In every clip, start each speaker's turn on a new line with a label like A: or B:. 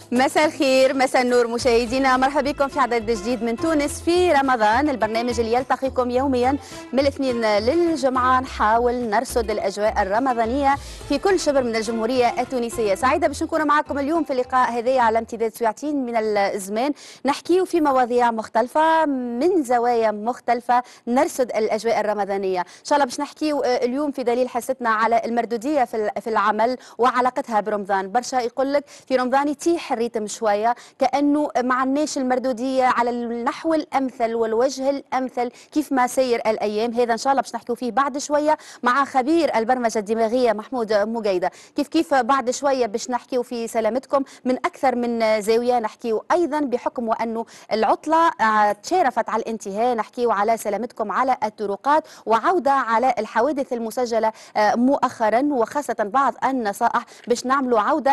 A: مساء الخير، مساء النور مشاهدينا، مرحبا بكم في عدد جديد من تونس في رمضان، البرنامج اللي يلتقيكم يوميا من الاثنين للجمعة. نحاول نرصد الأجواء الرمضانية في كل شبر من الجمهورية التونسية. سعيدة باش نكون معكم اليوم في اللقاء هذايا على امتداد ساعتين من الزمان، نحكيو في مواضيع مختلفة من زوايا مختلفة، نرصد الأجواء الرمضانية. إن شاء الله باش نحكيو اليوم في دليل حستنا على المردودية في العمل وعلاقتها برمضان. برشا يقول لك في رمضان يتيح الريتم شويه، كانه ما عندناش المردوديه على النحو الامثل والوجه الامثل كيف ما سير الايام. هذا ان شاء الله باش نحكيو فيه بعد شويه مع خبير البرمجه الدماغيه محمود مقيده. كيف بعد شويه باش نحكيو في سلامتكم من اكثر من زاويه. نحكيو ايضا بحكم وانه العطله تشارفت على الانتهاء، نحكيو على سلامتكم على الطرقات وعوده على الحوادث المسجله مؤخرا، وخاصه بعض النصائح باش نعملوا عوده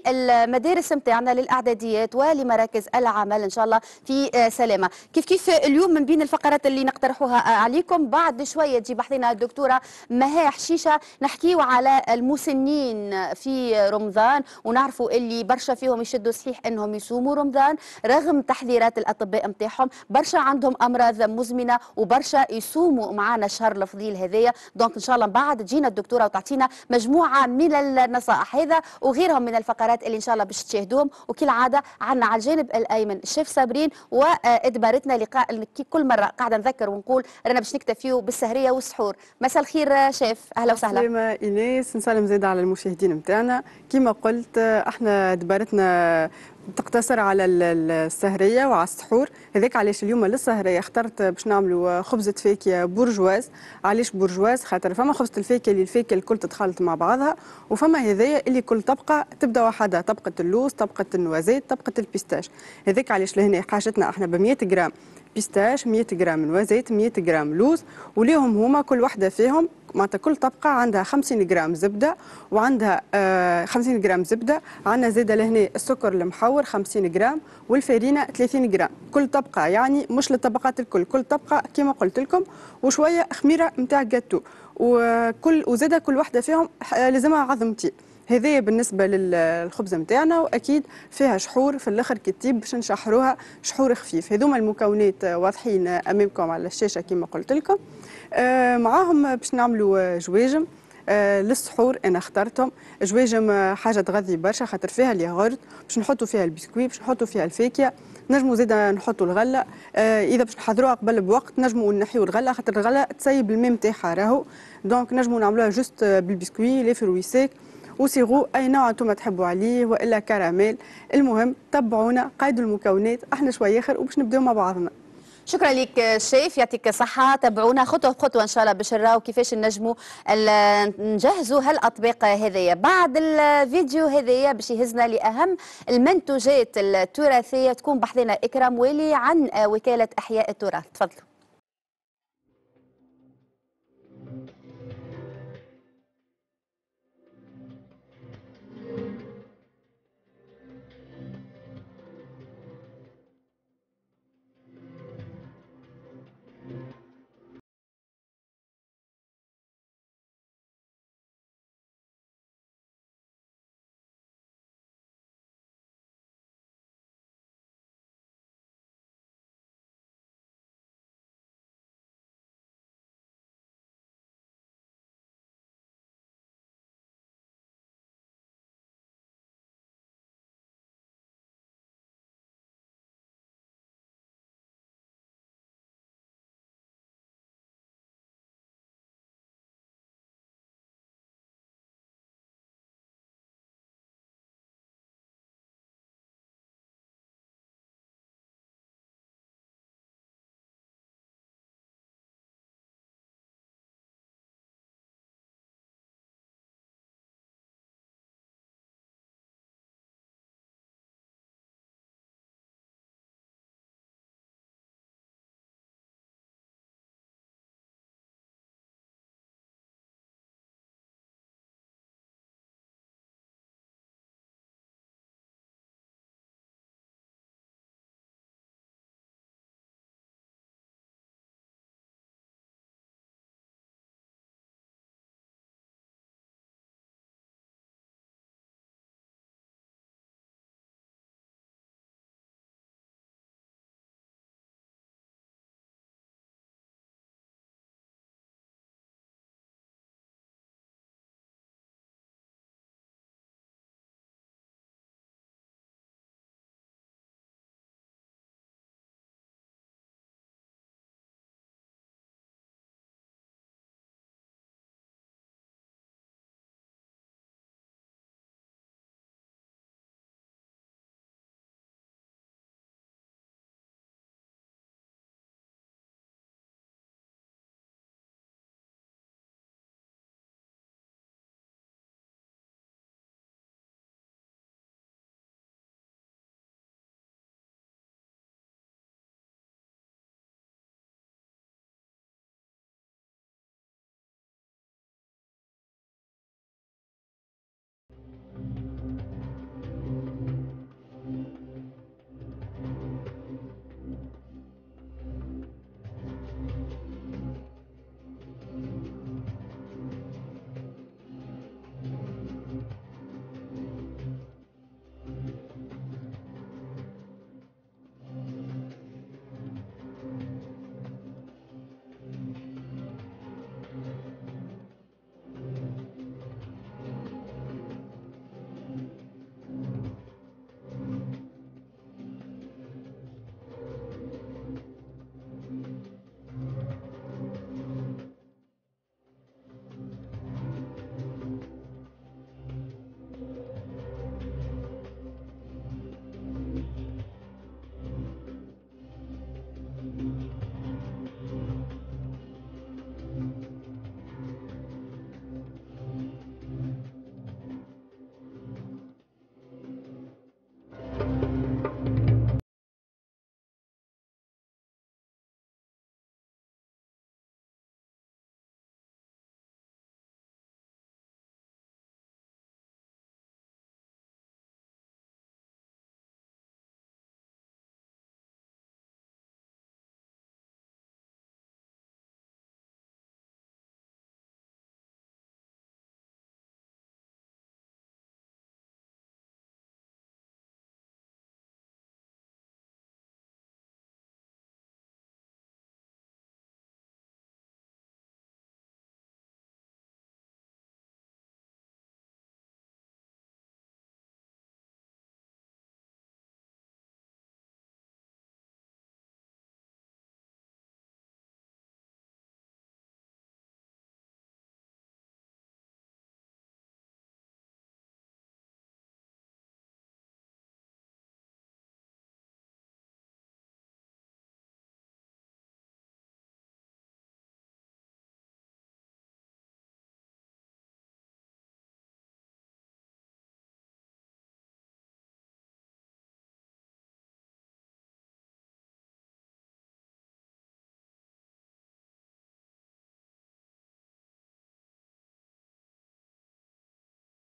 A: للمدارس نتاعنا، للاعداديات ولمراكز العمل ان شاء الله في سلامه. كيف اليوم من بين الفقرات اللي نقترحوها عليكم بعد شويه تجي بحثنا الدكتوره مها حشيشه، نحكيو على المسنين في رمضان، ونعرفوا اللي برشا فيهم يشدوا صحيح انهم يصوموا رمضان رغم تحذيرات الاطباء نتاعهم. برشا عندهم امراض مزمنه وبرشا يصوموا معنا الشهر الفضيل هذايا. دونك ان شاء الله بعد تجينا الدكتوره وتعطينا مجموعه من النصائح، هذا وغيرهم من الفقرات اللي ان شاء الله باش تشاهدوهم. وكالعاده عندنا على الجانب الايمن الشيف صابرين، وادبارتنا لقاء كل مره قاعده نذكر ونقول رانا باش نكتفيو بالسهريه والسحور. مساء الخير شيف، اهلا وسهلا.
B: سلامة إيناس، نسلم زيادة على المشاهدين متاعنا. كما قلت احنا دبارتنا تقتصر على السهرية وعلى السحور، هذاك علاش اليوم للسهرية اخترت باش نعملوا خبزة فاكهة بورجواز. علاش بورجواز؟ خاطر فما خبزة الفاكهة اللي الفاكهة الكل تتخلط مع بعضها، وفما هذايا اللي كل طبقة تبدا وحدها، طبقة اللوز، طبقة النوازيت، طبقة البيستاش. هذاك علاش لهنا حاجتنا احنا ب 100 جرام بيستاش، 100 جرام نوازيت، 100 جرام لوز، وليهم هما كل وحده فيهم معناتها كل طبقه عندها 50 جرام زبده، وعندها 50 جرام زبده. عندنا زاده لهنا السكر المحور 50 جرام، والفارينه 30 جرام كل طبقه، يعني مش للطبقات الكل، كل طبقه كما قلت لكم، وشويه خميره نتاع جاتو، وزاده كل وحده فيهم لازمها عظمتين. هذه بالنسبه للخبزه نتاعنا، واكيد فيها شحور في الاخر كتيب باش نشحروها شحور خفيف. هذوما المكونات واضحين امامكم على الشاشه كما قلت لكم. معاهم باش نعملوا جواجم للسحور. انا اخترتهم جواجم حاجه تغذي برشا، خاطر فيها الياغورت، باش نحطوا فيها البسكويت، باش نحطوا فيها الفاكهه، نجموا زيدا نحطوا الغله. اذا باش نحضروها قبل بوقت نجموا نحيوا الغله، خاطر الغله تسيب الماء نتاعها راهو. دونك نجموا نعملوها جوست بالبسكوي لي فروي سيك وسيغو، اي نوع انتم تحبوا عليه، والا كراميل. المهم تبعونا، قيدوا المكونات، احنا شويه اخر وباش نبداو مع بعضنا.
A: شكرا لك شيف، يعطيك الصحة. تابعونا خطوة بخطوة إن شاء الله باش نراو كيفاش نجموا نجهزوا هالأطباق هذيا. بعد الفيديو هذيا باش يهزنا لأهم المنتوجات التراثية، تكون بحثنا إكرام والي عن وكالة إحياء التراث. تفضلوا.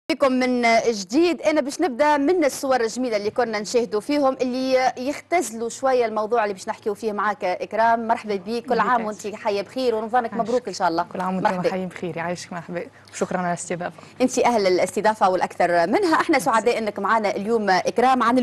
A: بكم من جديد. انا باش نبدا من الصور الجميله اللي كنا نشاهدوا فيهم اللي يختزلوا شويه الموضوع اللي باش نحكيو فيه معاك اكرام. مرحبا بك، كل عام وانت حيه بخير ورمضانك مبروك ان شاء الله.
C: كل عام وانتم حيه بخير، يعيشك مرحبا وشكرا على الاستضافه.
A: انت اهل الاستضافه والاكثر منها. احنا سعداء انك معنا اليوم اكرام عن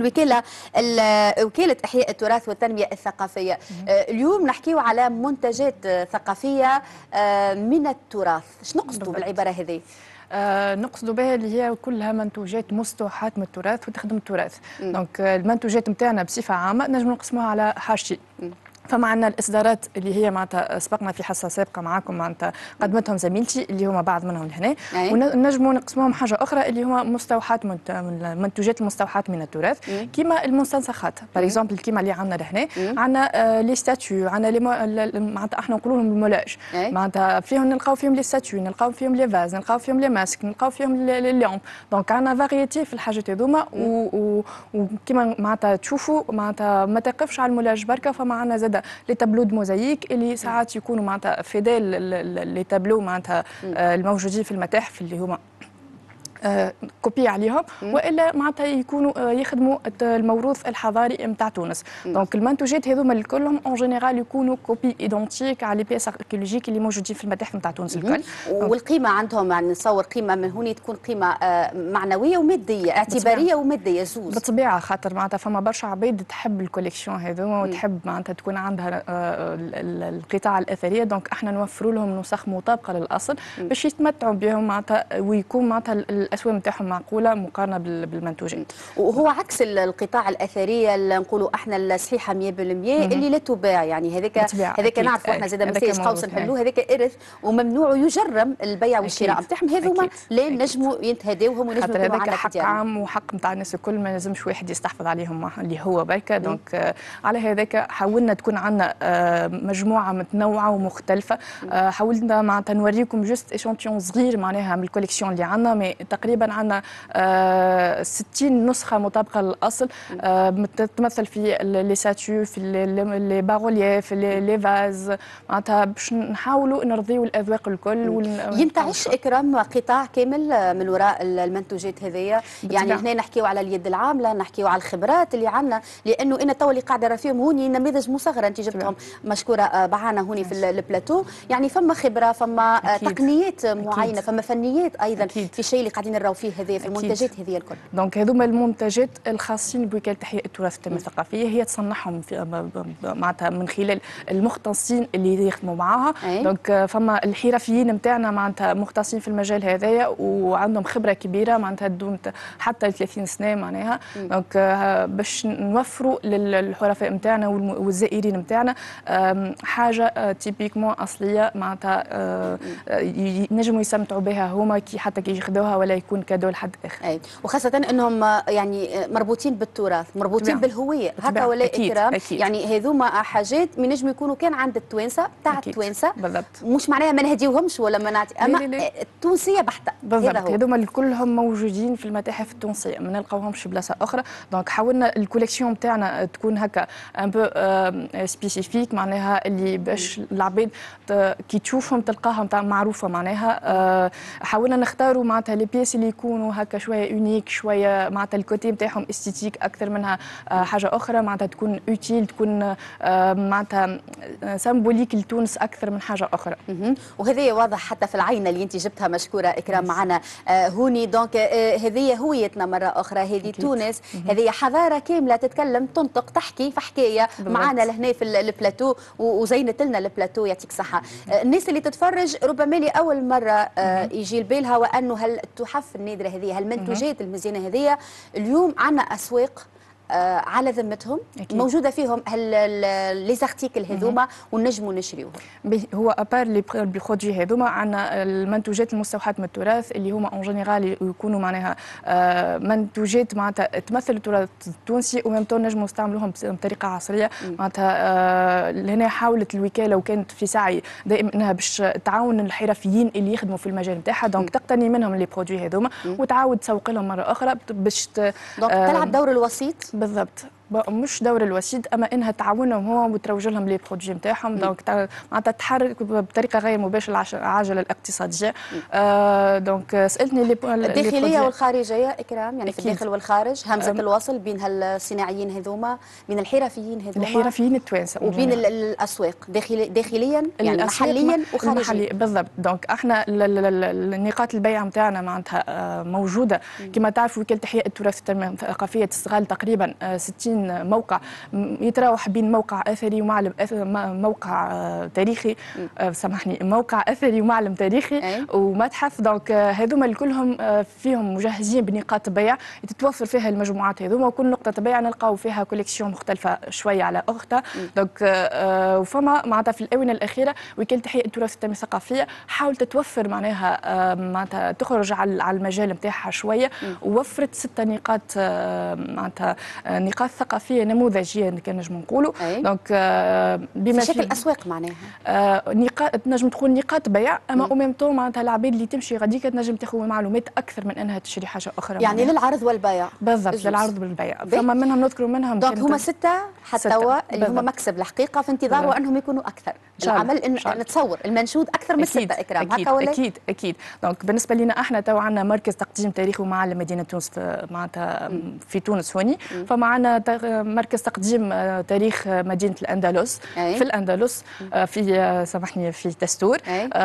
A: وكاله احياء التراث والتنميه الثقافيه. اليوم نحكيو على منتجات ثقافيه من التراث. شنو نقصدوا بالعباره هذه؟
C: نقصدوا بها اللي هي كلها منتوجات مستوحاة من التراث وتخدم التراث. دونك المنتوجات نتاعنا بصفة عامة نجم نقسموها على حاجتين. فما عندنا الاصدارات اللي هي معناتها سبقنا في حصه سابقه معاكم معناتها قدمتهم زميلتي اللي هما بعض منهم لهنا، ونجموا نقسموهم حاجه اخرى اللي هما مستوحات من المنتوجات المستوحات من التراث كيما المستنسخات. باغ اكزومبل كيما اللي عندنا لهنا عندنا لي ستاتيو، عندنا معناتها احنا نقولوا لهم المولاج، معناتها فيهم نلقاو فيهم لي ستاتيو، نلقاو فيهم لي فاز، نلقاو فيهم لي ماسك، نلقاو فيهم لي لامب. دونك عندنا فاريتي في الحاجات هذوما، وكيما معناتها تشوفوا معناتها ما تقفش على المولاج بركه. فما عندنا زاد لي تابلو دو موزايك اللي ساعات يكونوا معناتها فيدال لي تابلو معناتها الموجودين في المتاحف اللي هما كوبي عليهم، والا معناتها يكونوا يخدموا الموروث الحضاري نتاع تونس. دونك المنتوجات هذوما كلهم اون جينيرال يكونوا كوبي ايدونتيك على لي بيس اركيولوجيك اللي موجودين في المتاحف نتاع تونس الكل.
A: والقيمه عندهم يعني نصور قيمه من هوني تكون قيمه معنويه وماديه، اعتباريه وماديه زوز
C: بالطبيعه، خاطر معناتها فما برشا عباد تحب الكوليكسيون هذوما وتحب معناتها تكون عندها القطع الاثريه. دونك احنا نوفروا لهم نسخ مطابقه للاصل باش يتمتعوا بهم معناتها، ويكون معناتها الاسواق نتاعهم معقوله مقارنه بالمنتوجات.
A: وهو عكس القطاع الاثريه اللي نقولوا احنا الصحيحه 100% اللي لا تباع، يعني هذاك نعرفوا احنا زاد ما فيش قوس نحلوه، هذاك ارث وممنوع ويجرم البيع والشراء نتاعهم. هذوما لا نجموا ينتهداوهم ونجموا
C: يكونوا عندنا حق عام وحق نتاع الناس الكل، ما لازمش واحد يستحفظ عليهم اللي هو بركه. دونك على هذاك حاولنا تكون عندنا مجموعه متنوعه ومختلفه. حاولنا معناتها نوريكم جوست ايشونتيون صغير معناها من الكوليكسيون اللي عندنا، تقريبا عندنا 60 نسخه مطابقه للاصل، تتمثل في لي ساتيو، في لي بارولييف، في لي فاز، معناتها باش نحاولوا نرضيوا الاذواق الكل.
A: ينتعش اكرام قطاع كامل من وراء المنتوجات هذيا، يعني هنا نحكيو على اليد العامله، نحكيو على الخبرات اللي عندنا، لانه انا تو اللي قاعده ارى فيهم هوني نماذج مصغره انت جبتهم مشكوره معنا هوني في البلاتو، يعني فما خبره، فما تقنيات معينه، فما فنيات ايضا في الشيء اللي قاعدين نراو فيه هذه في المنتجات هذه الكل.
C: دونك هذوما المنتجات الخاصين بوكاله احياء التراث والتنميه الثقافيه، هي تصنعهم معناتها من خلال المختصين اللي يخدموا معاها. دونك فما الحرفيين نتاعنا معناتها مختصين في المجال هذايا وعندهم خبره كبيره معناتها دون حتى 30 سنه معناها. دونك باش نوفروا للحرفاء نتاعنا والزائرين نتاعنا حاجه تيبيكمون اصليه معناتها ينجموا يستمتعوا بها هما حتى كي ياخذوها ولا يكون كادو لحد اخر.
A: وخاصه انهم يعني مربوطين بالتراث، مربوطين بالهويه هكا ولا اكرام. يعني هذوما حاجات من نجم يكونوا كان عند التوانسه تاع التوانسه بالضبط، مش معناها ما نهديوهمش ولا ما نعطي، اما التونسيه بحته
C: بالضبط. هذوما كلهم موجودين في المتاحف التونسيه، ما نلقاوهمش بلاصه اخرى. دونك حاولنا الكوليكسيون نتاعنا تكون هكا ان بو سبيسيفيك معناها اللي باش العباد كي تشوفهم تلقاهم معروفه معناها. حاولنا نختاروا معناتها لي بيس اللي يكونوا هكا شويه يونيك، شويه معناتها الكوتي نتاعهم استيتيك اكثر منها حاجه اخرى، معناتها تكون اوتيل، تكون معناتها سامبوليك لتونس اكثر من حاجه اخرى.
A: وهذه واضح حتى في العينه اللي انت جبتها مشكوره اكرام معنا هوني. دونك هذه هويتنا مره اخرى، هذه تونس، هذه حضاره كامله تتكلم تنطق تحكي في حكايه معنا لهنا في البلاتو، وزينت لنا البلاتو يعطيك الصحه. الناس اللي تتفرج ربما لاول مره يجي لبالها وانه هالتحف النادره هذه، هالمنتوجات المزيانه هذه اليوم عندنا اسواق على ذمتهم موجوده فيهم لي زارتيكل هذوما ونجموا نشريوهم.
C: هو ابار لي برودوي هذوما عندنا المنتوجات المستوحاه من التراث اللي هما اون جينيرال يكونوا معناها منتوجات معناتها تمثل التراث التونسي وميم طون نجموا نستعملوهم بطريقه عصريه. معناتها لهنا حاولت الوكاله وكانت في سعي دائم انها باش تعاون الحرفيين اللي يخدموا في المجال نتاعها، دونك تقتني منهم لي برودوي هذوما وتعاود تسوق لهم مره اخرى باش
A: دونك تلعب دور الوسيط.
C: بالضبط مش دور الوسيط، اما انها تعاونهم هو وتروج لهم لي برودوي نتاعهم. دونك معناتها تحرك بطريقه غير مباشره العجله الاقتصاديه. دونك سالتني
A: الداخليه والخارجيه اكرام، يعني في
C: أكيد.
A: الداخل والخارج، همزه الوصل بين هالصناعيين هذوما، بين الحرفيين هذوما،
C: الحرفيين التوانسه،
A: وبين الاسواق داخليا يعني محليا وخارجيا.
C: بالضبط. دونك احنا النقاط البيع نتاعنا معناتها موجوده. كما تعرفوا وكاله احياء التراث والتنميه الثقافيه تستغل تقريبا 60 موقع، يتراوح بين موقع اثري ومعلم موقع تاريخي، سامحني، موقع اثري ومعلم تاريخي ومتحف. دونك هذوما كلهم فيهم مجهزين بنقاط بيع تتوفر فيها المجموعات هذوما، وكل نقطه بيع نلقاو فيها كوليكسيون مختلفه شويه على اختها. دونك وفما معناتها في الاونه الاخيره وكاله احياء التراث والتنميه الثقافيه حاولت توفر معناتها تخرج على المجال نتاعها شويه، ووفرت 6 نقاط معناتها نقاط ثقافيه نموذجيه كان نجم نقولوا. دونك
A: بما في شكل اسواق معناها
C: نقاط تنجم تكون نقاط بيع، اما او ميم طون معناتها العباد اللي تمشي غاديك تنجم تاخذ معلومات اكثر من انها تشري حاجه اخرى،
A: يعني للعرض والبيع.
C: بالضبط، للعرض والبيع. فما منهم نذكر منهم
A: دونك هما 6 حتى توا اللي هما مكسب الحقيقه في انتظار وانهم يكونوا اكثر. العمل ان نتصور المنشود اكثر من 6 اكرام، هكا ولا؟
C: اكيد. دونك بالنسبه لنا احنا تو عندنا مركز تقديم تاريخي ومعلم مدينه تونس معناتها في تونس هوني. فما عندنا مركز تقديم تاريخ مدينه الاندلس في الاندلس، في سامحني في تستور.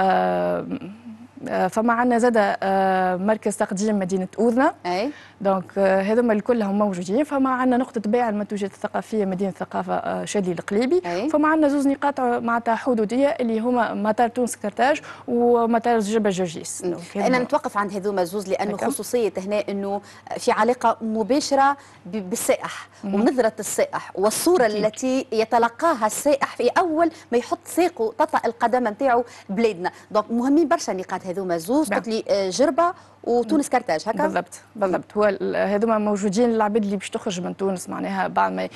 C: فما عندنا زاد مركز تقديم مدينه اوذنه. دونك هذوما الكل هم موجودين. فما عندنا نقطه بيع المنتوجات الثقافيه مدينه الثقافه شادي القليبي. فما عندنا 2 نقاط معناتها حدوديه اللي هما مطار تونس كرتاج ومطار جبل جرجيس.
A: انا نتوقف عند هذوما 2 لانه خصوصيه هنا انه في علاقه مباشره بالسائح ونظره السائح والصوره التي يتلقاها السائح في اول ما يحط ساقه تطأ القدم نتاعو بلادنا. دونك مهمين برشا النقاط هذوما 2. قلت لي جربه وتونس كرتاج هكا.
C: بالضبط. هو هذوما موجودين العباد اللي باش تخرج من تونس معناها بعد ما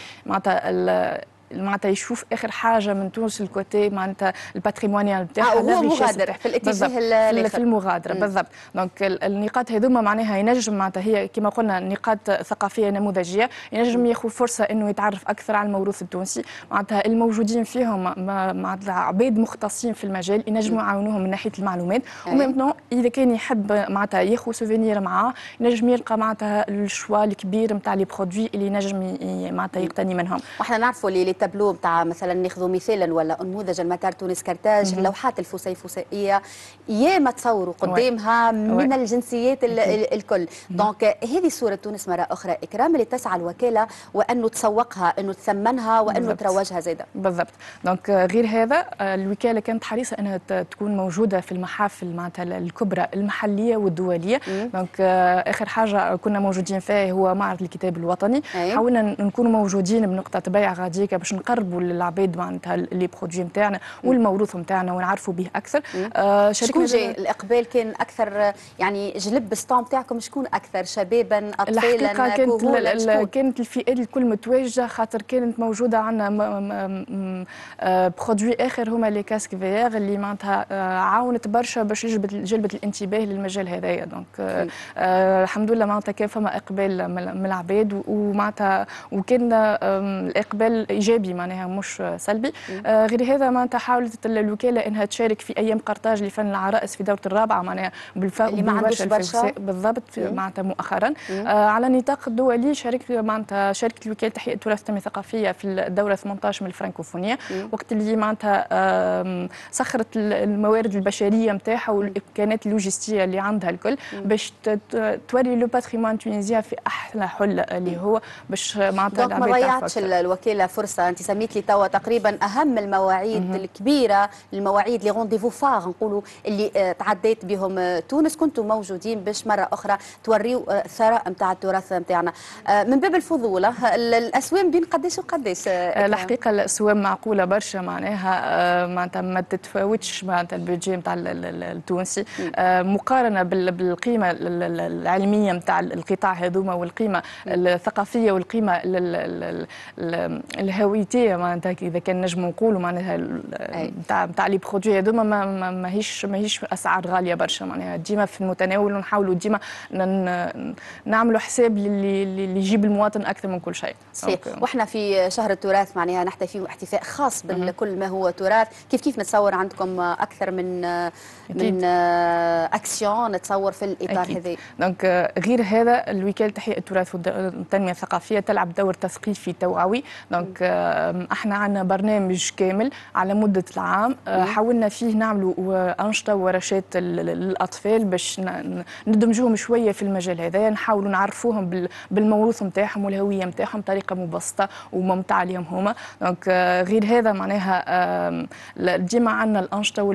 C: معناتها يشوف اخر حاجه من تونس الكوتي معناتها الباتريمونيال نتاعها.
A: هو مغادر في الاتجاه
C: في المغادره. بالضبط. دونك النقاط هذوما معناها ينجم معناتها هي كما قلنا نقاط ثقافيه نموذجيه، ينجم ياخذ فرصه انه يتعرف اكثر على الموروث التونسي. معناتها الموجودين فيهم معناتها عباد مختصين في المجال ينجموا يعاونوهم من ناحيه المعلومات. وميمتون اذا كان يحب معناتها ياخذ سوفينير معاه ينجم يلقى معناتها الشوا الكبير نتاع لي برودوي اللي ينجم معناتها يقتني منهم.
A: واحنا نعرفوا اللي تابلو نتاع مثلا ناخذوا مثالا ولا نموذج المطار تونس كرتاج، اللوحات الفسيفسائيه ياما تصوروا قدامها من الجنسيات الكل. دونك هذه صوره تونس مره اخرى اكرام اللي تسعى الوكاله وانه تسوقها، انه تثمنها، وانه تروجها زاده.
C: بالضبط. دونك غير هذا الوكاله كانت حريصه انها تكون موجوده في المحافل معناتها الكبرى المحليه والدوليه. دونك اخر حاجه كنا موجودين فيه هو معرض الكتاب الوطني. حاولنا نكونوا موجودين بنقطه بيع غاديكا باش نقربوا للعباد معناتها لي برودوي نتاعنا والموروث نتاعنا ونعرفوا به اكثر.
A: شكون جاي الاقبال كان اكثر؟ يعني جلب الستام نتاعكم شكون اكثر؟ شبابا، اطفالا، كهولا؟
C: كانت الفئات الكل متواجده، خاطر كانت موجوده عندنا برودوي اخر هما لي كاسك فيير اللي معناتها عاونت برشا باش جلبت الانتباه للمجال هذايا. دونك الحمد لله معناتها كان فما اقبال من العباد ومعناتها وكان الاقبال ايجابي معناها مش سلبي. غير هذا معناتها حاولت الوكاله انها تشارك في ايام قرطاج لفن العرائس في دوره الرابعه معناها
A: اللي ما عندوش برشا
C: بالضبط معناتها مؤخرا. على النطاق الدولي شاركت معناتها شاركت الوكاله تحقيق التراث والتنميه الثقافيه في الدوره 18 من الفرنكوفونيه، وقت اللي معناتها سخرت الموارد البشريه نتاعها والامكانيات اللوجستيه اللي عندها الكل باش توري لو باتريمون تونيزيا في احلى حل اللي هو باش معناتها
A: ما ضيعتش الوكاله فرصه. انت سميت لي توا تقريبا اهم المواعيد الكبيره، المواعيد لي رونديفو فار نقولوا اللي تعديت بهم تونس، كنتم موجودين باش مره اخرى توريوا الثراء نتاع التراث نتاعنا. من باب الفضوله الاسوام بين قداش وقداش؟
C: الحقيقه الاسوام معقوله برشا معناها ما تتفاوتش معناتها البيدجي نتاع التونسي مقارنه بالقيمه العلميه نتاع القطاع هذوما والقيمه الثقافيه والقيمه الهويه جراويتيه معناتها اذا كان نجموا نقولوا معناها نتاع لي برودوي هذوما ماهيش اسعار غاليه برشا معناها ديما في المتناول ونحاولوا ديما نعملوا حساب اللي يجيب المواطن اكثر من كل شيء.
A: صحيح. واحنا في شهر التراث معناها نحتفي احتفاء خاص بكل ما هو تراث، كيف نتصور عندكم اكثر من اكسيون نتصور في الاطار هذا.
C: دونك غير هذا الوكاله تحقيق التراث والتنميه الثقافيه تلعب دور تثقيفي توعوي. دونك احنا عندنا برنامج كامل على مده العام حاولنا فيه نعملوا انشطه وورشات للاطفال باش ندمجوهم شويه في المجال هذا، نحاولوا نعرفوهم بالموروث نتاعهم والهويه نتاعهم بطريقه مبسطه وممتعه لهم هما. دونك غير هذا معناها ديما عندنا الانشطه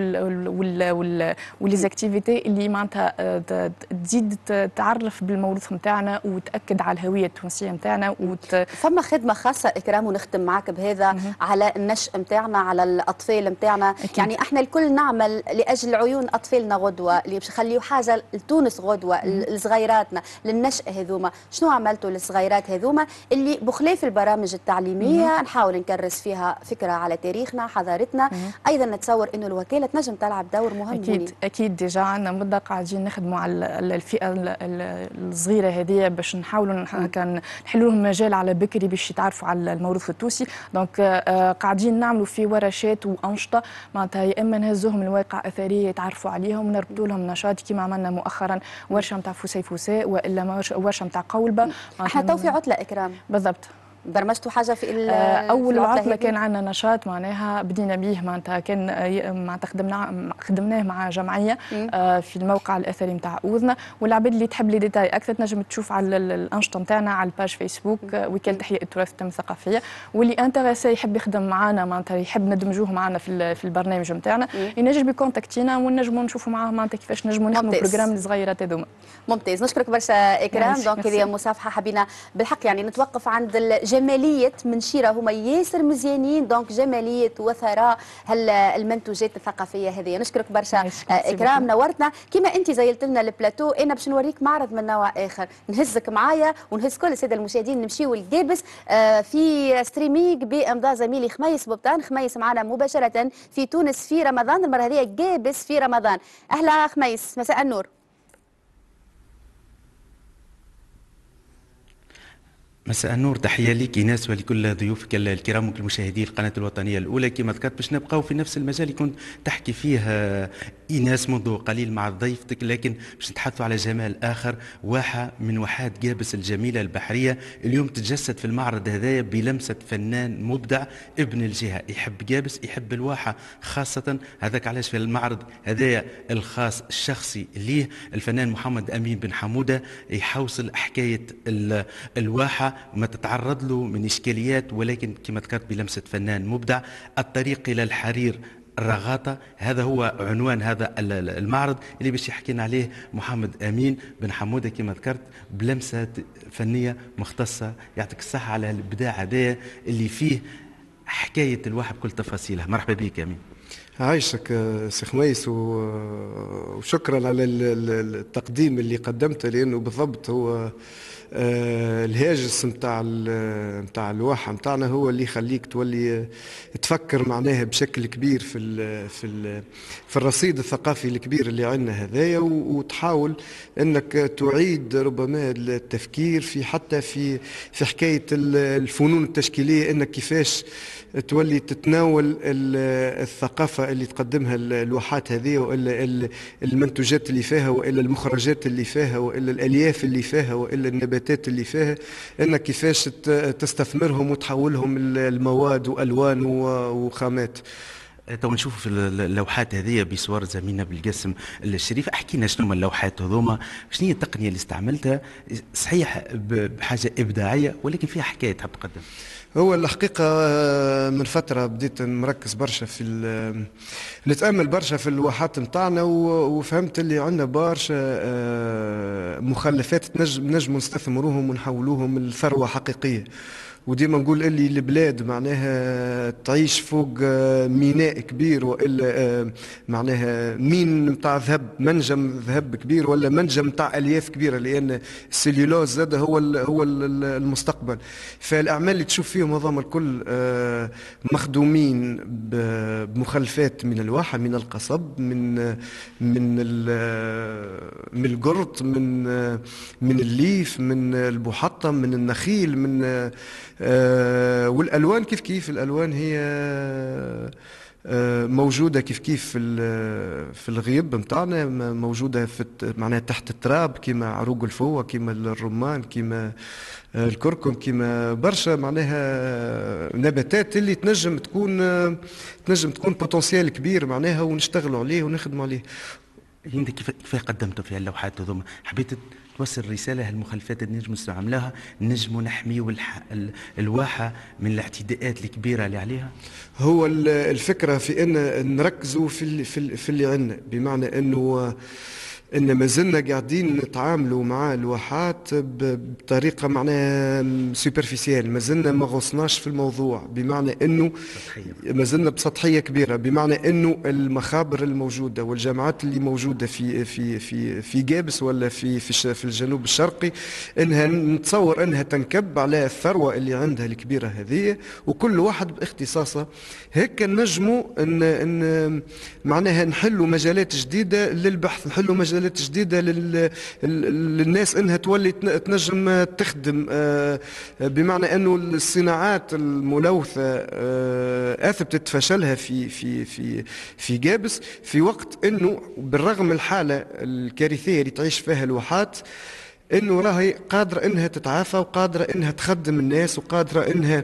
C: وليزاكتيفيتي اللي معناتها تزيد تعرف بالموروث نتاعنا وتاكد على الهويه التونسيه نتاعنا
A: فما خدمه خاصه اكرام ونختم معك بهذا على النشء نتاعنا على الاطفال نتاعنا. يعني احنا الكل نعمل لاجل عيون اطفالنا غدوه اللي باش نخليو حاجه لتونس غدوه لصغيراتنا للنشء هذوما. شنو عملتوا للصغيرات هذوما اللي بخلاف البرامج التعليميه نحاول نكرس فيها فكره على تاريخنا حضارتنا؟ ايضا نتصور انه الوكاله تنجم تلعب دور مهم.
C: اكيد ديجا عندنا مده قاعدين نخدموا على الفئه الصغيره هذه باش نحاولوا نحلوا لهم مجال على بكري باش يتعرفوا على الموروث التونسي. دونك قاعدين نعملوا في ورشات وانشطه معناتها يا اما نهزوهم الواقع اثريه يتعرفوا عليهم ونربطوا لهم نشاط كما عملنا مؤخرا ورشه نتاع فسيفساء والا ورشه نتاع قولبه.
A: احنا تو في عطله اكرام
C: بالضبط.
A: برمجتوا حاجه في
C: اول عطله كان عندنا نشاط معناها بدينا به معناتها كان معناتها خدمناه مع جمعيه في الموقع الاثري نتاع اوذنا. والعباد اللي تحب لي ديتاي اكثر تنجم تشوف على الانشطه نتاعنا على الباج فيسبوك وكاله تحقيق التراث والتنميه الثقافيه. واللي انتريسي يحب يخدم معنا معناتها يحب ندمجوه معنا في البرنامج نتاعنا ينجم يكونتاكتينا ونجموا نشوفوا معاه معناتها كيفاش نجموا نخدموا بروجرام الصغيرات هذوما.
A: ممتاز. نشكرك برشا اكرام. دونك هذه مصافحه حبينا بالحق يعني نتوقف عند جماليه منشيره هما ياسر مزيانين. دونك جماليه وثراء المنتوجات الثقافيه هذه. نشكرك برشا اكرام نورتنا. كما انت زيلت لنا البلاتو انا باش نوريك معرض من نوع اخر نهزك معايا ونهز كل الساده المشاهدين نمشيو للجابس في ستريمينغ بامضاء زميلي خميس بوبتان. خميس معنا مباشره في تونس في رمضان المره هذه جابس في رمضان. اهلا خميس مساء النور.
D: مساء النور. تحيه لك ايناس ولكل ضيوفك الكرام وكل مشاهدي القناه الوطنيه الاولى. كما ذكرت باش نبقاو في نفس المجال اللي كنت تحكي فيه ايناس منذ قليل مع ضيفتك، لكن باش نتحدثوا على جمال اخر، واحه من واحات جابس الجميله البحريه اليوم تتجسد في المعرض هذايا بلمسه فنان مبدع ابن الجهه، يحب جابس يحب الواحه خاصه. هذاك علاش في المعرض هذايا الخاص الشخصي ليه الفنان محمد امين بن حموده يحوصل حكايه الواحه وما تتعرض له من إشكاليات، ولكن كما ذكرت بلمسة فنان مبدع. الطريق إلى الحرير الرغاطة هذا هو عنوان هذا المعرض اللي باش يحكينا عليه محمد أمين بن حمودة كما ذكرت بلمسة فنية مختصة. يعطيك الصحة على الإبداع هذا اللي فيه حكاية الواحد بكل تفاصيلها. مرحبا بك أمين.
E: عايشك سي خميس وشكرا على التقديم اللي قدمته، لأنه بالضبط هو الهاجس نتاع الواحه نتاعنا هو اللي يخليك تولي تفكر معناها بشكل كبير في الرصيد الثقافي الكبير اللي عندنا هذايا، وتحاول انك تعيد ربما التفكير في حتى في حكايه الفنون التشكيليه، انك كيفاش تولي تتناول الثقافه اللي تقدمها الواحات هذه والا المنتوجات اللي فيها والا المخرجات اللي فيها والا الالياف اللي فيها والا النباتات اللي فيها، انك كيفاش تستثمرهم وتحولهم المواد والوان وخامات.
D: تو نشوفوا في اللوحات هذه بصور زميلنا بالقسم الشريف. احكي لنا شنو اللوحات هذوما، شنو هي التقنيه اللي استعملتها؟ صحيح بحاجه ابداعيه ولكن فيها حكايه تحب تقدم.
E: هو الحقيقة من فترة بديت نركز برشا نتأمل برشا في الواحات نتاعنا، وفهمت اللي عندنا برشا مخلفات نجم نستثمروهم ونحولوهم لثروة حقيقية. وديما نقول اللي البلاد معناها تعيش فوق ميناء كبير والا معناها مين نتاع ذهب، منجم ذهب كبير ولا منجم نتاع الياف كبيره، لان السليولوز زاد هو المستقبل. فالاعمال اللي تشوف فيهم هذوما الكل مخدومين بمخلفات من الواحه، من القصب، من القرط، من الليف، من البحطم، من النخيل، من والالوان كيف الالوان هي موجودة كيف في الغيب متاعنا، موجودة في معناها تحت التراب كيما عروق الفوة، كيما الرمان، كيما الكركم، كيما برشا معناها نباتات اللي تنجم تكون بوتنسيال كبير معناها، ونشتغلوا عليه ونخدموا عليه.
D: انت كيف قدمتوا في اللوحات هذوما؟ حبيت توصل رساله هالمخلفات اللي نجموا نستعملوها، نجموا نحميوا الواحة من الاعتداءات الكبيره اللي عليها؟
E: هو الفكره في ان نركزوا في اللي عندنا، بمعنى انه ان ما زلنا قاعدين نتعاملوا مع الواحات بطريقه معناها سوبرفيسيال، ما زلنا ما غوصناش في الموضوع، بمعنى انه ما زلنا بسطحيه كبيره، بمعنى انه المخابر الموجوده والجامعات اللي موجوده في جابس ولا في الجنوب الشرقي، انها نتصور انها تنكب على الثروه اللي عندها الكبيره هذه، وكل واحد باختصاصه. هيك نجموا ان معناها نحلوا مجالات جديده للبحث، نحلوا مجالات جديدة للناس انها تولي تنجم تخدم، بمعنى انه الصناعات الملوثة اثبتت فشلها في جابس، في وقت انه بالرغم من الحالة الكارثية اللي تعيش فيها الواحات، انه راهي قادره انها تتعافى، وقادره انها تخدم الناس، وقادره انها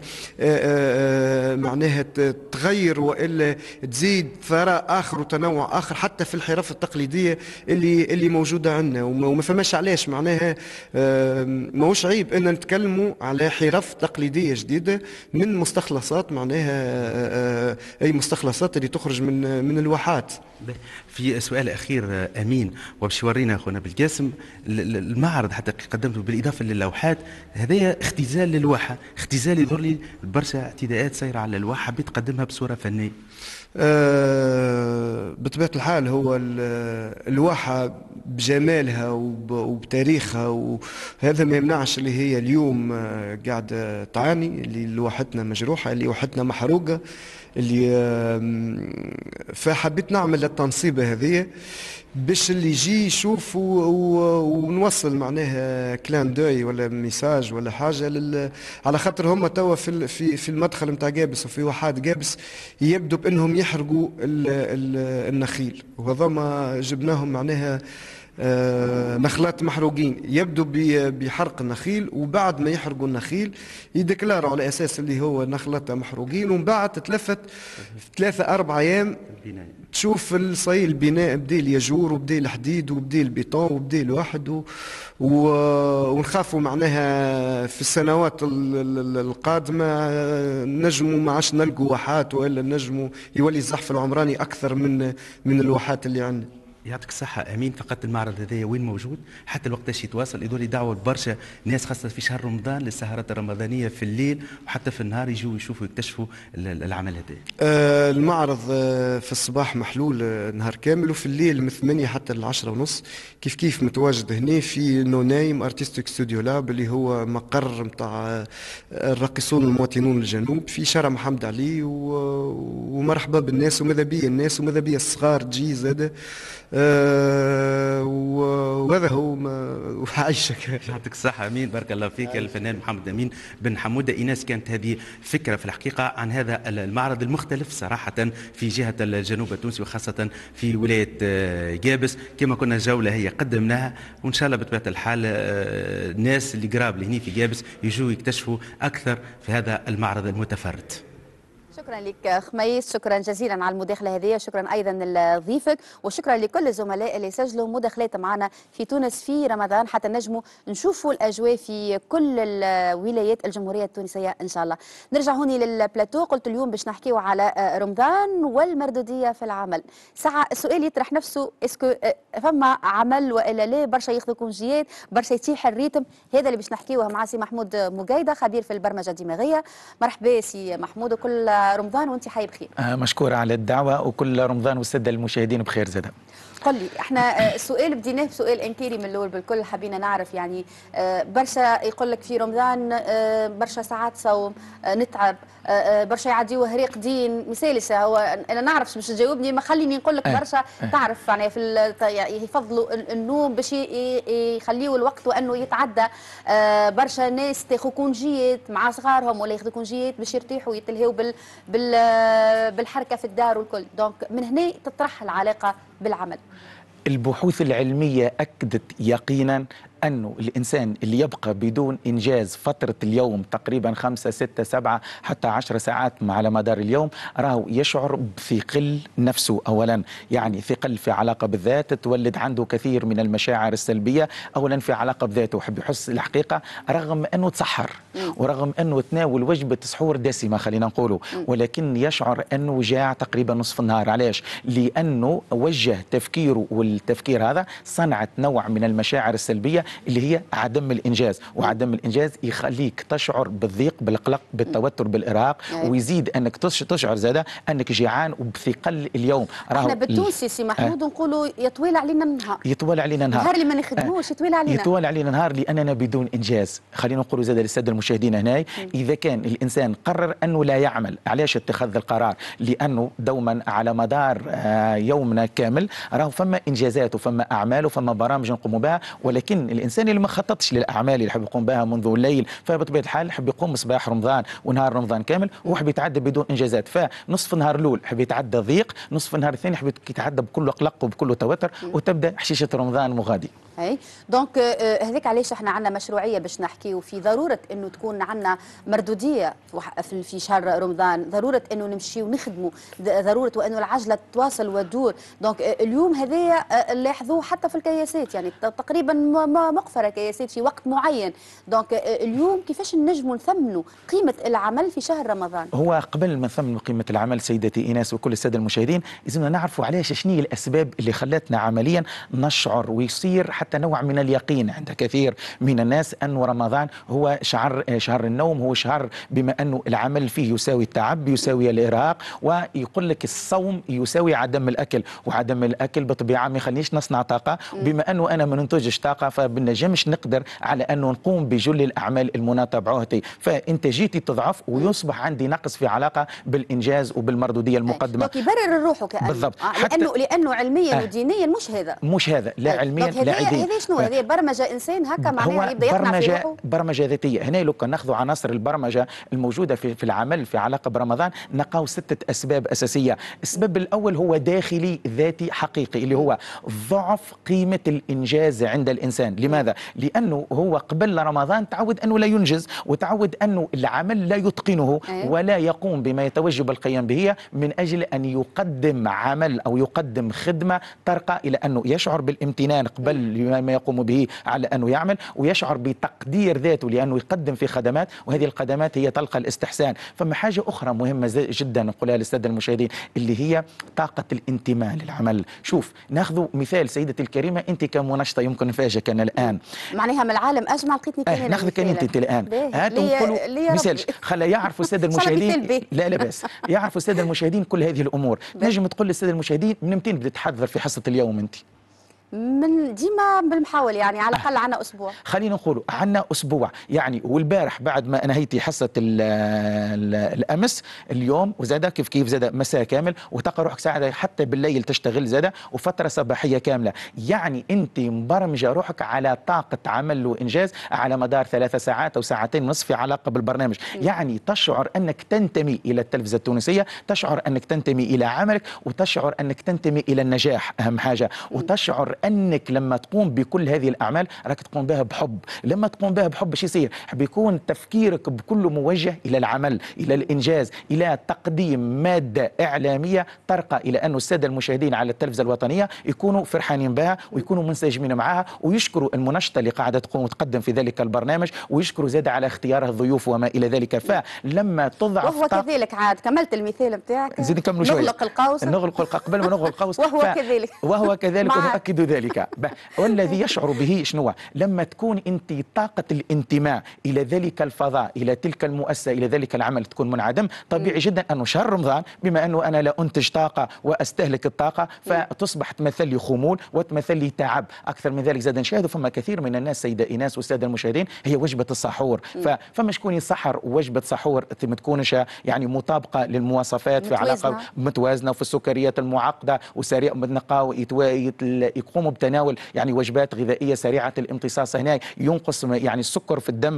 E: معناها تغير والا تزيد ثراء اخر وتنوع اخر حتى في الحرف التقليديه اللي موجوده عندنا. وما فماش علاش معناها ماهوش عيب ان نتكلموا على حرف تقليديه جديده من مستخلصات معناها اي مستخلصات اللي تخرج من الواحات.
D: في سؤال اخير امين، وباش يورينا اخونا بالقاسم المعرض حتى قدمته بالاضافه للوحات، هذايا اختزال للوحه، اختزال يظهر لي برشا اعتداءات صايره على الواحه، حبيت تقدمها بصوره فنيه.
E: بطبيعه الحال هو الواحه بجمالها وبتاريخها، وهذا ما يمنعش اللي هي اليوم قاعده تعاني، اللي لوحتنا مجروحه، اللي لوحتنا محروقه، اللي فحبيت نعمل التنصيبه هذه باش اللي يجي يشوف ونوصل معناها كلام دوي ولا ميساج ولا حاجه على خاطر هم توا في المدخل نتاع جابس وفي واحات جابس يبدو بانهم يحرقوا النخيل، وهذوما جبناهم معناها نخلات محروقين، يبدو بحرق النخيل، وبعد ما يحرقوا النخيل يدكلاروا على اساس اللي هو نخلات محروقين، ومن بعد تتلفت 3-4 ايام تشوف الصي البناء بدا يجور وبدا الحديد وبدا البيطون وبدا الواحد ونخافوا معناها في السنوات القادمه نجموا ما عادش نلقوا واحات، والا نجموا يولي الزحف العمراني اكثر من الواحات اللي عندنا.
D: يعطيك الصحة أمين. فقط المعرض هذايا وين موجود؟ حتى الوقت يتواصل يدور دعوة برشا ناس خاصة في شهر رمضان للسهرات الرمضانية في الليل وحتى في النهار يجوا يشوفوا يكتشفوا العمل هذا.
E: المعرض في الصباح محلول نهار كامل، وفي الليل من 8 حتى 10:30 كيف متواجد هنا في نو نايم ارتستيك ستوديو لاب، اللي هو مقر نتاع الراقصون المواطنون الجنوب في شارع محمد علي، ومرحبا بالناس، وماذا بيا الناس وماذا بيا الصغار تجي زاده. وهذا هو وعايشك.
D: يعطيك الصحة أمين، بارك الله فيك. الفنان محمد أمين بن حمودة. إيناس، كانت هذه فكرة في الحقيقة عن هذا المعرض المختلف صراحة في جهة الجنوب التونسي وخاصة في ولاية جابس. كما كنا جولة هي قدمناها، وإن شاء الله بطبيعة الحال الناس اللي قراب لهني في جابس يجوا يكتشفوا أكثر في هذا المعرض المتفرد.
A: شكرا لك خميس، شكرا جزيلا على المداخله هذه، شكرا ايضا لضيفك، وشكرا لكل الزملاء اللي سجلوا مداخلات معنا في تونس في رمضان حتى نجموا نشوفوا الاجواء في كل الولايات الجمهوريه التونسيه ان شاء الله. نرجع هوني للبلاتو، قلت اليوم باش نحكيو على رمضان والمردوديه في العمل. ساعه السؤال يطرح نفسه، اسكو فما عمل والا لا؟ برشا ياخذوا كونجيات، برشا يتيح الريتم، هذا اللي باش نحكيوه مع سي محمود مقايده خبير في البرمجه الدماغيه. مرحبا سي محمود، وكل رمضان وانت حي بخير.
F: مشكورة على الدعوة، وكل رمضان والسادة المشاهدين بخير زاده.
A: قل لي، احنا السؤال بديناه بسؤال انكاري من الاول بالكل، حبينا نعرف يعني برشا يقول لك في رمضان برشا ساعات صوم، نتعب، برشا يعديوه راقدين، مثال هو انا نعرفش باش تجاوبني، ما خليني نقول لك برشا تعرف يعني يفضلوا النوم باش يخليوا الوقت وانه يتعدى. برشا ناس تاخذ كونجيات مع صغارهم ولا ياخذوا كونجيات باش يرتاحوا يتلهوا بالحركه في الدار والكل. دونك من هنا تطرح العلاقه بالعمل.
F: البحوث العلمية أكدت يقينا أنه الإنسان اللي يبقى بدون إنجاز فترة اليوم تقريبا 5 6 7 حتى 10 ساعات على مدار اليوم، راهو يشعر بثقل نفسه أولا، يعني ثقل في علاقة بالذات، تولد عنده كثير من المشاعر السلبية أولا في علاقة بذاته، وحب يحس الحقيقة رغم أنه تسحر ورغم أنه تناول وجبة سحور دسمة خلينا نقوله، ولكن يشعر أنه جاع تقريبا نصف النهار. علاش؟ لأنه وجه تفكيره، والتفكير هذا صنعت نوع من المشاعر السلبية اللي هي عدم الإنجاز، وعدم الإنجاز يخليك تشعر بالضيق، بالقلق، بالتوتر، بالإرهاق، ويزيد أنك تشعر زادة أنك جيعان وبثقل اليوم.
A: احنا بالتونسي سي محمود نقولوا يطول علينا النهار،
F: يطول علينا النهار،
A: النهار اللي ما نخدموش يطول علينا
F: نهار لأننا بدون إنجاز. خلينا نقولوا زادة للسادة المشاهدين هنا، إذا كان الإنسان قرر أنه لا يعمل، علاش اتخذ القرار؟ لأنه دوما على مدار يومنا كامل راهو فما إنجازات وفما أعمال وفما برامج نقوم بها، ولكن الانسان اللي ما خططش للاعمال اللي يحب يقوم بها منذ الليل، فبطبيعه الحال يحب يقوم صباح رمضان ونهار رمضان كامل ويحب يتعدى بدون انجازات، فنصف النهار الاول يحب يتعدى ضيق، نصف النهار الثاني يحب يتعدى بكل قلق وبكل توتر، وتبدا حشيشه رمضان مغادي.
A: اي دونك هذيك علاش احنا عندنا مشروعيه باش نحكيو في ضروره انه تكون عندنا مردوديه في شهر رمضان، ضروره انه نمشيو نخدموا، ضروره وانه العجله تواصل وتدور. دونك اليوم هذايا نلاحظوه حتى في الكياسات، يعني تقريبا مقفره كياسات في وقت معين. دونك اليوم كيفاش نجموا نثمنوا قيمه العمل في شهر رمضان؟
F: هو قبل ما نثمنوا قيمه العمل سيدتي ايناس وكل الساده المشاهدين، لازمنا نعرفوا علاش شنو الاسباب اللي خلتنا عمليا نشعر ويصير حتى نوع من اليقين عند كثير من الناس أنه رمضان هو شهر النوم، هو شهر بما أنه العمل فيه يساوي التعب، يساوي الإرهاق، ويقول لك الصوم يساوي عدم الأكل، وعدم الأكل بطبيعة ما يخليش نصنع طاقة، بما أنه أنا ما ننتجش طاقة فبنجمش نقدر على أنه نقوم بجل الأعمال المناطة بعهدي، فإنتاجيتي تضعف ويصبح عندي نقص في علاقة بالإنجاز وبالمردودية المقدمة.
A: يبرر الروحه كأنه
F: بالضبط،
A: لأنه علميا ودينيا مش هذا لا علميا لا عاديا. شنو هذه برمجه انسان هكا معناها يبدا يقنع في روحه؟ برمجه
F: ذاتيه. هنا لو كان ناخذوا عناصر البرمجه الموجوده في العمل في علاقه برمضان نلقاو 6 اسباب اساسيه. السبب الاول هو داخلي ذاتي حقيقي اللي هو ضعف قيمه الانجاز عند الانسان. لماذا؟ لانه هو قبل رمضان تعود انه لا ينجز، وتعود انه العمل لا يتقنه ولا يقوم بما يتوجب القيام به من اجل ان يقدم عمل او يقدم خدمه ترقى الى انه يشعر بالامتنان قبل ما يقوم به على أنه يعمل، ويشعر بتقدير ذاته لأنه يقدم في خدمات، وهذه الخدمات هي تلقى الاستحسان. فما حاجة أخرى مهمة جدا نقولها للسادة المشاهدين اللي هي طاقة الانتماء للعمل. شوف ناخذ مثال سيدتي الكريمة، أنت كمنشطة يمكن نفاجئك أنا الآن
A: معناها من العالم أجمع لقيتني كلمة
F: ناخذ كلمة أنت الآن هاتوا نقولوا مثال خلى يعرفوا السادة المشاهدين لا بس يعرفوا السادة المشاهدين كل هذه الأمور. نجم تقول للسادة المشاهدين من متين بدك تحضر في حصة اليوم أنت؟
A: من ديما بالمحاول يعني على الاقل عندنا اسبوع،
F: خلينا نقولوا عندنا اسبوع يعني. والبارح بعد ما انهيتي حصه الامس اليوم وزاده كيف زاده مساء كامل، وتلقى روحك ساعه حتى بالليل تشتغل زاده وفتره صباحيه كامله، يعني انت مبرمجه روحك على طاقه عمل وانجاز على مدار 3 ساعات او ساعتين ونصف في علاقه بالبرنامج. يعني تشعر انك تنتمي الى التلفزه التونسيه، تشعر انك تنتمي الى عملك، وتشعر انك تنتمي الى النجاح اهم حاجه، وتشعر وانك لما تقوم بكل هذه الاعمال راك تقوم بها بحب. لما تقوم بها بحب شو يصير؟ بيكون تفكيرك بكله موجه الى العمل، الى الانجاز، الى تقديم ماده اعلاميه ترقى الى انه الساده المشاهدين على التلفزه الوطنيه يكونوا فرحانين بها ويكونوا منسجمين معها، ويشكروا المنشطه اللي قاعده تقوم وتقدم في ذلك البرنامج، ويشكروا زاد على اختيارها الضيوف وما الى ذلك. فلما تضعف
A: وهو كذلك عاد كملت المثال بتاعك،
F: نزيد نكمل شويه،
A: نغلق القوس،
F: قبل ما نغلق القوس
A: وهو كذلك
F: ونؤكد ذلك. والذي يشعر به شنو؟ لما تكون انت طاقه الانتماء الى ذلك الفضاء، الى تلك المؤسسه، الى ذلك العمل تكون منعدم، طبيعي جدا انه شهر رمضان بما انه انا لا انتج طاقه واستهلك الطاقه فتصبح تمثل لي خمول وتمثل لي تعب. اكثر من ذلك زاد نشاهد فما كثير من الناس سيده ايناس والساده المشاهدين هي وجبه السحور، فما شكون يسحر وجبه سحور ما تكونش يعني مطابقه للمواصفات في علاقه متوازنه وفي السكريات المعقده وسريع نقاو يقوموا بتناول يعني وجبات غذائيه سريعه الامتصاص، هنا ينقص يعني السكر في الدم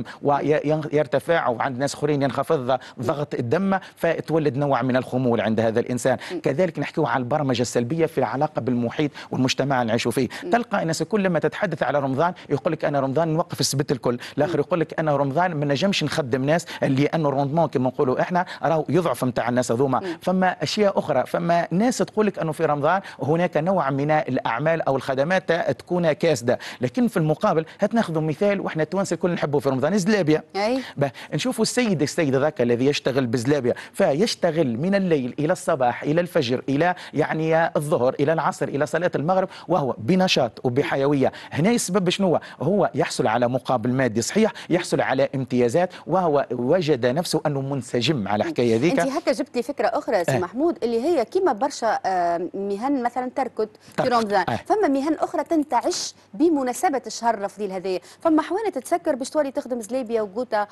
F: ويرتفع، وعند ناس اخرين ينخفض ضغط الدم فتولد نوع من الخمول عند هذا الانسان. كذلك نحكيو على البرمجه السلبيه في العلاقه بالمحيط والمجتمع اللي نعيشوا فيه. تلقى الناس كل ما تتحدث على رمضان يقول لك انا رمضان نوقف السبت الكل، الاخر يقول لك انا رمضان ما نجمش نخدم ناس لانه الروندمون كما نقولوا احنا راهو يضعف نتاع الناس هذوما. فما اشياء اخرى، فما ناس تقول لك انه في رمضان هناك نوع من الاعمال او الخدمات تكون كاسده، لكن في المقابل هات ناخذ مثال واحنا التوانسه الكل نحبه في رمضان، زلابيا. نشوفوا السيد ذاك الذي يشتغل بزلابيا فيشتغل من الليل الى الصباح الى الفجر الى يعني الظهر الى العصر الى صلاه المغرب وهو بنشاط وبحيويه. هنا السبب شنو هو؟ يحصل على مقابل مادي صحيح، يحصل على امتيازات، وهو وجد نفسه انه منسجم على حكايه ذيك.
A: انت هكا جبت لي فكره اخرى سي محمود، اللي هي كيما برشا مهن مثلا تركض في رمضان، فما مهن اخرى تنتعش بمناسبه الشهر الفضيل هذايا، فما حوانت تتسكر باش تولي تخدم زليبيا وقوطه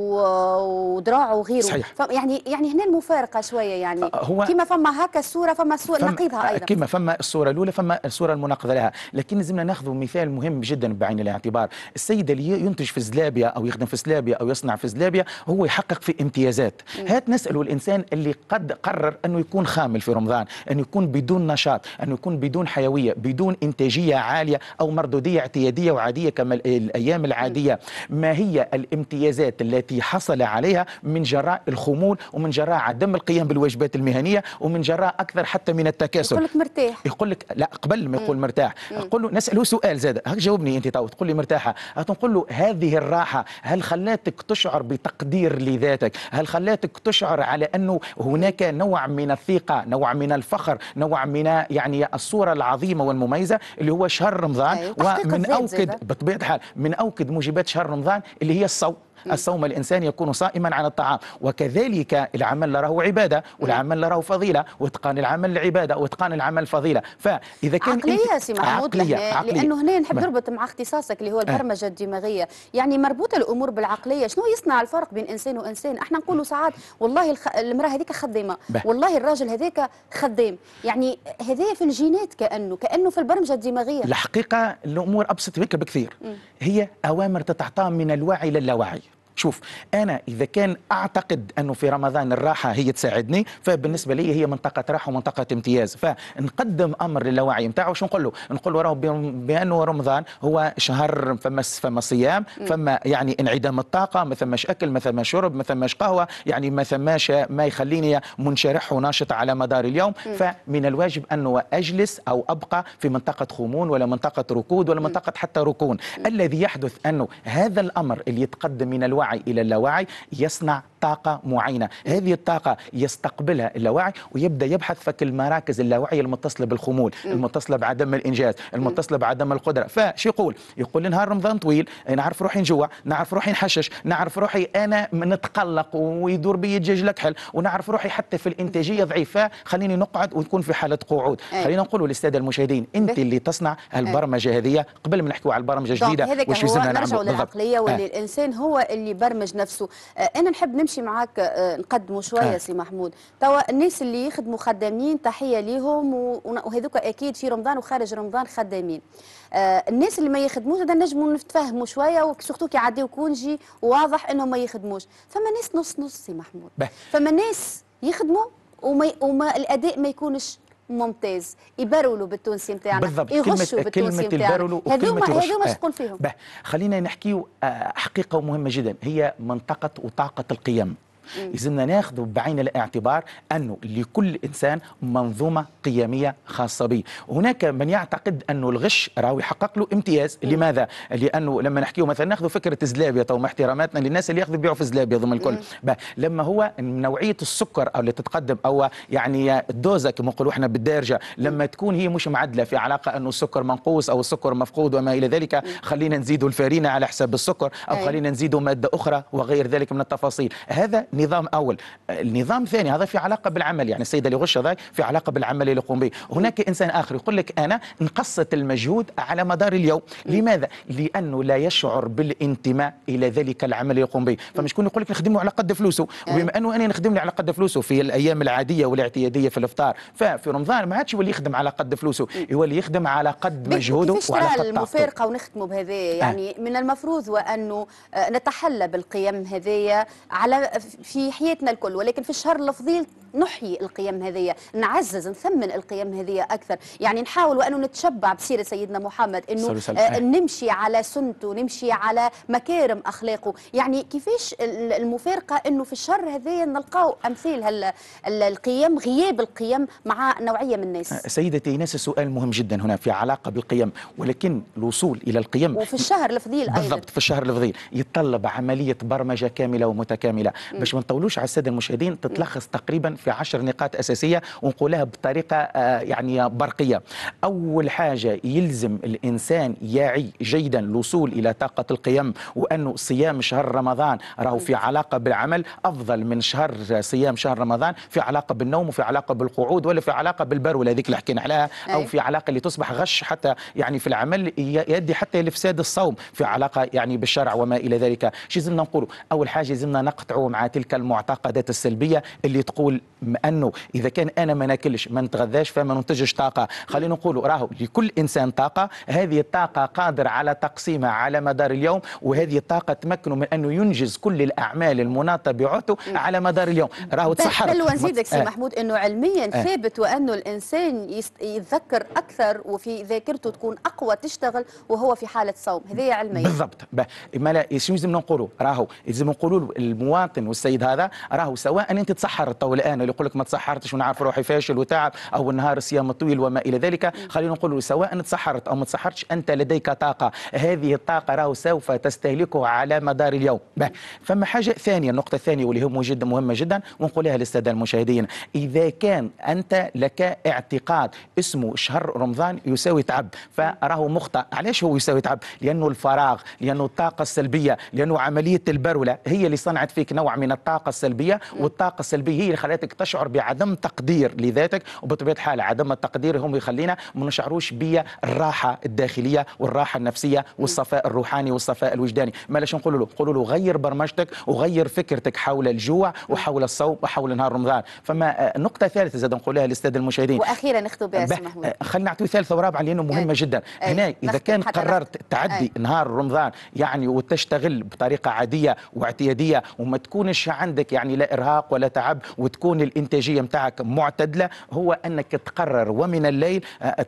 A: ودراع وغيره. يعني هنا المفارقه شويه، يعني كيما فما هكا الصوره فما صوره نقيضها ايضا،
F: كيما فما الصوره الاولى فما الصوره المناقضه لها. لكن لازمنا ناخذ مثال مهم جدا بعين الاعتبار. السيد اللي ينتج في زلابيا او يخدم في زلابيا او يصنع في زلابيا هو يحقق في امتيازات. هات نساله الانسان اللي قد قرر انه يكون خامل في رمضان، انه يكون بدون نشاط، انه يكون بدون حيويه، بدون انتاجيه عاليه او مردوديه اعتياديه وعاديه كما الايام العاديه، ما هي الامتيازات التي حصل عليها من جراء الخمول ومن جراء عدم القيام بالواجبات المهنيه ومن جراء اكثر حتى من التكاسل.
A: يقول لك مرتاح،
F: يقول لك لا قبل ما يقول مرتاح نقول له نساله سؤال زاد، هاك جاوبني انت تقول لي مرتاحه، نقول له هذه الراحه هل خلاتك تشعر بتقدير لذاتك؟ هل خلاتك تشعر على انه هناك نوع من الثقه، نوع من الفخر، نوع من يعني الصوره العظيمه والمميزه اللي هو شهر رمضان؟ ومن اوكد بطبيعه الحال من اوكد موجبات شهر رمضان اللي هي الصوم. الصوم الإنسان يكون صائما عن الطعام، وكذلك العمل له عبادة والعمل له فضيلة، واتقان العمل عبادة واتقان العمل فضيلة. فإذا كان
A: عقلية سي محمود، لأنه هنا نحب نربط مع اختصاصك اللي هو البرمجة الدماغية، يعني مربوطة الأمور بالعقلية. شنو يصنع الفرق بين إنسان وإنسان؟ احنا نقولوا ساعات والله المرأة هذيك خدامة، والله الراجل هذاك خدام، يعني هذايا في الجينات، كأنه في البرمجة الدماغية.
F: الحقيقة الأمور أبسط منك بكثير، هي أوامر تتعطى من الوعي للاوعي. شوف أنا إذا كان أعتقد أنه في رمضان الراحة هي تساعدني، فبالنسبة لي هي منطقة راحة ومنطقة امتياز، فنقدم أمر للاوعي نتاعو. شو نقول له؟ نقول له راهو بأنه رمضان هو شهر فما صيام، فما يعني انعدام الطاقة، ما ثماش أكل، ما ثماش شرب، ما ثماش قهوة، يعني ما ثماش ما يخليني منشرح وناشط على مدار اليوم. فمن الواجب أنه أجلس أو أبقى في منطقة خمون ولا منطقة ركود ولا منطقة حتى ركون. الذي يحدث أنه هذا الأمر اللي يتقدم من الوعي إلى اللاوعي يصنع طاقة معينة، هذه الطاقة يستقبلها اللاوعي ويبدأ يبحث في المراكز اللاوعية المتصلة بالخمول، المتصلة بعدم الإنجاز، المتصلة بعدم القدرة. فشو يقول لي نهار رمضان طويل، نعرف روحي نجوع، نعرف روحي نحشش، نعرف روحي أنا نتقلق ويدور بي الدجاج الأكحل، ونعرف روحي حتى في الإنتاجية ضعيفة، خليني نقعد ونكون في حالة قعود. خلينا نقول للسادة المشاهدين أنت اللي تصنع البرمجة هذه قبل ما نحكوا على البرمجة الجديدة
A: وش لازمنا نرجعوا للعقلية واللي الإنسان هو اللي برمج نفسه. أنا نحب نمشي معاك نقدموا شوية سي محمود. توا الناس اللي يخدموا خدامين تحية ليهم، وهذوك أكيد في رمضان وخارج رمضان خدامين. الناس اللي ما يخدموش هذا نجموا نتفاهموا شوية، وسورتو كي يعديو كونجي واضح أنهم ما يخدموش. فما ناس نص نص سي محمود، فما ناس يخدموا وما الأداء ما يكونش ممتاز، يبرولوا بالتونسي نتاعنا،
F: بالضبط.
A: يغشوا بالتونسي نتاعنا، هذوما اش تقول فيهم؟
F: خلينا نحكيو حقيقه مهمه جدا، هي منطقه وطاقه القيم. لازمنا ناخذ بعين الاعتبار انه لكل انسان منظومه قيميه خاصه به. هناك من يعتقد انه الغش راهو يحقق له امتياز. لماذا؟ لانه لما نحكيو مثلا ناخذ فكره زلابيا، مع احتراماتنا للناس اللي ياخذوا يبيعوا في زلابيا ضمن الكل، لما هو نوعيه السكر او اللي تتقدم او يعني الدوزه كما نقولوا احنا بالدارجه، لما تكون هي مش معدله في علاقه انه السكر منقوص او السكر مفقود وما الى ذلك، خلينا نزيدوا الفارينه على حساب السكر او خلينا نزيدوا ماده اخرى وغير ذلك من التفاصيل. هذا نظام اول. النظام الثاني هذا في علاقه بالعمل، يعني السيد اللي يغش هذا في علاقه بالعمل اللي يقوم به. هناك انسان اخر يقول لك انا نقصت المجهود على مدار اليوم. لماذا؟ لانه لا يشعر بالانتماء الى ذلك العمل اللي يقوم به. فمش يكون يقول لك نخدم له على قد فلوسه، وبما انه انا نخدم له على قد فلوسه في الايام العاديه والاعتياديه في الافطار، ففي رمضان ما عادش يولي يخدم على قد فلوسه، يولي يخدم على قد مجهوده وعلى قد طاقته.
A: المفارقه ونختموا بهذا، يعني من المفروض وانه نتحلى بالقيم هذه على في حياتنا الكل، ولكن في الشهر الفضيل نحيي القيم هذه، نعزز نثمن القيم هذه اكثر، يعني نحاول وانه نتشبع بسيره سيدنا محمد، انه نمشي على سنته، نمشي على مكارم اخلاقه. يعني كيفاش المفارقه انه في الشهر هذايا نلقاو امثال القيم، غياب القيم مع نوعيه من الناس.
F: سيدتي ايناس السؤال مهم جدا هنا في علاقه بالقيم، ولكن الوصول الى القيم
A: وفي الشهر الفضيل ايضا
F: بالضبط في الشهر الفضيل يتطلب عمليه برمجه كامله ومتكامله. باش ما نطولوش على الساده المشاهدين، تتلخص تقريبا في 10 نقاط اساسيه ونقولها بطريقه يعني برقيه. اول حاجه يلزم الانسان يعي جيدا الوصول الى طاقه القيم، وانه صيام شهر رمضان راهو في علاقه بالعمل افضل من صيام شهر رمضان في علاقه بالنوم وفي علاقه بالقعود ولا في علاقه بالبروله هذيك اللي حكينا عليها، او في علاقه اللي تصبح غش حتى يعني في العمل يؤدي حتى لافساد الصوم، في علاقه يعني بالشرع وما الى ذلك. شو لازمنا نقولوا؟ اول حاجه لازمنا نقطعوا مع تلك المعتقدات السلبيه اللي تقول انه اذا كان انا ما ناكلش ما نتغذاش فما ننتجش طاقه. خلينا نقولوا راهو لكل انسان طاقه، هذه الطاقه قادر على تقسيمها على مدار اليوم، وهذه الطاقه تمكنه من انه ينجز كل الاعمال المناطه بعته على مدار اليوم. راهو تسحر.
A: بل ونزيدك سي محمود انه علميا ثابت وانه الانسان يتذكر اكثر وفي ذاكرته تكون اقوى تشتغل وهو في حاله صوم، هذه علميا
F: بالضبط. ما شو لازم نقولوا؟ راهو لازم نقولوا المواطن والسيد هذا راهو سواء انت تسحرت تو الان اللي يقول لك ما تسحرتش ونعرف روحي فاشل وتعب او النهار الصيام الطويل وما الى ذلك، خلينا نقول سواء تسحرت او ما تسحرتش انت لديك طاقه، هذه الطاقه راهو سوف تستهلكها على مدار اليوم. فما حاجه ثانيه، النقطه الثانيه واللي هي جدا مهمه جدا ونقولها للساده المشاهدين، اذا كان انت لك اعتقاد اسمه شهر رمضان يساوي تعب، فراهو مخطئ. علاش هو يساوي تعب؟ لانه الفراغ، لانه الطاقه السلبيه، لانه عمليه البروله هي اللي صنعت فيك نوع من الطاقه السلبيه، والطاقه السلبيه هي اللي خلتك تشعر بعدم تقدير لذاتك، وبطبيعه الحال عدم التقدير هم يخلينا ما نشعروش بالراحه الداخليه والراحه النفسيه والصفاء الروحاني والصفاء الوجداني. ما لاش نقولوا له؟ نقولوا له غير برمجتك وغير فكرتك حول الجوع وحول الصوم وحول نهار رمضان. فما النقطه الثالثه زاد نقولها للساده المشاهدين
A: واخيرا نختم بها سي محمود،
F: خلينا نعطيو ثالثه ورابعه لانه مهمه جدا. هنا اذا كان قررت تعدي نهار رمضان يعني وتشتغل بطريقه عاديه واعتياديه وما تكونش عندك يعني لا ارهاق ولا تعب وتكون الانتاجيه نتاعك معتدله، هو انك تقرر ومن الليل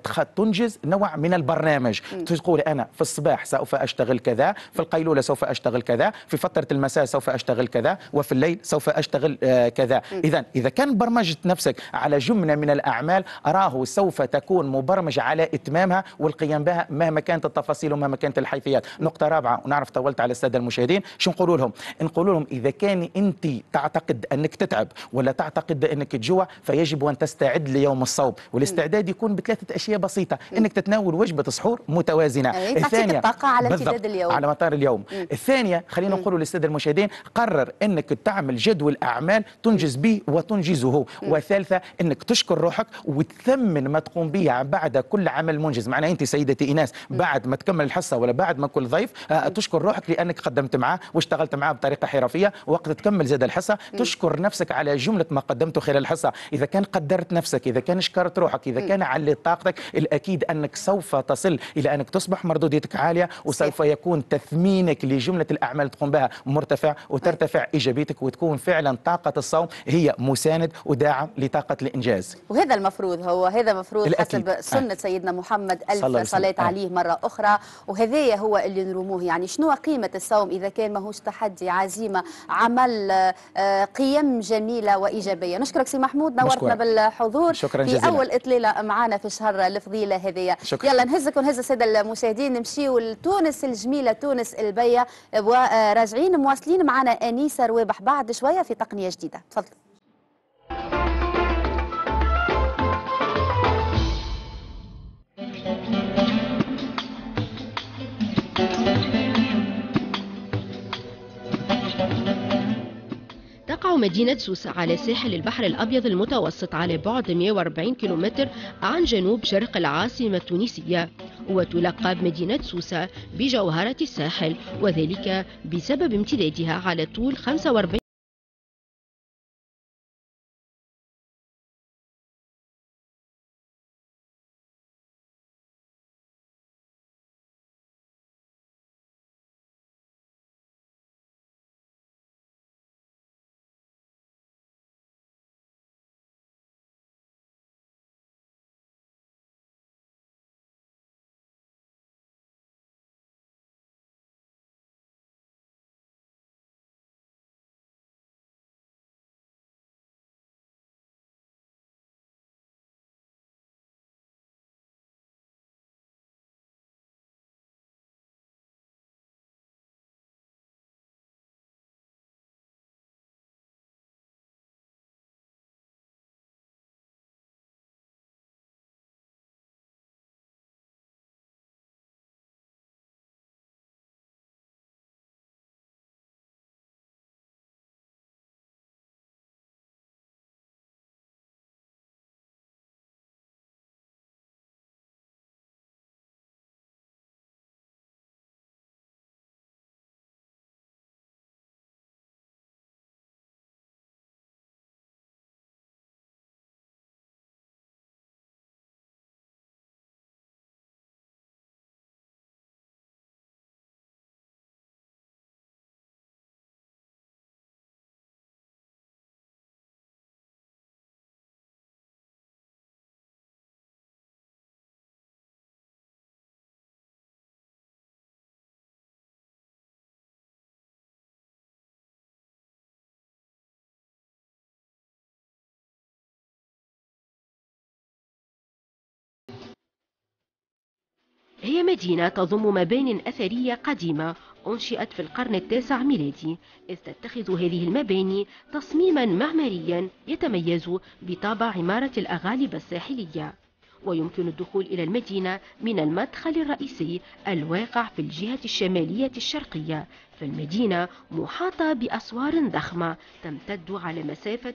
F: تنجز نوع من البرنامج. تقول انا في الصباح سوف اشتغل كذا، في القيلوله سوف اشتغل كذا، في فتره المساء سوف اشتغل كذا، وفي الليل سوف اشتغل كذا. اذا كان برمجت نفسك على جمله من الاعمال راهو سوف تكون مبرمج على اتمامها والقيام بها مهما كانت التفاصيل ومهما كانت الحيثيات. نقطه رابعه ونعرف طولت على الساده المشاهدين، شو نقولوا لهم؟ نقولوا لهم اذا كان انت تعتقد انك تتعب ولا تعتقد انك تجوع فيجب ان تستعد ليوم الصوم، والاستعداد يكون بثلاثه اشياء بسيطه، انك تتناول وجبه سحور متوازنه.
A: الثانيه الطاقه على امتداد اليوم
F: على مطار اليوم. الثانيه خلينا نقولوا للساده المشاهدين قرر انك تعمل جدول اعمال تنجز به وتنجزه. والثالثه انك تشكر روحك وتثمن ما تقوم به بعد كل عمل منجز. معناها انت سيدتي ايناس بعد ما تكمل الحصه ولا بعد ما كل ضيف تشكر روحك لانك قدمت معاه واشتغلت معاه بطريقه حرفيه، وقت تكمل تكمل زاد الحصه تشكر نفسك على جمله ما قدمته خلال الحصه. اذا كان قدرت نفسك، اذا كان شكرت روحك، اذا كان عليت طاقتك، الاكيد انك سوف تصل الى انك تصبح مردوديتك عاليه، وسوف يكون تثمينك لجمله الاعمال اللي تقوم بها مرتفع، وترتفع ايجابيتك، وتكون فعلا طاقه الصوم هي مساند وداعم لطاقه الانجاز.
A: وهذا المفروض، هذا المفروض حسب سنه سيدنا محمد، الف صلاه عليه مره اخرى. وهذايا هو اللي نروموه. يعني شنو قيمه الصوم اذا كان ماهوش تحدي، عزيمه، عمل، قيم جميله وايجابيه. نشكرك سي محمود، نورتنا بالحضور
F: شكرا
A: في
F: جزيلا.
A: اول اطلاله معنا في الشهر الفضيله هذيا. يلا نهزك ونهز الساده المشاهدين، نمشيو لتونس الجميله، تونس البيه، وراجعين مواصلين معنا انيسه روابح بعد شويه في تقنيه جديده. تفضل.
G: تقع مدينة سوسة على ساحل البحر الأبيض المتوسط على بعد 140 كيلومتر عن جنوب شرق العاصمة التونسية، وتلقب مدينة سوسة بجوهرة الساحل، وذلك بسبب امتدادها على طول 45هي مدينة تضم مبان أثرية قديمة أنشئت في القرن التاسع ميلادي، إذ تتخذ هذه المباني تصميما معماريا يتميز بطابع عمارة الأغالب الساحلية. ويمكن الدخول إلى المدينة من المدخل الرئيسي الواقع في الجهة الشمالية الشرقية، فالمدينة محاطة بأسوار ضخمة تمتد على مسافة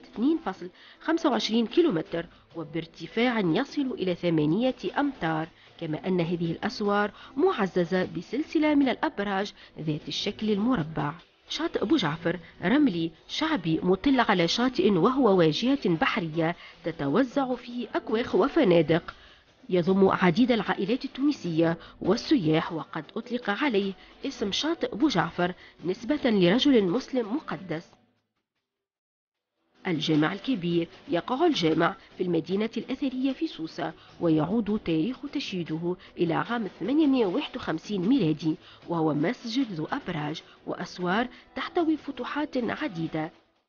G: 2.25 كيلومتر وبارتفاع يصل إلى 8 أمتار، كما أن هذه الأسوار معززة بسلسلة من الأبراج ذات الشكل المربع. شاطئ بوجعفر رملي شعبي مطل على شاطئ وهو واجهة بحرية تتوزع فيه أكواخ وفنادق، يضم عديد العائلات التونسية والسياح، وقد أطلق عليه اسم شاطئ بوجعفر نسبة لرجل مسلم مقدس. الجامع الكبير يقع الجامع في المدينة الأثرية في سوسة، ويعود تاريخ تشييده إلى عام 851 ميلادي، وهو مسجد ذو أبراج وأسوار تحتوي فتوحات عديدة.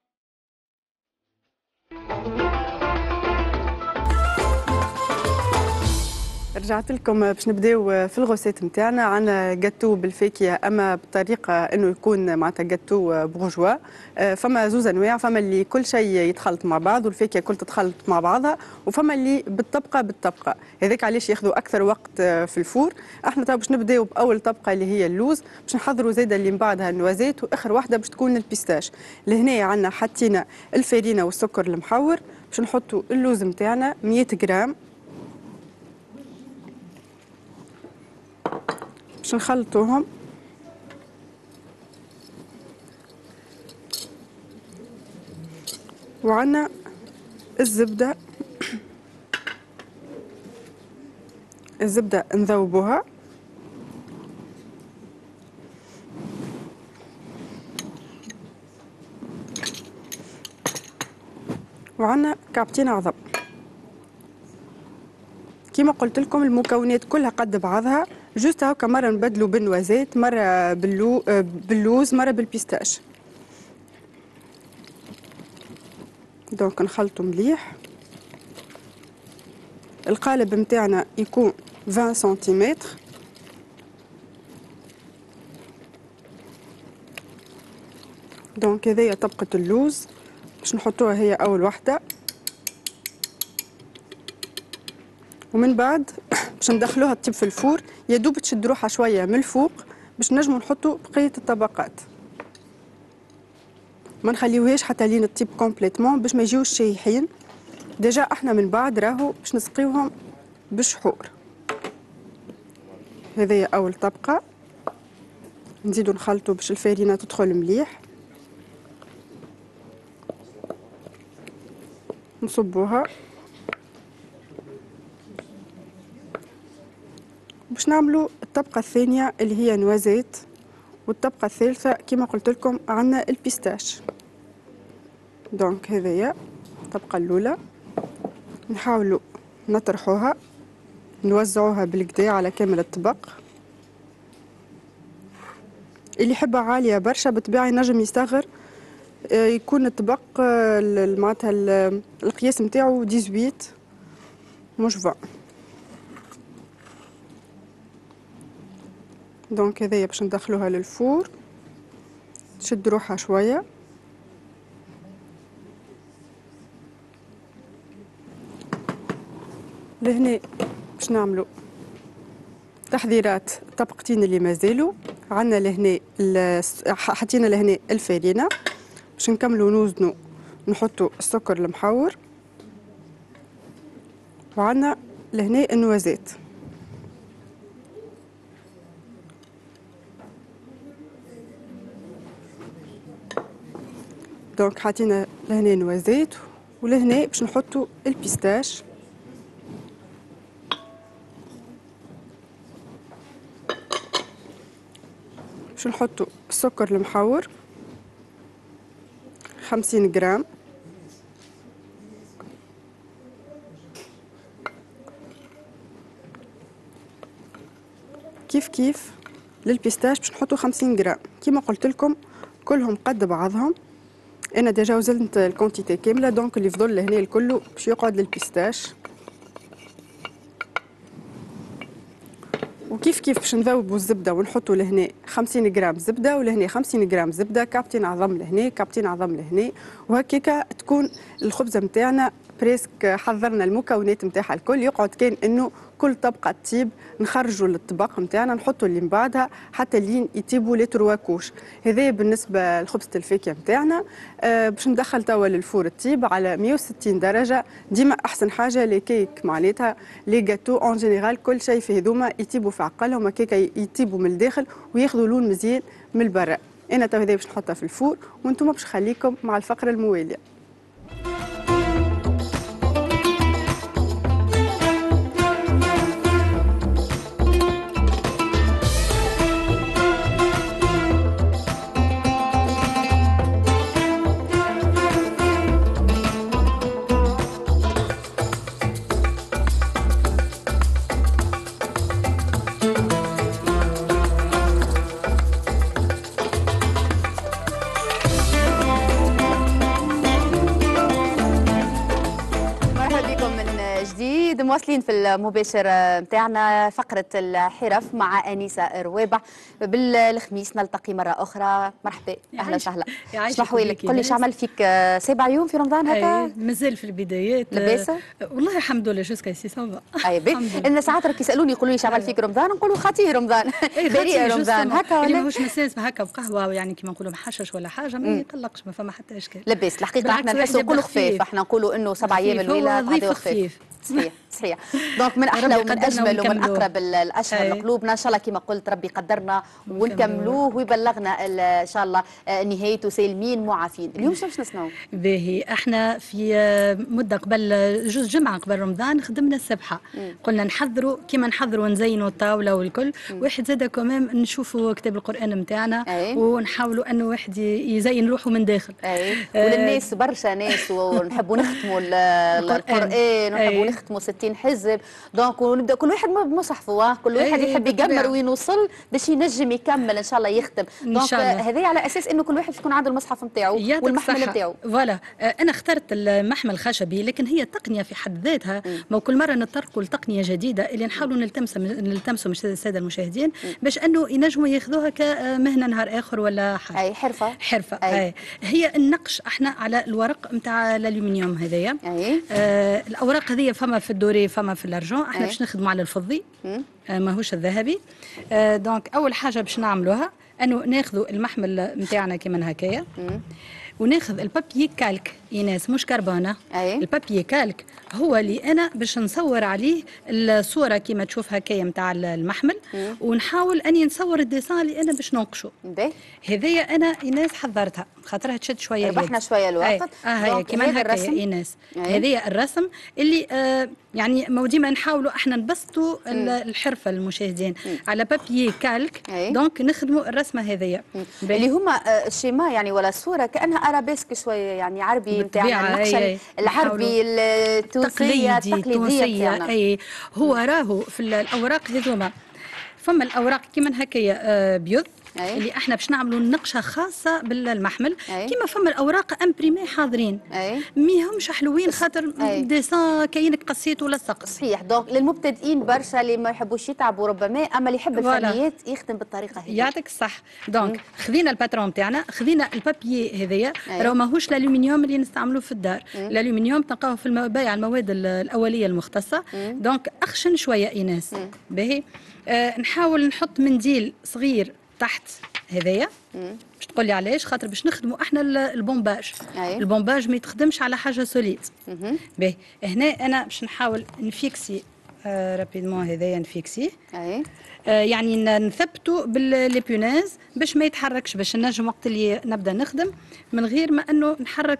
B: رجعت لكم باش نبداو في الغوسيت نتاعنا. عندنا جاتو بالفاكهه، اما بطريقه انه يكون معناتها جاتو بورجوا. فما زوز انواع، فما اللي كل شيء يتخلط مع بعض والفاكهه كل تتخلط مع بعضها، وفما اللي بالطبقه. هذاك علاش ياخذوا اكثر وقت في الفور. احنا تو باش نبداو باول طبقه اللي هي اللوز، باش نحضروا زاده اللي من بعدها النوازيت، واخر واحده باش تكون البيستاش. لهنا عندنا حطينا الفارينه والسكر المحور. باش نحطوا اللوز نتاعنا 100 غرام، باش نخلطوهم. وعندنا الزبدة. الزبدة نذوبوها. وعندنا كعبتين عظم. كما قلت لكم المكونات كلها قد بعضها، جوست هاكا مرة نبدلوا بالنوازات، مرة باللوز، مرة بالبيستاش. دونك نخلطوا مليح. القالب متاعنا يكون 20 سنتيمتر. دونك هذيا طبقة اللوز باش نحطوها هي أول وحدة، ومن بعد باش ندخلوها تطيب في الفور، يا دوب تشد روحها شوية من الفوق باش نجموا نحطوا بقية الطبقات. ما نخليوهاش حتى لين تطيب كومبليتمون باش ما يجيوش شايحين. ديجا احنا من بعد راهو باش نسقيوهم بالشحور. هذه أول طبقة. نزيدو نخلطوا باش الفارينة تدخل مليح. نصبوها باش نعملوا الطبقة الثانية اللي هي نوازات، والطبقة الثالثة كما قلت لكم عندنا البيستاش. دونك هذيا الطبقة الأولى نحاولوا نطرحوها، نوزعوها بالكدا على كامل الطبق. اللي يحبها عالية برشا بالطبيعة ينجم يصغر، يكون الطبق معناتها القياس نتاعو 18 مش 20. دونك هذيا باش ندخلوها للفور، تشد روحها شوية. لهنا باش نعملو تحضيرات الطبقتين اللي مازالوا عندنا. لهنا حطينا لهنا الفارينة باش نكملو نوزنو، نحطو السكر المحور، وعندنا لهنا النوازات. دونك حطينا لهنا نوازات، ولهنا باش نحطو البيستاش. باش نحطو السكر المحور 50 جرام، كيف للبيستاش باش نحطو 50 جرام. كيما قلت لكم كلهم قد بعضهم. انا ديجا وزنت الكونتيتي كامله، دونك اللي فضل لهنا الكل باش يقعد للبيستاش. وكيف باش نذوبوا الزبده ونحطوا لهنا 50 جرام زبده، ولهنا 50 جرام زبده، كابتين عظم لهنا، كابتين عظم لهنا، وهكاكا تكون الخبزه نتاعنا بريسك حضرنا المكونات نتاعها الكل. يقعد كان انه كل طبقه تطيب نخرجوا للطبق نتاعنا نحطوا اللي من بعدها حتى لين يطيبوا لي تروا كوش. هذا بالنسبه لخبزه الفاكهه نتاعنا. باش ندخل توا للفور تطيب على 160 درجه. ديما احسن حاجه لي كيك معناتها لي جاتو اون جينيرال كل شيء في هذوما يطيبوا في عقلهم هكاكا، يطيبوا من الداخل وياخذوا لون مزيان من البرا. انا تو هذا باش نحطها في الفور، وانتم باش نخليكم مع الفقره المواليه. مواصلين في المباشر نتاعنا فقرة الحرف مع أنيسة روابع. بالخميس نلتقي مرة أخرى. مرحبا، أهلا وسهلا. شنو أحوالك؟ قولي شو عمل فيك 7 يوم في رمضان هكا؟
H: مازال في البدايات.
B: لاباسة؟
H: والله الحمد لله جوسكا سي سافا.
B: أي بي. أنا ساعات راك يسألوني يقولوا لي شو عمل فيك رمضان، نقولوا خاطيه رمضان. بريئة رمضان هكا ولا؟
H: ماهوش مساس هكا بقهوة يعني كيما نقولوا محشش ولا حاجة ما يقلقش، ما فما حتى إشكال.
B: لاباس الحقيقة احنا نحسوا كله خفيف، احنا نقولوا إنه 7 أيام الأولى قضيوها خفيف. صحيح
A: صحيح. دونك من احلى ومن اجمل ومن اقرب الاشهر لقلوبنا ان شاء الله كما قلت ربي قدرنا ونكملوه ويبلغنا ان شاء الله نهايته سالمين معافين. اليوم شو باش نسمعوا؟
H: باهي احنا في مده قبل جوز جمعه قبل رمضان خدمنا السبحه. قلنا نحضروا كيما نحضروا ونزينوا الطاوله والكل. واحد زاد كمان نشوفوا كتاب القران نتاعنا ونحاولوا انه واحد يزين روحه من داخل.
A: وللناس برشا ناس ونحبوا نختموا القران ونحبوا نختموا 60 حزب. دونك ونبدا كل واحد بمصحفه، كل واحد يحب يقمر وين وصل باش ينجم يكمل ان شاء الله يختم. دونك هذا على اساس انه كل واحد يكون عنده المصحف نتاعو والمحمل نتاعو.
H: فوالا انا اخترت المحمل الخشبي، لكن هي تقنيه في حد ذاتها. ما كل مره نتطرقوا لتقنيه جديده اللي نحاولوا نلتمسوا من الساده المشاهدين باش انه ينجموا ياخذوها كمهنه نهار اخر ولا حاجه.
A: اي حرفه.
H: هي النقش احنا على الورق نتاع الالومنيوم هذايا. الاوراق هذه فما في الدوري فما في الارجون. احنا باش نخدموا على الفضي ماهوش الذهبي. دونك اول حاجه باش نعملوها انه ناخذوا المحمل نتاعنا كيما هكايا وناخذ البابي كالك ايناس مش كربونه. البابي كالك هو اللي انا باش نصور عليه الصوره كيما تشوف هكايا نتاع المحمل ونحاول اني نصور الديسان اللي انا باش ننقشه. هذيا انا ايناس حضرتها خاطرها تشد شويه
A: ربحنا شويه الوقت.
H: هاي كيما هكايا ايناس. هذيا الرسم اللي يعني ديما نحاولوا احنا نبسطوا الحرفه للمشاهدين على بابي كالك. دونك نخدموا الرسمه هذيا
A: اللي هما الشيما يعني ولا الصوره كانها ارابيسك شويه يعني عربي نتاعنا النقش العربي التونسيه التقليديه.
H: اي هو راهو في الاوراق هذوما فما الاوراق كيما هكايا بيض اللي احنا باش نعملوا نقشه خاصه بالمحمل. كيما فما الاوراق امبريمي حاضرين ماهمش حلوين خاطر ديسان كاينك قصيت ولصق.
A: صحيح. دونك للمبتدئين برشا اللي ما يحبوش يتعبوا ربما، اما اللي يحب الفنيات يخدم بالطريقه هذه.
H: يعطيك الصح. دونك خذينا الباترون تاعنا، خذينا البابيي هذايا راه ماهوش الالومنيوم اللي نستعملوه في الدار. الالومنيوم تلقاوه في بيع المواد الاوليه المختصه. دونك اخشن شويه ايناس. باهي نحاول نحط منديل صغير تحت هذايا. باش تقول لي علاش؟ خاطر باش نخدموا احنا البومباج. البومباج ما يتخدمش على حاجه سوليد. باهي هنا انا باش نحاول نفيكسي رابيدمون هذايا نفيكسي. يعني نثبتوا بالليبوناز باش ما يتحركش، باش نجم وقت اللي نبدا نخدم من غير ما انه نحرك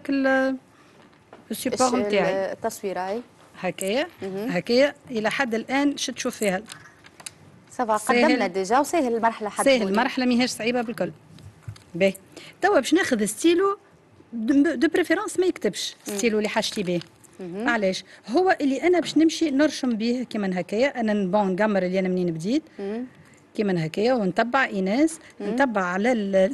H: السيبور نتاعي.
A: التصويره
H: هكايا هكايا الى حد الان شو تشوف فيها؟
A: سافا قدمنا ديجا وسهل المرحله حتى
H: سهل المرحله ماهيش صعيبه بالكل. باهي توا باش ناخذ ستيلو دو بريفيرونس ما يكتبش ستيلو اللي حاجتي به. علاش؟ هو اللي انا باش نمشي نرشم به كيما هكايا. انا نقمر اللي انا منين بديت كيما هكايا ونتبع ايناس نتبع على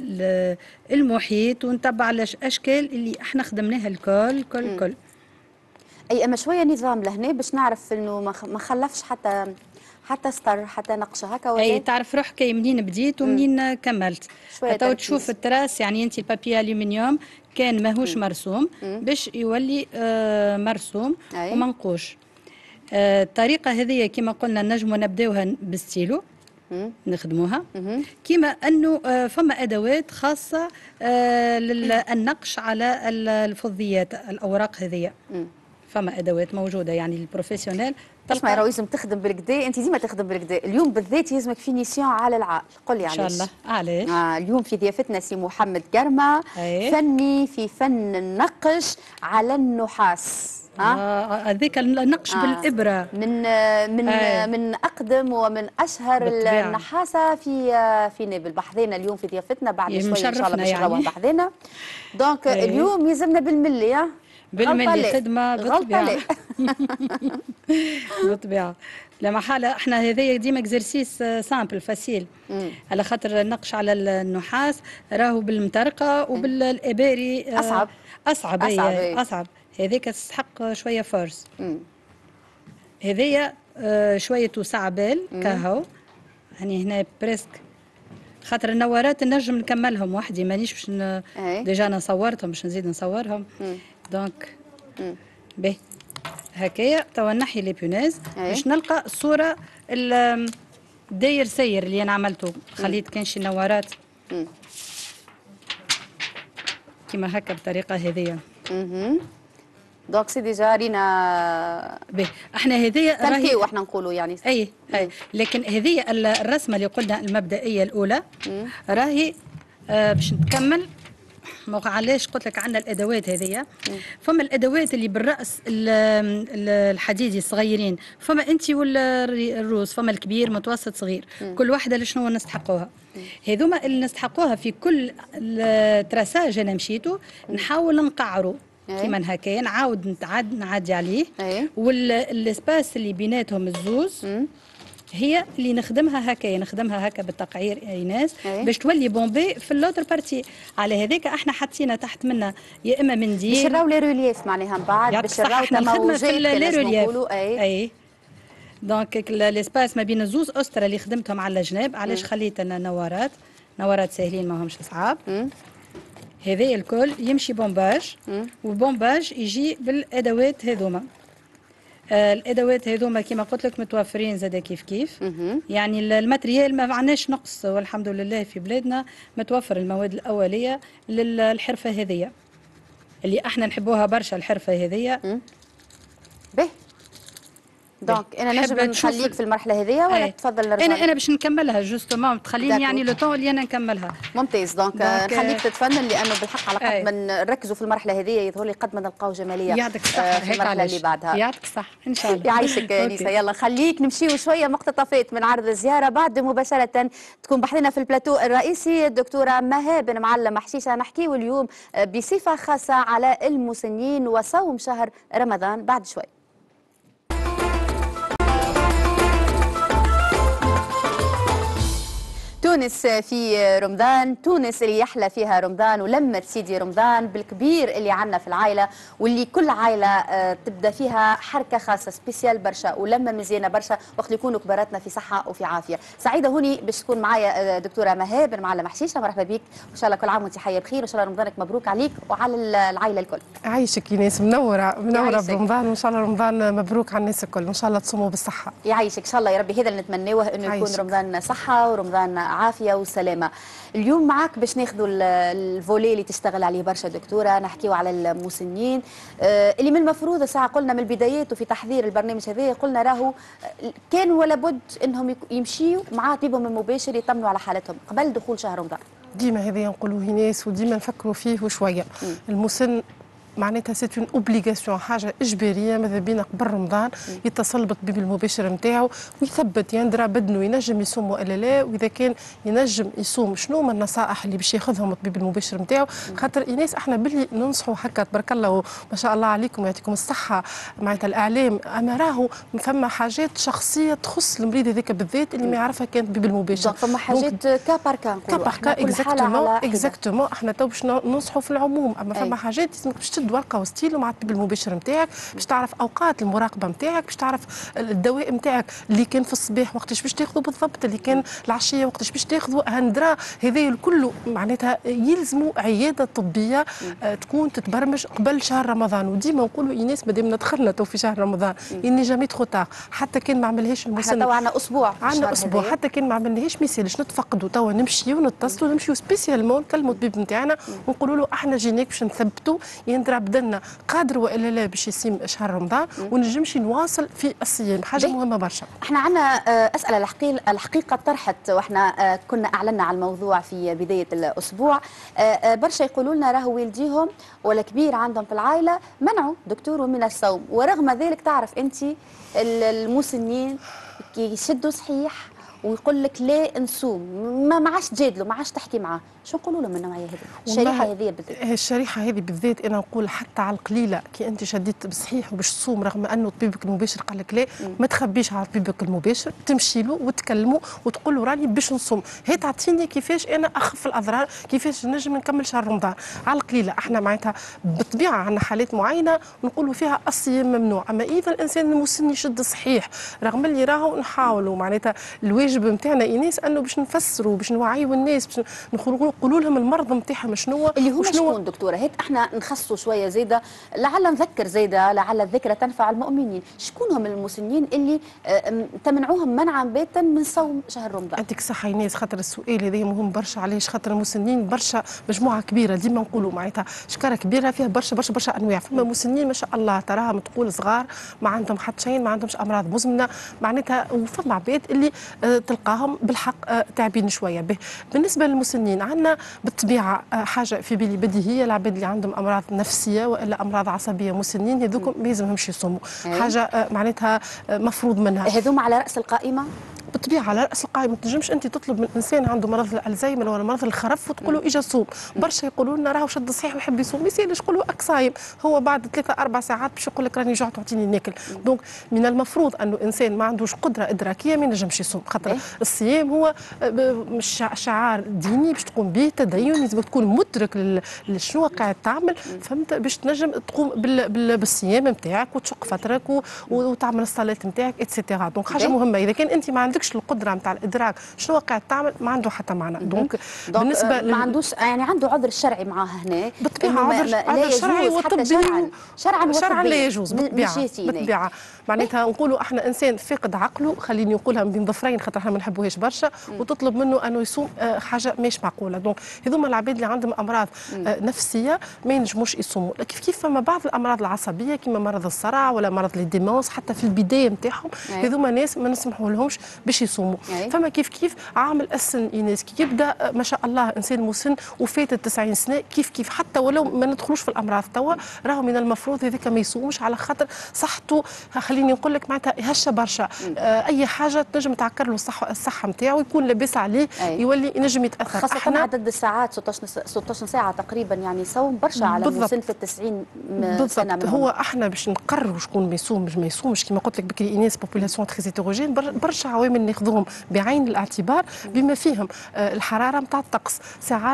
H: المحيط ونتبع على الاشكال اللي احنا خدمناها الكل.
A: اي اما شويه نظام لهنا باش نعرف انه ما خلفش حتى سطر حتى نقشه هكا ولا
H: اي تعرف روحك منين بديت ومنين كملت. تو تشوف التراس يعني انت البابي الومنيوم كان ماهوش مرسوم باش يولي مرسوم ومنقوش. الطريقه هذه كما قلنا نجموا نبداوها بالستيلو نخدموها كما انه فما ادوات خاصه للنقش على الفضيات الاوراق هذه. فما ادوات موجوده يعني البروفيسيونيل.
A: اسمعي راه لازم تخدم بالكدا، انت ديما تخدم بالكدا، اليوم بالذات يلزمك فينيسيون على العقل. قل لي علاش؟
H: ان شاء الله علاش؟
A: اليوم في ضيافتنا سي محمد قرمه فني في فن النقش على النحاس.
H: هذيك النقش بالابره
A: من اقدم ومن اشهر النحاسه في نابل. بحذينا اليوم في ضيافتنا بعد شويه ان شاء الله باش نروح بحذينا. دونك اليوم يلزمنا بالملي
H: بالملي خدمه بالطبيعه. بالطبيعه لا محاله. احنا هذايا ديما اكزرسيس سامبل فاسيل على خاطر النقش على النحاس راهو بالمطرقه وبالاباري اصعب. هذيك تستحق شويه فورس. هذيا شويه صعبال كهو يعني هنا بريسك خاطر النوارات نجم نكملهم وحدي مانيش باش ديجا انا صورتهم باش نزيد نصورهم. دونك باهي هكايا توا نحي لي بوناز باش نلقى الصوره الداير سير اللي انا عملته. خليت كان شي نوارات كيما هكا بالطريقه هذيا.
A: دونك سي ديجا رينا
H: احنا هذه
A: تلقيو احنا نقولوا يعني
H: اي لكن هذه الرسمه اللي قلنا المبدئيه الاولى راهي باش نكمل. علاش قلت لك عندنا الادوات هذيا؟ فما الادوات اللي بالراس الحديدي الصغيرين، فما انت والروس، فما الكبير متوسط صغير، كل واحده لشنو نستحقوها. هذوما اللي نستحقوها في كل التراساج انا مشيتو نحاول نقعروا كيما هكايا، نعاود نعدي عليه، والسباس اللي بيناتهم الزوز هي اللي نخدمها هكايا، نخدمها هكا بالتقعير ايناس باش تولي بومبي في اللوتر بارتي. على هذاك احنا حطينا تحت منها يا اما منديل
A: باش نراو لي ريليف معناها من بعد باش نراو تموجات
H: لي ريليف. اي دونك الاسباس ما بين الزوز اسطره اللي خدمتهم على الجناب. علاش خليت لنا نوارات ساهلين ما همش صعاب. هذا الكل يمشي بومباج، والبومباج يجي بالادوات هذوما. الادوات هذوما كما قلت لك متوفرين زاد كيف يعني الماتريال ما عندناش نقص والحمد لله في بلادنا متوفر المواد الاوليه للحرفه هذيا اللي احنا نحبوها برشا. الحرفه هذيا
A: به دونك انا نجم نخليك في المرحله هذيا ولا تفضل نرجع؟
H: انا باش نكملها جوستومون تخليني يعني لو طون اللي انا نكملها.
A: ممتاز. دونك نخليك تتفنن لانه بالحق على قد ما نركزوا في المرحله هذيا يظهر لي قد ما نلقاو جماليه
H: يعطيك الصحه
A: في المرحله اللي بعدها.
H: يعطيك الصحه ان شاء الله.
A: يعيشك انيسه. يلا خليك نمشيو شويه مقتطفات من عرض الزياره، بعد مباشره تكون بحرنا في البلاتو الرئيسي الدكتوره مها بن معلم حشيشه. نحكيو اليوم بصفه خاصه على المسنين وصوم شهر رمضان بعد شوي. تونس في رمضان، تونس اللي يحلى فيها رمضان ولمة سيدي رمضان بالكبير اللي عندنا في العائلة، واللي كل عائلة تبدا فيها حركة خاصة سبيسيال برشا ولمة مزيانة برشا وقت اللي يكونوا كباراتنا في صحة وفي عافية. سعيدة هوني باش تكون معايا دكتورة مها بن معلم حشيشة. مرحبا بك، وإن شاء الله كل عام وأنت حية بخير، وإن شاء الله رمضانك مبروك عليك وعلى العائلة الكل.
B: يعيشك ناس منورة برمضان، وإن شاء الله رمضان مبروك على الناس الكل، وإن شاء الله تصوموا بالصحة.
A: يعيشك إن شاء الله يا ربي، هذا اللي نتمنوه إنه يكون رمضان صحة ورمضان عافية وسلامة. اليوم معك باش ناخذوا الفولي اللي تشتغل عليه برشا دكتورة، نحكيو على المسنين اللي من المفروض ساعة قلنا من البدايات وفي تحضير البرنامج هذا قلنا راهو كان ولا بد انهم يمشيوا مع طبيبهم المباشر يطمنوا على حالتهم قبل دخول شهر رمضان. ديما
I: هذا نقولوه ناس وديما نفكروا فيه شوية. المسن معناتها سيت اون اوبليغاسيون، حاجه اجباريه ماذا بينا قبل رمضان يتصل بالطبيب المباشر نتاعو ويثبت يندرى بدنه ينجم يصوم والا لا، واذا كان ينجم يصوم شنو هما النصائح اللي باش ياخذهم الطبيب المباشر نتاعو. خاطر ايناس احنا باللي ننصحوا هكا تبارك الله ما شاء الله عليكم يعطيكم الصحه معناتها الاعلام، اما راهو فما حاجات شخصيه تخص المريض هذاك بالذات اللي ما يعرفها كان الطبيب المباشر.
A: فما حاجات كا بار كا
I: اكزاكتومون احنا تو باش ننصحوا في العموم، اما فما حاجات لازمك باش تشد ورقه وستيلو مع الطبيب المباشر نتاعك باش تعرف اوقات المراقبه نتاعك، باش تعرف الدواء نتاعك اللي كان في الصباح وقتاش باش تاخذه بالضبط، اللي كان العشيه وقتاش باش تاخذه. هندرا هذا الكل معناتها يلزموا عياده طبيه تكون تتبرمج قبل شهر رمضان. وديما نقولوا ايناس مادام دخلنا تو في شهر رمضان اني جامي تخو تاغ، حتى كان ما عملهاش المسن
A: تو عندنا اسبوع
I: حتى كان ما عملناهاش ما يسالش نتفقدوا توا نمشيو نتصلوا نمشيو سبيسيالمون نكلموا الطبيب نتاعنا ونقولوا له احنا جيناك باش نثبتوا يندرا بدلنا قادر والا لا باش يصيم شهر رمضان ونجمش نواصل في الصيام. حاجه مهمه برشا.
A: احنا عندنا اسئله الحقيقه طرحت واحنا كنا اعلنا على الموضوع في بدايه الاسبوع. برشا يقولوا لنا راهو والديهم ولا كبير عندهم في العائله منعوا دكتور من الصوم، ورغم ذلك تعرف انت المسنين كي يشدوا صحيح ويقول لك لا نصوم ما عادش تجادلوا ما عادش تحكي معاه. شو نقولوا له من النوعيه هذه؟ الشريحه هذه بالذات.
I: الشريحه هذه بالذات انا نقول حتى على القليله كي انت شديت بصحيح وباش تصوم رغم انه طبيبك المباشر قال لك لا، ما تخبيش على طبيبك المباشر، تمشي له وتكلموا وتقول له راني باش نصوم، هي تعطيني كيفاش انا اخف الاضرار، كيفاش نجم نكمل شهر رمضان. على القليله احنا معناتها بالطبيعه عندنا حالات معينه نقولوا فيها الصيام ممنوع، اما اذا الانسان المسن يشد صحيح رغم اللي راهو نحاولوا معناتها الواجب الواجب نتاعنا ايناس انه باش نفسروا باش نوعيوا الناس باش نقولوا لهم المرض نتاعهم شنو
A: اللي هما شكون دكتوره. هيك احنا نخصوا شويه زاده لعل نذكر زاده لعل الذكرى تنفع المؤمنين. شكون هم المسنين اللي تمنعوهم منعا باتا من صوم شهر رمضان؟
I: يعطيك الصحه ايناس، خاطر السؤال هذا مهم برشا. علاش؟ خاطر المسنين برشا مجموعه كبيره، ديما نقولوا معناتها شكاره كبيره فيها برشا انواع. فما مسنين ما شاء الله تراهم تقول صغار ما عندهم حتى شيء، ما عندهمش امراض مزمنه معناتها، وفما عباد اللي تلقاهم بالحق تعبين شويه به. بالنسبه للمسنين عندنا بالطبيعه حاجه في بالي بديهيه، العباد اللي عندهم امراض نفسيه والا امراض عصبيه مسنين هذوكم ما يلزمهمش يصوموا، حاجه معناتها مفروض منها.
A: هذوما على راس القائمه
I: بالطبيعه على راس القائمه. ما تنجمش انت تطلب من انسان عنده مرض الالزهايمر ولا مرض الخرف وتقول له اجا صوم. برشا يقولوا لنا راهو شد صحيح ويحب يصوم، ما يسالش قول له اك صايم، هو بعد 3-4 ساعات باش يقول لك راني جوعت تعطيني ناكل. دونك من المفروض انه انسان ما عندوش قدره ادراكيه ما ينجمش يصوم، خاطر الصيام هو شعار ديني باش تقوم به تدين، لازم تكون مدرك لشنو قاعد تعمل، فهمت، باش تنجم تقوم بالصيام نتاعك وتشق فترك وتعمل الصلاه نتاعك اتسيتيرا. دونك حاجه مهمه. اذا كان انت ما عندكش القدره نتاع الادراك شنو قاعد تعمل ما عنده حتى معنى. دونك بالنسبه
A: ما عندوش يعني عنده عذر شرعي معاه هنا
I: بالطبيعه، عذر شرعي وطبي شرعا لا يجوز بالطبيعه. معناتها نقولوا احنا انسان فاقد عقله، خليني نقولها بين ظفرين خاطر احنا ما نحبوهاش برشا، وتطلب منه انه يصوم حاجه مش معقوله. دونك هذوما العباد اللي عندهم امراض نفسيه ما ينجموش يصوموا. كيف فما بعض الامراض العصبيه كما مرض الصرع ولا مرض الديمونس حتى في البدايه نتاعهم هذوما ناس ما نسمحوا لهمش باش يصوموا. فما كيف عامل السن ايناس كي يبدا ما شاء الله انسان مسن وفات 90 سنه كيف حتى ولو ما ندخلوش في الامراض توا راهو من المفروض هذاك ما يصومش على خاطر صحته. خليني نقول لك معناتها هشه برشا. اي حاجه تنجم تعكر له الصحه نتاعو يكون لاباس عليه يولي ينجم يتاثر.
A: خاصه عدد الساعات 16 ساعه تقريبا يعني صوم برشا على المسن في 90 سنه منهم.
I: هو احنا باش نقرروا شكون ما يصومش ما يصومش كما قلت لك بكري ايناس بوبولاسيون تري هيتروجين برشا عوامل ناخذوهم بعين الاعتبار بما فيهم الحراره نتاع الطقس، ساعات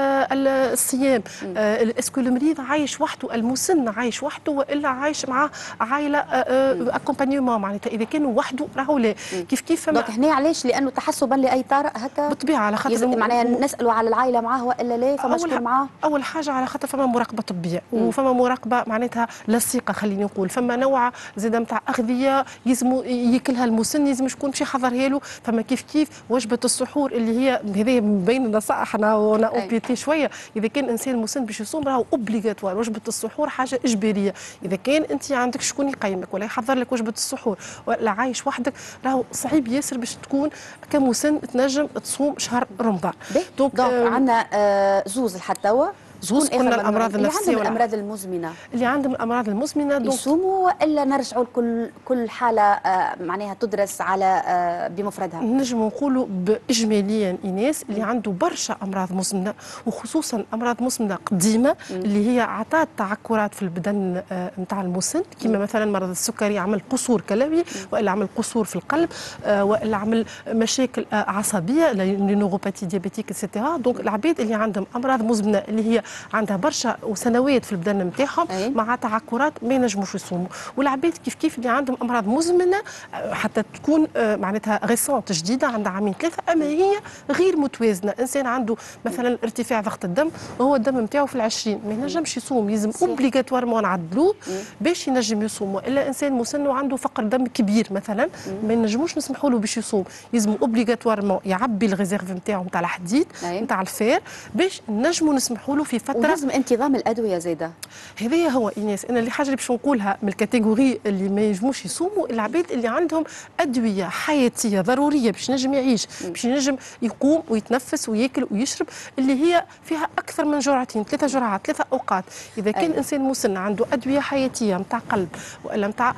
I: الصيام، اسكو المريض عايش وحده، المسن عايش وحده والا عايش مع عائله اكومبانيومون، معناتها اذا كان وحده راهو لا. كيف فما
A: دونك هنا علاش؟ لانه تحسبا لاي طارئ هكا
I: بالطبيعه على خاطر
A: معناها نسالوا على العائله معاه والا لا، فما شكون معاه.
I: اول حاجه على خاطر فما مراقبه طبيه وفما مراقبه معناتها لصيقه، خليني نقول فما نوع زاد نتاع اغذيه يلزموا ياكلها المسن، لازم شكون باش يحضرها له. فما كيف وجبه السحور اللي هي هذه بين النصائح انا اوبيتي شويه. اذا كان انسان مسن باش يصوم راهو اوبليغاتوار وجبه السحور حاجه اجباريه. اذا كان انت عندك شكون يقيمك ولا يحضر لك وجبه السحور ولا عايش وحدك راهو صعيب ياسر باش تكون كمسن تنجم تصوم شهر رمضان.
A: دونك عندنا زوز لحد توا
I: زوز قلنا الامراض النفسيه
A: والامراض المزمنه
I: اللي عندهم الامراض المزمنه
A: يصوموا والا نرجعوا كل حاله معناها تدرس على بمفردها.
I: نجم نقولوا باجماليا ايناس اللي عنده برشا امراض مزمنه وخصوصا امراض مزمنه قديمه اللي هي عطات تعكرات في البدن نتاع المسن، كما مثلا مرض السكري عمل قصور كلوي والا عمل قصور في القلب والا عمل مشاكل عصبيه لنيوروباثي ديابيتيك اتسيتيرا. دونك العباد اللي عندهم امراض مزمنه اللي هي عندها برشا وسنوات في البدن نتاعهم مع تعكرات ما ينجموش يصوموا. والعباد كيف اللي عندهم امراض مزمنه حتى تكون معناتها ريسونت جديده عندها عامين 3 اما هي غير متوازنه. انسان عنده مثلا ارتفاع ضغط الدم وهو الدم نتاعو في العشرين ما ينجمش يصوم، لازم اوبليغاتوارمون نعدلوه باش ينجم يصوم. والا انسان مسن وعنده فقر دم كبير مثلا ما ينجموش نسمحوا له باش يصوم، لازم اوبليغاتوارمون يعبي الريزيرف نتاعو نتاع الحديد نتاع الفير باش نجموا نسمحوا له في فتره.
A: ولازم انتظام الادويه زاده.
I: هذايا هو ايناس انا اللي حاجه اللي باش نقولها من الكاتيجوري اللي ما ينجموش يصوموا العباد اللي عندهم ادويه حياتيه ضروريه باش ينجم يعيش باش ينجم يقوم ويتنفس وياكل ويشرب اللي هي فيها اكثر من جرعتين 3 جرعات 3 اوقات. اذا كان انسان مسن عنده ادويه حياتيه نتاع قلب والا نتاع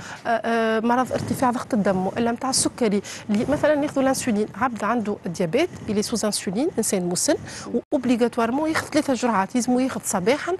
I: مرض ارتفاع ضغط الدم والا نتاع السكري اللي مثلا ياخذ الانسولين، عبد عنده ديابيت اللي سوز انسولين انسان مسن واوبليغاتوارمون ياخذ 3 جرعات، لازم ينجموا ياخذ صباحا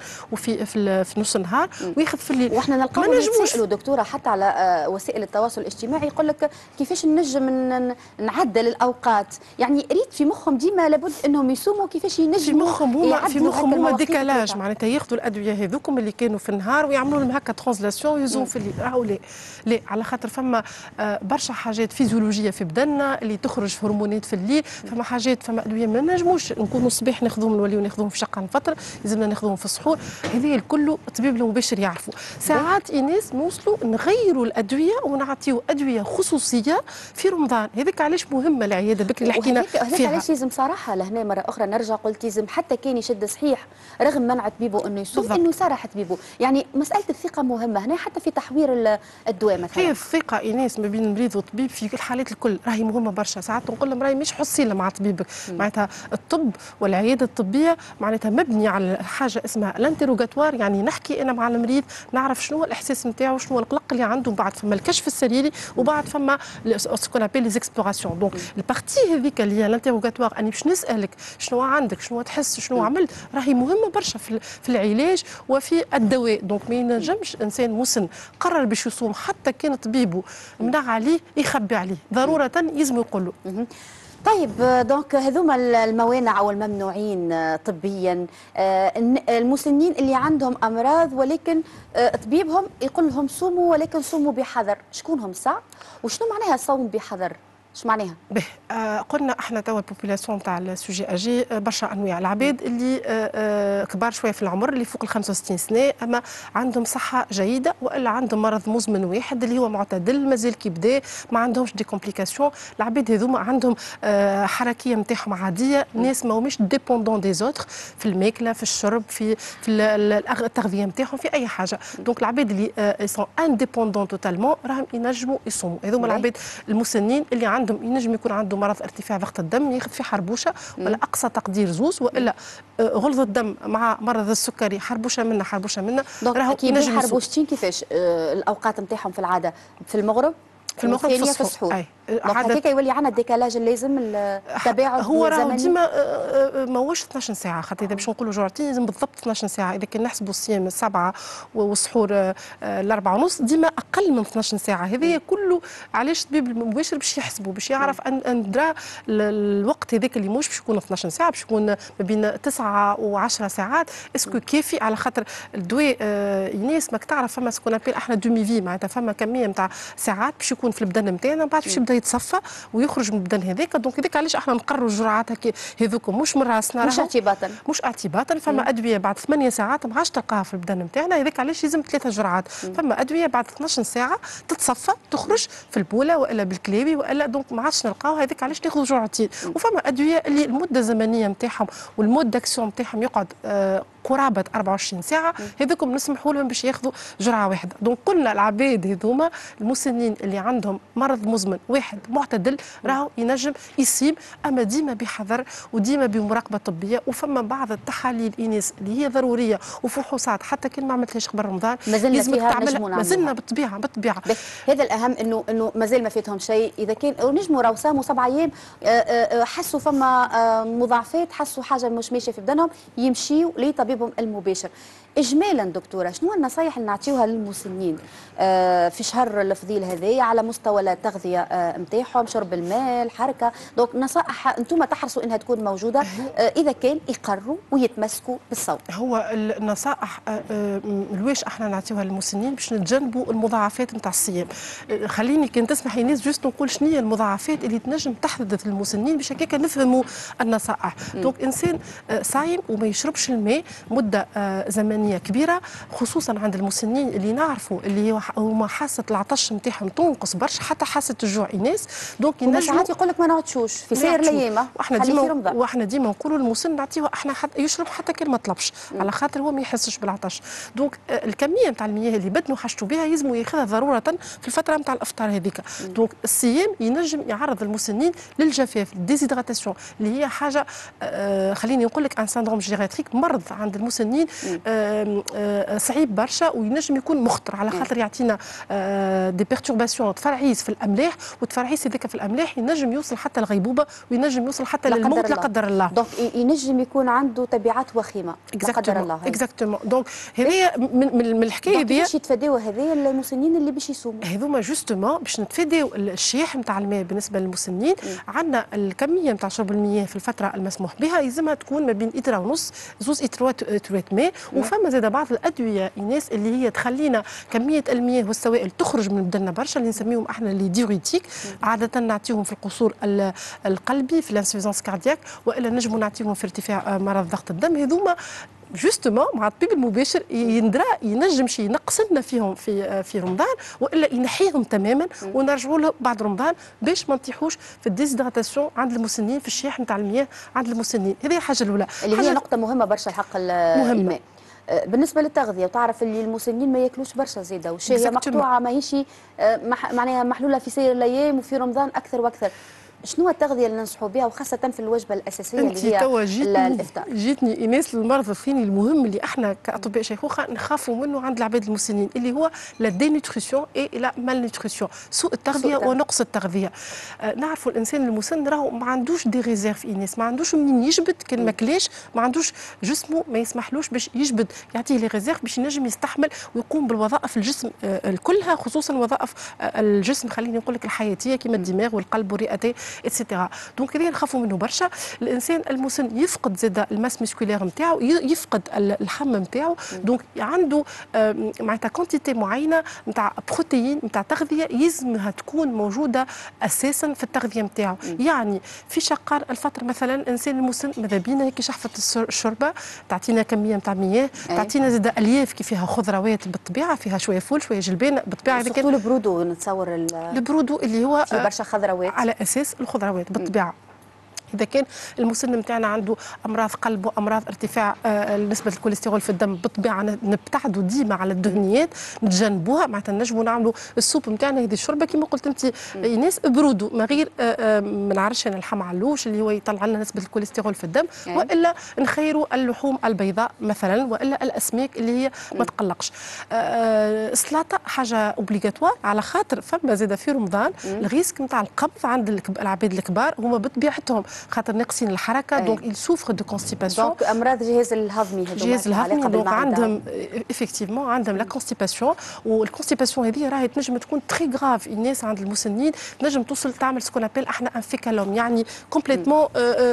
I: في نص النهار وياخذ في الليل.
A: واحنا نلقاو يتسائلوا دكتوره حتى على وسائل التواصل الاجتماعي، يقول لك كيفاش نجم نعدل الاوقات، يعني ريت في مخهم ديما لابد انهم يصوموا كيفاش ينجموا
I: في مخهم هما ديكالاج، معناتها ياخذوا الادويه هذوكم اللي كانوا في النهار ويعملوا لهم هكا ترانزلاسيون ويزوم في الليل. راهو لا على خاطر فما برشا حاجات فيزيولوجيه في بدننا اللي تخرج هرمونات في الليل، فما حاجات فما ادويه ما نجموش نكونوا الصباح ناخذوهم نوليو ناخذوهم في شقه الفطر، لازمنا ناخذوهم في السحور. هذه الكل الطبيب المباشر يعرفوا. ساعات ايناس نوصلوا نغيروا الادويه ونعطيو ادويه خصوصيه في رمضان. هذاك علاش مهمه العياده بكري اللي حكينا فيها.
A: علاش لازم صراحه لهنا مره اخرى نرجع، قلت لازم حتى كان يشد صحيح رغم منع طبيبه انه يصوم انه يصارح طبيبه، يعني مساله الثقه مهمه هنا حتى في تحوير الدواء مثلا.
I: هي الثقه ايناس ما بين المريض والطبيب في الحالات الكل راهي مهمه برشا. ساعات نقول لهم راهي مش حصيله مع طبيبك، معناتها الطب والعياده الطبيه معناتها مبني على حاجه اسمها الانتروغاتوار، يعني نحكي انا مع المريض نعرف شنو الاحساس نتاعو، شنو القلق اللي عنده، بعد فما الكشف السريري وبعد فما سكون ابيل لي زيكسبلوراسيون. دونك البارتي هذيك اللي هي الانتروغاتوار اني باش نسالك شنو عندك، شنو تحس، شنو عملت، راهي مهمه برشا في العلاج وفي الدواء. دونك ما ينجمش انسان مسن قرر باش يصوم حتى كان طبيبه منع عليه يخبي عليه، ضروره لازم يقول له.
A: طيب دونك هذوما الموانع او الممنوعين طبيا، المسنين اللي عندهم امراض ولكن طبيبهم يقول لهم صوموا ولكن صوموا بحذر، شكون هم ساعة وشنو معناها صوم بحذر؟ اش معناها؟
I: قلنا احنا توا البوبولاسيون تاع السوجي اجي برشا انواع العباد اللي كبار شويه في العمر اللي فوق ال 65 سنه اما عندهم صحه جيده والا عندهم مرض مزمن واحد اللي هو معتدل مازال كي بدا ما عندهمش دي كومبليكاسيون. العباد هذوما عندهم حركيه نتاعهم عاديه، ناس ماهمش ديبوندون دي زوتر في الماكله في الشرب في التغذيه نتاعهم في اي حاجه. دونك العباد اللي سون انديبوندون توتالمون راهم ينجموا يصوموا. هذوما العباد المسنين اللي عندهم ينجم يكون عنده مرض ارتفاع ضغط الدم ياخذ في حربوشه ولا اقصى تقدير زوز، والا غلظ الدم مع مرض السكري حربوشه منا
A: راهو ينجم حربوشتين. كيفاش الاوقات نتاعهم في العاده؟ في المغرب
I: في
A: السحور هكاك يولي عندنا الديكالاج اللازم التباعد
I: هو راهو ديما ماهوش 12 ساعه، خاطر اذا باش نقولوا جرعتين لازم بالضبط 12 ساعه. اذا كان نحسبوا الصيام 7 والسحور 4:30 ديما اقل من 12 ساعه. هذايا كله علاش الطبيب المباشر باش يحسبوا باش يعرف ان درا الوقت هذاك اللي مش باش يكون 12 ساعه باش يكون ما بين 9 و10 ساعات. اسكو كافي؟ على خاطر الدواء الناس ماك تعرف فما سكون ابيل احنا دومي في، معناتها فما كميه نتاع ساعات باش يكون في البدن نتاعنا بعد باش يبدا يتصفى ويخرج من البدن هذاك. دونك هذاك علاش احنا نقرروا الجرعات هذوكم مش من راسنا، مش اعتباطا. فما ادويه بعد 8 ساعات ما عادش تلقاها في البدن نتاعنا، هذاك علاش لازم 3 جرعات. فما ادويه بعد 12 ساعه تتصفى تخرج في البوله والا بالكلابي والا، دونك ما عادش نلقاوها، هذاك علاش ناخذوا جرعتين. وفما ادويه اللي المده الزمنيه نتاعهم والمود داكسيون نتاعهم يقعد قرابه 24 ساعه، هذوكم نسمحوا لهم باش ياخذوا جرعه واحده. دونك قلنا العباد هذوما المسنين اللي عندهم مرض مزمن واحد معتدل راهو ينجم يصيب، اما ديما بحذر وديما بمراقبه طبيه. وفما بعض التحاليل ايناس اللي هي ضروريه وفحوصات حتى كان ما عملتهاش قبل رمضان
A: لازم تعملها،
I: مازلنا بالطبيعه.
A: هذا الاهم انه مازال ما فاتهم شيء. اذا كان نجموا راهو صاموا 7 ايام حسوا فما مضاعفات، حسوا حاجه مش ماشيه في بدنهم، يمشيوا لطبيبهم المباشر. اجمالا دكتوره شنو النصائح اللي نعطيوها للمسنين في شهر الفضيل هذايا على مستوى التغذيه نتاعهم، شرب الماء، الحركه؟ دونك نصائح انتم تحرصوا انها تكون موجوده اذا كان يقرروا ويتمسكوا بالصوم.
I: هو النصائح الواش احنا نعطيوها للمسنين باش نتجنبوا المضاعفات نتاع الصيام. خليني كان تسمح الناس جوست نقول شنو هي المضاعفات اللي تنجم تحدث للمسنين باش هكاك نفهموا النصائح. دونك انسان صايم وما يشربش الماء مده زمنيه كبيره، خصوصا عند المسنين اللي نعرفوا اللي هما حاسه العطش نتاعهم تنقص برشا حتى حاسه الجوع ايناس. دونك
A: ينجم ساعات يقول لك ما نعطشوش في سير الايام،
I: واحنا ديما نقولوا للمسن نعطيوه احنا حتى يشرب حتى كان ما طلبش على خاطر هو ما يحسش بالعطش. دونك الكميه نتاع المياه اللي بدنه حاجته بها يلزموا ياخذها ضروره في الفتره نتاع الافطار هذيك. دونك الصيام ينجم يعرض المسنين للجفاف، الديزيدراتاسيون اللي هي حاجه خليني نقول لك ان سندروم جيراتريك، مرض عند المسنين صعيب برشا وينجم يكون مخطر على خاطر يعطينا دي بيرتورباسيون تفرعيس في الاملاح، والتفرعيس هذاك في الاملاح ينجم يوصل حتى الغيبوبه وينجم يوصل حتى للموت لا قدر الله.
A: دونك ينجم يكون عنده تبعات وخيمه لا قدر الله.
I: اكزاكتومون. دونك هذه من الحكايه هذه
A: باش يتفاداو هذايا المسنين اللي باش يصوموا
I: هذوما جوستومون باش نتفاداو الشياح نتاع الماء. بالنسبه للمسنين عندنا الكميه نتاع شرب المياه في الفتره المسموح بها يلزمها تكون ما بين إترا ونص زوز إترات ماء. وفما زاد بعض الادويه ايناس اللي هي تخلينا كميه المياه والسوائل تخرج من بدننا برشا اللي نسميهم احنا لي ديوريتيك. عاده نعطيهم في القصور القلبي في الانسفيزونس كاردياك، والا نجموا نعطيهم في ارتفاع مرض ضغط الدم. هذوما جوستومون مع الطبيب المباشر ينجم شي ينقص لنا فيهم في رمضان، والا ينحيهم تماما ونرجعوا له بعد رمضان باش ما نطيحوش في الديزيدراتاسيون عند المسنين، في الشياح نتاع المياه عند المسنين. هذه الحاجه الاولى
A: اللي هي نقطه مهمه برشا حق الماء. بالنسبه للتغذيه وتعرف اللي المسنين ما ياكلوش برشا زياده، والشهيه مقطوعه ماهيش معناها محلوله في سير الايام وفي رمضان اكثر واكثر. شنو التغذيه اللي ننصحوا بها وخاصه في الوجبه الاساسيه اللي هي الافطار؟
I: جيتني ايناس المرض الثاني المهم اللي احنا كاطباء شيخوخه نخافوا منه عند العباد المسنين اللي هو لا دينيوتريسيون اي لا مال نيوتريسيون، سوء التغذيه ونقص التغذيه. نعرفوا الانسان المسن راهو ما عندوش دي ريزيرف ايناس، ما عندوش منين يجبد كان ماكلاش، ما عندوش جسمه ما يسمحلوش باش يجبد، يعطيه لي ريزيرف باش ينجم يستحمل ويقوم بالوظائف الجسم كلها، خصوصا وظائف الجسم خليني نقول لك الحياتيه كما الدماغ والقلب والرئتين اتسيتيرا. دونك هذه نخافوا منه برشا. الانسان المسن يفقد زاد الماس مسكولير نتاعو، يفقد اللحم نتاعو، دونك عنده معناتها كونتيتي معينه نتاع بروتين نتاع تغذيه يلزمها تكون موجوده اساسا في التغذيه نتاعو. يعني في شقار الفطر مثلا الانسان المسن ماذا بينا هيك شحفه الشوربه تعطينا كميه نتاع مياه، تعطينا زاد الياف كي فيها خضروات بالطبيعه، فيها شويه فول شويه جلبان بالطبيعه.
A: اذا كان البرودو نتصور
I: البرودو اللي هو
A: في برشا خضروات
I: على اساس الخضروات بالطبيعه. إذا كان المسن نتاعنا عنده أمراض قلب وأمراض ارتفاع نسبة الكوليسترول في الدم، بالطبيعة نبتعدوا ديما على الدهنيات نتجنبوها. معناتها نجموا نعملوا السوب نتاعنا هذه الشوربة كما قلت أنت ايناس برودو ما غير ما نعرفش أنا اللحم علوش اللي هو يطلع لنا نسبة الكوليسترول في الدم، وإلا نخيروا اللحوم البيضاء مثلا، وإلا الأسماك اللي هي ما تقلقش. السلطة حاجة اوبليغاتوار على خاطر فما زاد في رمضان الريسك نتاع القبض عند العباد الكبار هما بطبيعتهم خاطر ناقصين الحركه. دونك il souffre de constipation.
A: دونك امراض الجهاز الهضمي هذوما
I: الجهاز الهضمي دونك عندهم افكتيفمون عندهم لا كونستيباسيون. والكونستيباسيون هذه راهي تنجم تكون تري غراف الناس عند المسنين، تنجم توصل تعمل سكون ابيل احنا ان فيكالوم، يعني كومبليتمون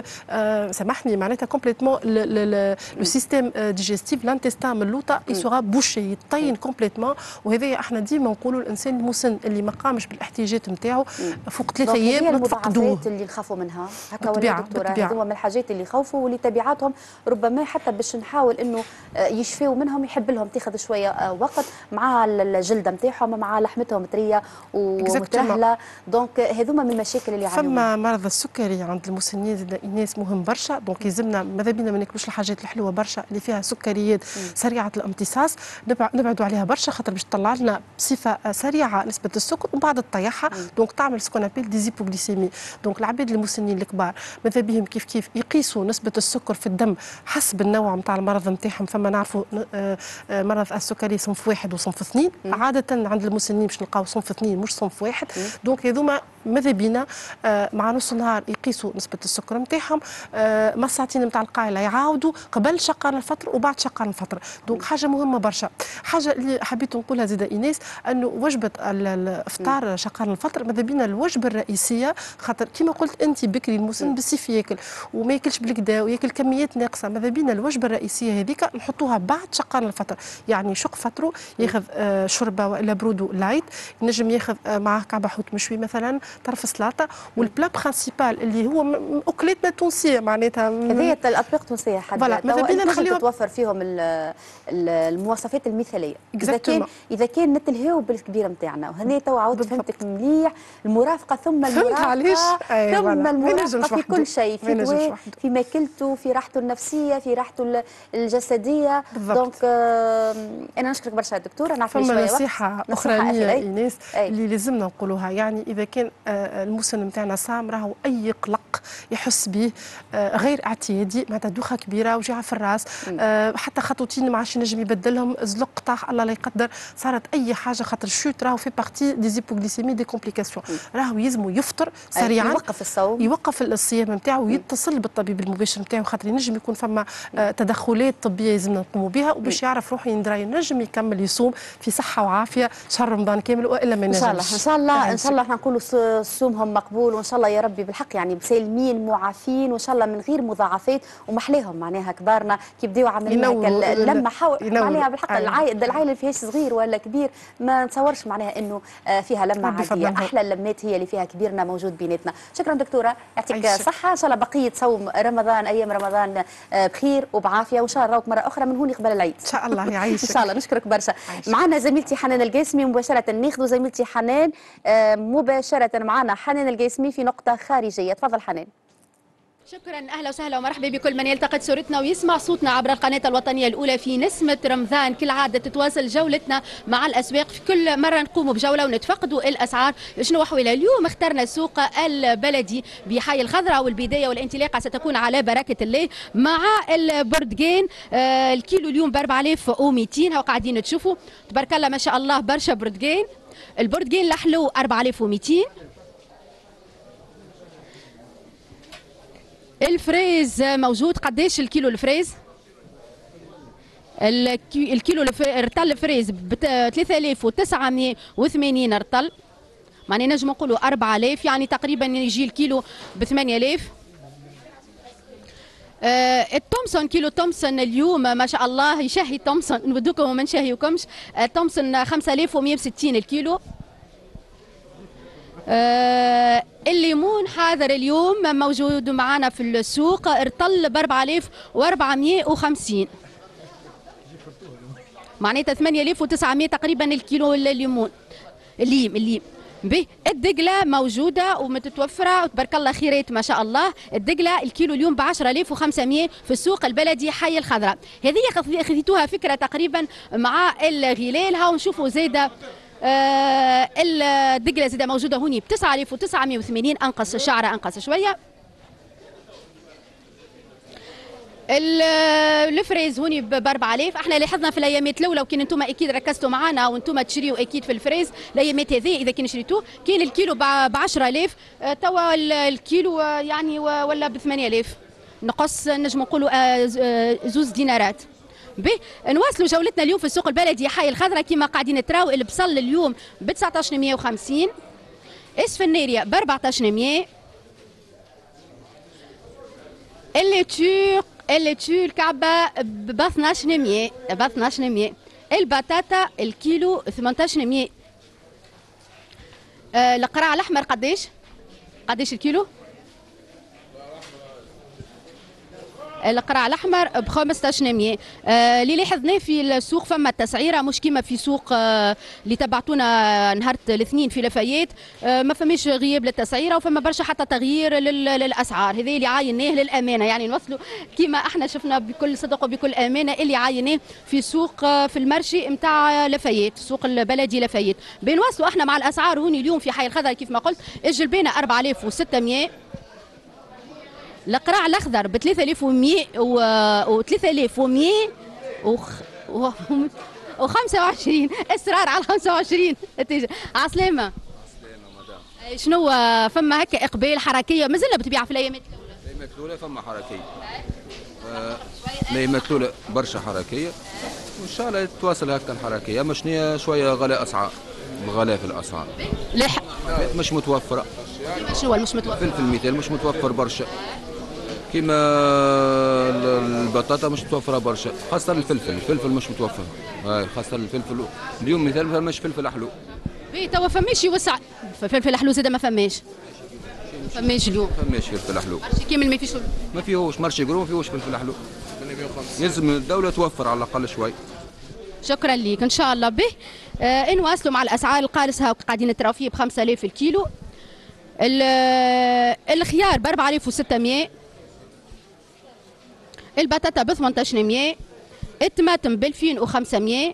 I: سامحني معناتها كومبليتمون لو سيستيم ديجستيف لانتستان من اللوطه يسوغا بوشي يطين كومبليتمون. وهذا احنا ديما نقولوا الانسان المسن اللي ما قامش بالاحتياجات نتاعو فوق 3 ايام ما تفقدوه.
A: اللي نخافوا منها هكا دكتورة، هذوما من الحاجات اللي يخوفوا واللي تبعاتهم ربما حتى باش نحاول انه يشفيوا منهم يحب لهم تاخذ شويه وقت مع الجلده نتاعهم مع لحمتهم طريه ومترهله. دونك هذوما من المشاكل اللي عندهم.
I: فما مرض السكري عند المسنين الناس مهم برشا، دونك يلزمنا ماذا بينا ما ناكلوش الحاجات الحلوه برشا اللي فيها سكريات سريعه الامتصاص، نبعدوا عليها برشا خاطر باش تطلع لنا بصفه سريعه نسبه السكر ومن بعد تطيحها، دونك تعمل سكون ابيل ديزيبوغليسيمي. دونك العباد المسنين الكبار ماذا بهم كيف يقيسوا نسبة السكر في الدم حسب النوع نتاع المرض نتاعهم. فما نعرفوا مرض السكري صنف 1 وصنف 2، عادة عند المسنين باش نلقاو صنف 2 مش صنف 1. دونك هذوما ماذا بينا مع نص نهار يقيسوا نسبة السكر نتاعهم، ما ساعتين نتاع القايلة يعاودوا قبل شقان الفطر وبعد شقان الفطر. دونك حاجة مهمة برشا. حاجة اللي حبيت نقولها زيدا ايناس انه وجبة الافطار شقان الفطر ماذا بينا الوجبة الرئيسية، خاطر كما قلت انت بكري المسن بالسيف ياكل وما ياكلش بالكدا وياكل كميات ناقصه، ماذا بينا الوجبه الرئيسيه هذيك نحطوها بعد شقان الفطر. يعني شق فطره ياخذ شوربه والا برودو لايت، ينجم ياخذ معاه كعبه حوت مشوي مثلا، طرف سلطه، والبلا برينسيبال اللي هو اكلاتنا التونسيه معناتها
A: هذه الاطباق التونسيه حتى
I: ماذا بينا نخليها
A: تتوفر فيهم المواصفات المثاليه. اذا كان نتلهاو بالكبير نتاعنا، وهنا تو عاود فهمتك مليح، المرافقه ثم المرافقه ثم المرافقه في كل شيء، في دواء، في ماكلته، في راحته النفسيه، في راحته الجسديه. دونك انا نشكرك برشا دكتوره. نعرف
I: فما نصيحه اخرى ايناس اللي لازمنا نقولوها، يعني اذا كان المسن نتاعنا صام راهو اي قلق يحس به غير اعتيادي، معناتها دوخه كبيره، وجيعه في الراس، حتى خطوتين ما عادش ينجم يبدلهم، زلق طاح الله لا يقدر، صارت اي حاجه، خاطر الشوت راهو في بارتي دي زيبوغليسيمي دي كومبليكاسيون، راهو يلزمو يفطر سريعا،
A: يوقف الصوم،
I: يوقف الصيام نتاعو ويتصل بالطبيب المباشر نتاعو، خاطر ينجم يكون فما تدخلات طبيه لازمنا نقوموا بها، وباش يعرف روحه يندرى ينجم يكمل يصوم في صحه وعافيه شهر رمضان كامل، والا ما ينجمش.
A: ان شاء الله احنا نقولوا صومهم مقبول، وان شاء الله يا ربي بالحق يعني سالمين معافين، وان شاء الله من غير مضاعفات، ومحليهم معناها كبارنا كي بداو عاملين هكا لما معناها بالحق العائله اللي فيهاش صغير ولا كبير ما نتصورش معناها انه فيها لمه عاديه، احلى اللمات هي اللي فيها كبيرنا موجود بيناتنا. شكرا دكتوره، يعطيك الصحه، ان شاء الله بقيه صوم رمضان ايام رمضان بخير وبعافيه، وان شاء الله نراوك مره اخرى من هون قبل العيد
I: ان شاء الله. يعيشك
A: ان شاء الله. نشكرك برشا. معنا زميلتي حنان القاسمي مباشره، ناخذ زميلتي حنان مباشره معنا. حنان القاسمي في نقطه خارجيه، تفضل حنان.
J: شكرا، اهلا وسهلا ومرحبا بكل من يلتقط صورتنا ويسمع صوتنا عبر القناه الوطنيه الاولى في نسمه رمضان. كالعاده تتواصل جولتنا مع الاسواق، في كل مره نقوم بجوله ونتفقدوا الاسعار. شنو احوالها اليوم؟ اخترنا السوق البلدي بحي الخضراء، والبدايه والانطلاقه ستكون على بركه الله مع البرتقان. الكيلو اليوم ب 4200، وقاعدين تشوفوا تبارك الله ما شاء الله برشا برتقان. البرتقان الحلو 4200. الفريز موجود، قداش الكيلو الفريز؟ الكيلو رطل فريز ب 3980 رطل، معناها نجم نقولوا 4000، يعني تقريبا يجي الكيلو ب 8000. التومسون، كيلو تومسون اليوم ما شاء الله يشهي تومسون، نودوكم وما نشهيوكمش. تومسون 5160 الكيلو. الليمون حاضر اليوم موجود معنا في السوق، ارطل ب 4450، معناتها 8900 تقريبا الكيلو. الليمون الليم به. الدقله موجوده ومتتوفره تبارك الله خيرات ما شاء الله. الدقله الكيلو اليوم ب 10500 في السوق البلدي حي الخضراء. هذه خذيتوها فكره تقريبا مع الغلال. هاو نشوفوا زاده الدقله زاده موجوده هوني ب 9980، انقص شعره انقص شويه. الفريز هوني ب 4000. احنا لاحظنا في الايامات الاولى، وكان انتم اكيد ركزتوا معنا وانتم تشريوا اكيد في الفريز الايامات هذه اذا كان شريتوه كان الكيلو ب 10000، توا الكيلو يعني ولا ب 8000، نقص نجم نقولوا زوز دينارات. به نواصلوا جولتنا اليوم في السوق البلدي حي الخضراء. كما قاعدين تراو البصل اليوم ب 1950، اسفناريا ب 1400، الليتشو الكعبه ب 1200، البطاطا الكيلو 1800. القراع الاحمر قداش الكيلو؟ القراع الاحمر ب 1500. اللي لاحظناه في السوق فما التسعيره مش كيما في سوق اللي تبعتونا نهار الاثنين في لافايات، ما فماش غياب للتسعيره وفما برشا حتى تغيير للاسعار. هذا اللي عايناه للامانه، يعني نوصلوا كيما احنا شفنا بكل صدق وبكل امانه اللي عايناه في سوق في المرشي نتاع لافايات، السوق البلدي لافايات. بنواصلوا احنا مع الاسعار هوني اليوم في حي الخضراء. كيف ما قلت الجلبانه 4600، القراع الاخضر ب 3100 و 3125. اصرار على 25. عسلامه مدام. شنو فما هكا اقبال حركيه مازلنا بتبيع في الايامات الاولى؟
K: الايامات الاولى فما حركيه، الايامات الاولى برشا حركيه، وان شاء الله تواصل هكا الحركيه. اما شنو شويه غلاء اسعار، الغلاء في الاسعار مش متوفره.
J: شنو مش متوفر؟
K: فلفل مثال مش متوفر برشا، كيما البطاطا مش متوفره برشا، خاصه الفلفل مش متوفر. خاصه الفلفل اليوم مثال ما فماش فلفل حلو.
J: توا فماش يوسع فلفل حلو زاد ما فماش اليوم.
K: ما فماش فلفل حلو
J: مرشي كامل ما
K: فيهوش مرشي قرو ما فيهوش فلفل حلو. يلزم الدوله توفر على الاقل شوي.
J: شكرا ليك ان شاء الله. به نواصلوا مع الاسعار القارص. هاو قاعدين نتراو فيه ب 5000 الكيلو. الخيار ب 4600، البطاطا ب 1800، الطماطم ب 2500،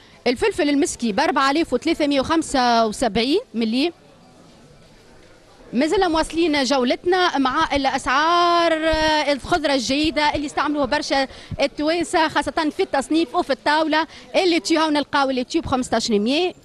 J: الفلفل المسكي ب 4375 ملي، مازلنا مواصلين جولتنا مع الاسعار الخضره الجيده اللي استعملوها برشا التوانسه خاصه في التصنيف وفي الطاوله. اللي تيو نلقاو اللي تيو ب 1500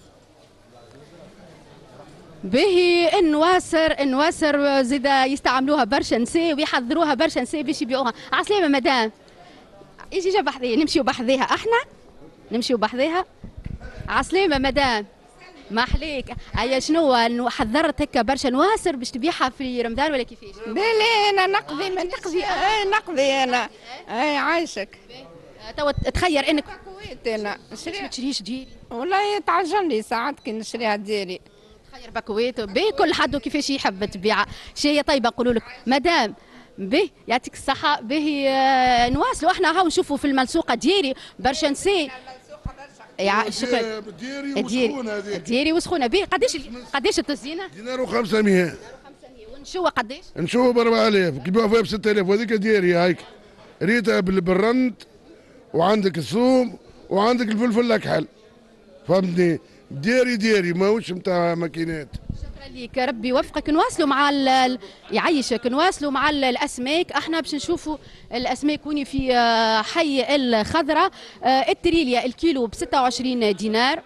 J: باهي. النواسر زيد يستعملوها برشا نساء ويحضروها برشا نساء باش يبيعوها. عسلامة مدام، يجي جا بحذاها نمشيو بحذاها، احنا نمشيو بحذاها. عسلامة مدام، ما حليك. هيا شنو حضرت هكا برشا نواسر باش تبيعها في رمضان ولا كيفاش؟
L: لا انا نقضي نقضي انا عايشك.
J: توا تخير انك
L: بكويت انا
J: نشريها. ما تشريش ديري
L: والله تعجبني ساعات كي نشريها ديري.
J: تخير بكويت بي كل حد كيفاش يحب تبيعها. شي طيبه نقولوا لك مدام به يعطيك الصحة. به نواصلوا احنا هاو نشوفوا في الملسوقة ديري برشا نساء. شكرا. ديري وسخونة به. قداش التزينة؟
M: دينار و500.
J: ونشوى قداش؟
M: نشوى ب 4000 كيبيعوا فيها ب 6000 وهذيك ديري هايك ريتها بالرند وعندك الثوم وعندك الفلفل الاكحل فهمتني. ديري ماهوش نتاع ماكينات.
J: شكرا ليك ربي يوفقك. نواصلوا مع يعيشك. نواصلوا مع الاسماك. احنا باش نشوفوا الاسماك وني في حي الخضراء. التريليا الكيلو ب 26 دينار.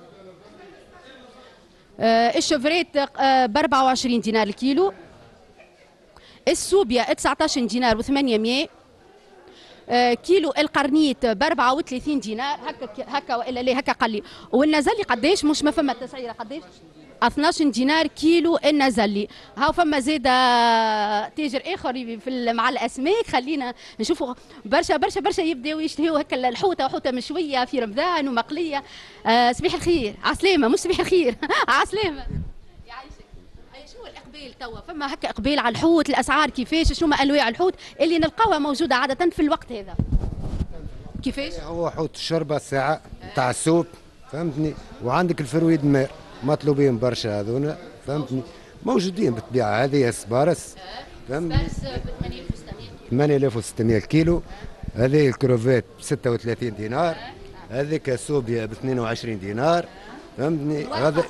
J: الشفريت ب 24 دينار الكيلو. السوبيا 19 دينار و800. كيلو القرنيت ب 34 دينار. هكا والا لا هكا قال لي. والنزلي قداش؟ مش ما فما التسعيره قداش؟ 12 دينار كيلو النزلي. هاو فما زيد تاجر اخر مع الاسماك. خلينا نشوفوا برشا يبداو يشتهيوا هكا الحوته وحوته مشويه في رمضان ومقليه. صبيح الخير. عسلامه مش صبيح الخير. عسلامه يعيشك. شنو الاقبال توا؟ فما هكا اقبال على الحوت؟ الاسعار كيفاش؟ شنو انواع الحوت اللي نلقاوها موجوده عاده في الوقت هذا؟ كيفاش؟
N: هو حوت الشربه الساعه نتاع السوب فهمتني. وعندك الفرويد ماء مطلوبين برشا هذونا فهمتني. موجودين بالطبيعه. هذه السبارس فهمتني 8600 الكيلو. هذه الكروفيت ب 36 دينار. هذيك السوبيا ب 22 دينار فهمتني. هذا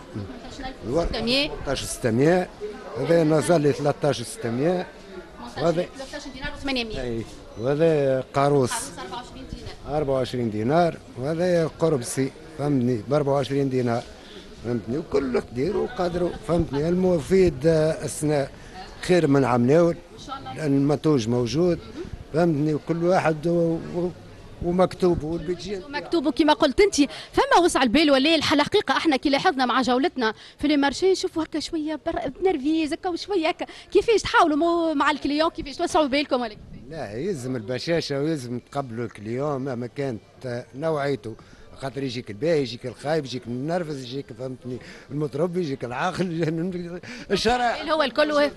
N: 13600. هذا نازلي 13600. هذا
J: 13 دينار و800.
N: وهذا قاروس 24 دينار. وهذا قربسي فهمتني ب 24 دينار فهمتني. وكل قدير وقدره فهمتني. المفيد السناء خير من عمناول لان المنتوج موجود فهمتني. وكل واحد ومكتوب والبيجين
J: مكتوب. كما قلت انت فما وسع البال ولا الحقيقه احنا كي لاحظنا مع جولتنا في لي مارشي نشوفوا هكا شويه بنرفيز هكا وشويه هكا. كيفاش تحاولوا مع الكليون كيفاش توسعوا بالكم ولا كيفاش؟
N: لا يلزم البشاشه ويلزم تقبلوا الكليون مهما كانت نوعيته. خاطر يجيك الباهي يجيك الخايب يجيك المنرفز يجيك فهمتني المضرب يجيك العاقل الشرع
J: هو الكل.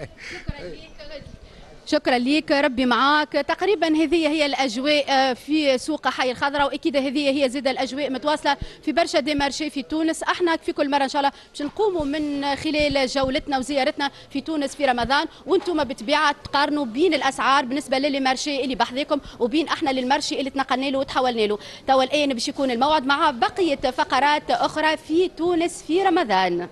J: شكرا ليك ربي معاك. تقريبا هذه هي الاجواء في سوق حي الخضراء واكيد هذه هي زيد الاجواء متواصله في برشا دي مارشي في تونس. احنا في كل مره ان شاء الله باش نقوموا من خلال جولتنا وزيارتنا في تونس في رمضان وانتم بالطبيعه تقارنوا بين الاسعار بالنسبه للي مارشي اللي بحذاكم وبين احنا للمارشي اللي تنقلنا له وتحولنا له. توا الان باش يكون الموعد مع بقيه فقرات اخرى في تونس في رمضان.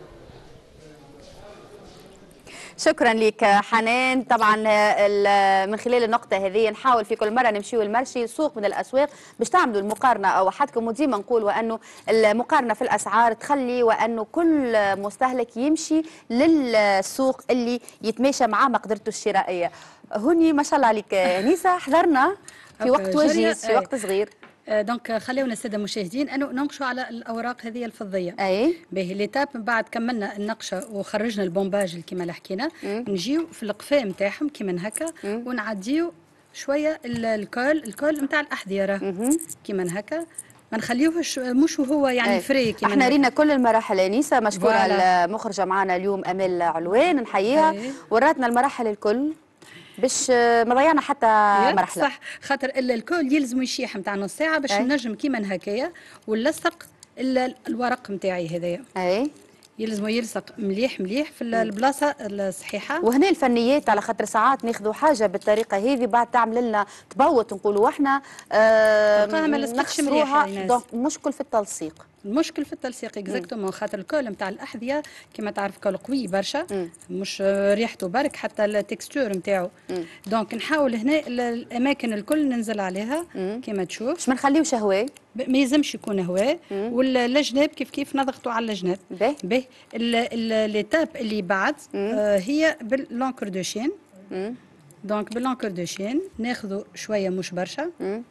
A: شكرا لك حنان. طبعا من خلال النقطة هذه نحاول في كل مرة نمشيو المرشي سوق من الأسواق باش تعملوا المقارنة أو وحدكم. وديما نقول وأنه المقارنة في الأسعار تخلي وأنه كل مستهلك يمشي للسوق اللي يتماشى مع مقدرته الشرائية. هوني ما شاء الله عليك نيسا حضرنا في وقت وجيز في وقت صغير.
H: دونك خليونا الساده المشاهدين انه ننقشوا على الاوراق هذه الفضيه.
A: اي
H: باهي ليتاب من بعد كملنا النقشه وخرجنا البومباج كما حكينا. نجيو في القفاء نتاعهم كيما هكا ونعديو شويه الكول نتاع الاحذيه كيما هكا. ما نخليوهش مش وهو يعني فري كيما
A: احنا رينا كل المراحل انيسه. مشكوره المخرجه معنا اليوم امال علوان نحييها. وراتنا المراحل الكل باش ما ضيعنا حتى مرحله.
H: صح خاطر الكل يلزم يشيح نتاع نص ساعه باش نجم كيما هكايا ونلصق الورق نتاعي هذايا.
A: اي
H: يلزم يلصق مليح في البلاصه الصحيحه.
A: وهنا الفنيات على خاطر ساعات ناخذوا حاجه بالطريقه هذه بعد تعمل لنا تبوت نقولوا احنا
H: ما لصقتش مليح.
A: دونك مشكل في التلصيق.
H: المشكل في التلصيق اكزاكتومون، خاطر الكول نتاع الاحذيه كما تعرف كول قوي برشا، مش ريحته برك حتى التكستور نتاعو. دونك نحاول هنا الاماكن الكل ننزل عليها كما تشوف.
A: مش ما نخليوش هواء،
H: ما يلزمش يكون هواء، والجناب كيف نضغطوا على الجناب. باهي ليتاب اللي بعد هي باللونكر دو شين. دونك باللونكر دو شين ناخذوا شويه مش برشا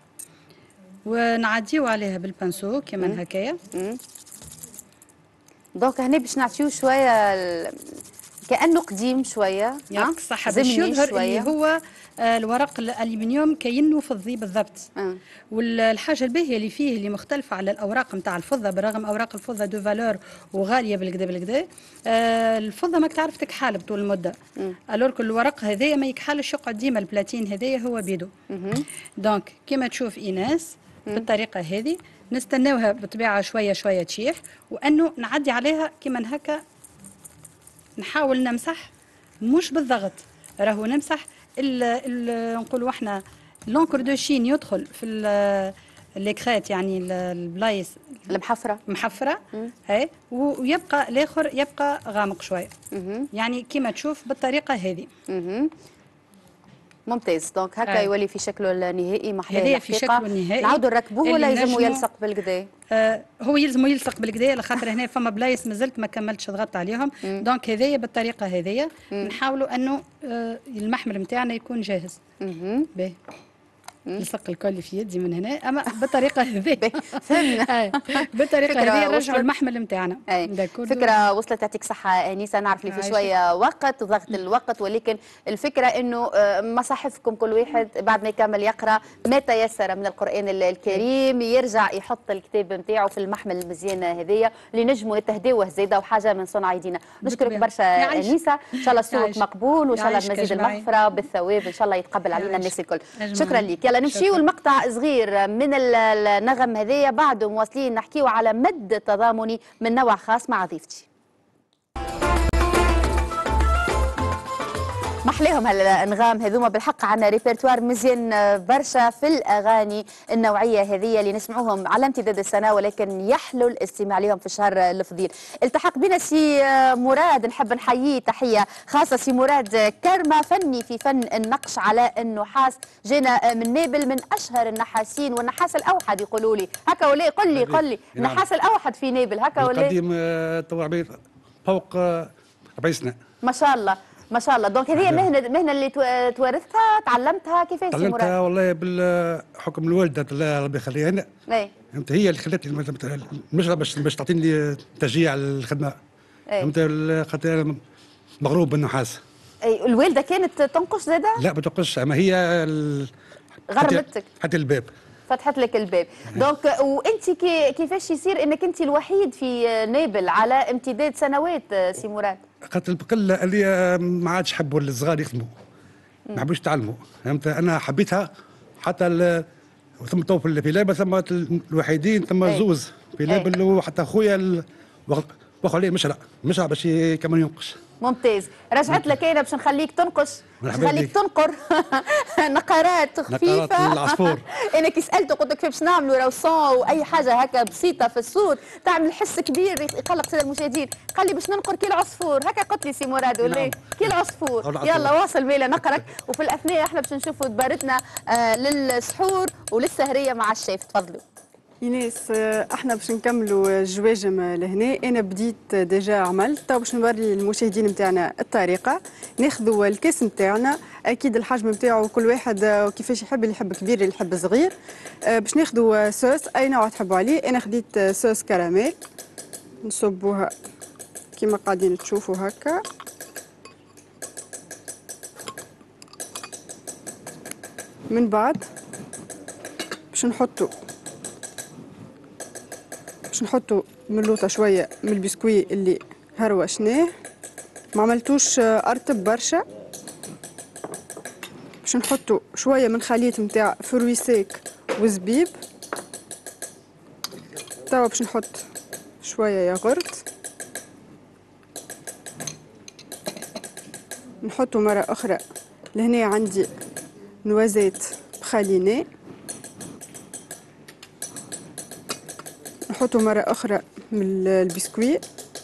H: ونعديو عليها بالبانسو كمان هكايا.
A: دونك هنا باش نعطيو شويه كانه قديم شويه،
H: يعطيك الصحه، باش يظهر اللي هو الورق الالومنيوم كأنه فضي بالضبط. والحاجه الباهيه اللي فيه اللي مختلفه على الاوراق نتاع الفضه، بالرغم اوراق الفضه دو فالور وغاليه بالكدا الفضه ماك تعرف تكحال طول المده، الورك الورق هذايا ما يكحلش، يقعد ديما البلاتين هذايا هو بيدو. دونك كما تشوف ايناس بالطريقه هذه نستناوها بطبيعه شويه شويه تشيح، وانه نعدي عليها كما هكا، نحاول نمسح مش بالضغط، راهو نمسح نقولوا احنا لونكر دو شين يدخل في الكرات، يعني البلايص المحفره اي، ويبقى الاخر يبقى غامق شويه. يعني كما تشوف بالطريقه هذه.
A: ممتاز. دونك هكا يولي في شكله النهائي محلاه.
H: هذايا في شكله النهائي.
A: نعاودوا نركبوه ولا يلزموا يلصق بالكدا؟
H: هو يلزموا يلصق بالكدا، على خاطر هنا فما بلايص مازلت ما كملتش ضغطت عليهم. دونك هذايا بالطريقه هذيا نحاولوا انه المحمل نتاعنا يكون جاهز. باهي نلصق الكل في يدي من هنا، اما بالطريقه هذه فهمنا. بالطريقه هذه نرجعوا المحمل نتاعنا.
A: فكره وصلت، يعطيك صحه انيسه. نعرف لي في شويه وقت وضغط الوقت، ولكن الفكره انه مصاحفكم كل واحد بعد ما يكمل يقرا ما تيسر من القران الكريم يرجع يحط الكتاب نتاعو في المحمل المزيان هذايا اللي نجموا يتهداوه زاده وحاجه من صنع ايدينا. نشكرك برشا انيسه، ان شاء الله الصوت مقبول، وان شاء الله بمزيد المغفره بالثواب ان شاء الله يتقبل علينا الناس الكل. شكرا لك. يلا نمشيو المقطع صغير من النغم هذايا، بعده مواصلين نحكيو على مد تضامني من نوع خاص مع ضيفتي. محليهم هالانغام هذوما بالحق، عنا ريبرتوار مزيان برشا في الاغاني النوعيه هذه اللي نسمعوهم على امتداد السنه، ولكن يحلو الاستماع لهم في الشهر الفضيل. التحق بنا سي مراد، نحب نحييه تحيه خاصه. سي مراد كرمه فني في فن النقش على النحاس، جينا من نابل، من اشهر النحاسين والنحاس الاوحد يقولوا لي هكا ولا؟ قل لي النحاس الاوحد في نابل هكا ولا؟
O: القديم تو فوق 40 سنه
A: ما شاء الله ما شاء الله. دونك هذه مهنه اللي توارثتها، تعلمتها كيفاش؟
O: تعلمتها والله بالحكم الوالده الله ربي يخليها لنا. فهمت، هي اللي خلتني المشرع باش تعطيني تشجيع على الخدمه. فهمت، خاطر مغروب بالنحاس.
A: اي الوالده كانت تنقش زاده؟
O: لا ما تنقش، اما هي
A: غرمتك
O: حتى الباب،
A: فتحت لك الباب. دونك وانت كيفاش يصير انك انت الوحيد في نابل على امتداد سنوات سي مراد؟
O: خاطر البقله اللي ما عادش حبوا الصغار يخدموا، ما حبوش يتعلموا. فهمت، انا حبيتها حتى ثم تو في لابل ثم الوحيدين ثم زوز في لابل، وحتى خويا واخو عليه مشرع باش كمان ينقش.
A: ممتاز. رجعت لك انا باش نخليك تنقش، باش نخليك تنقر نقرات خفيفه.
O: نقرات العصفور.
A: انا كي سالته قلت لك باش نعملوا راو صون واي حاجه هكا بسيطه في الصوت تعمل حس كبير يقلق ساده المشاهدين، قال لي باش ننقر كي العصفور هكا. قلت لي سي مراد ولا كي العصفور. يلا واصل ميلا نقرك، وفي الاثناء احنا باش نشوفوا دبارتنا للسحور وللسهريه مع الشيف. تفضلوا.
B: ايناس، احنا باش نكملوا الجواجم لهنا. انا بديت ديجا عملت، باش نوري المشاهدين نتاعنا الطريقه. ناخذوا الكاس نتاعنا، اكيد الحجم نتاعو كل واحد كيفاش يحب، اللي يحب كبير اللي يحب صغير. باش ناخذوا صوص اي نوع تحبوا عليه. انا خديت صوص كراميل، نصبوها كيما قاعدين تشوفوا هكا. من بعد باش نحطوا ملوطه شويه من البسكوي اللي هروشناه، ما عملتوش ارطب برشا. باش نحطوا شويه من خليط نتاع فروي سيك وزبيب. توا باش نحط شويه ياغورت، نحطوا مره اخرى لهنا عندي نوازيت بخالينيه، نحطوا مرة أخرى من البسكويت،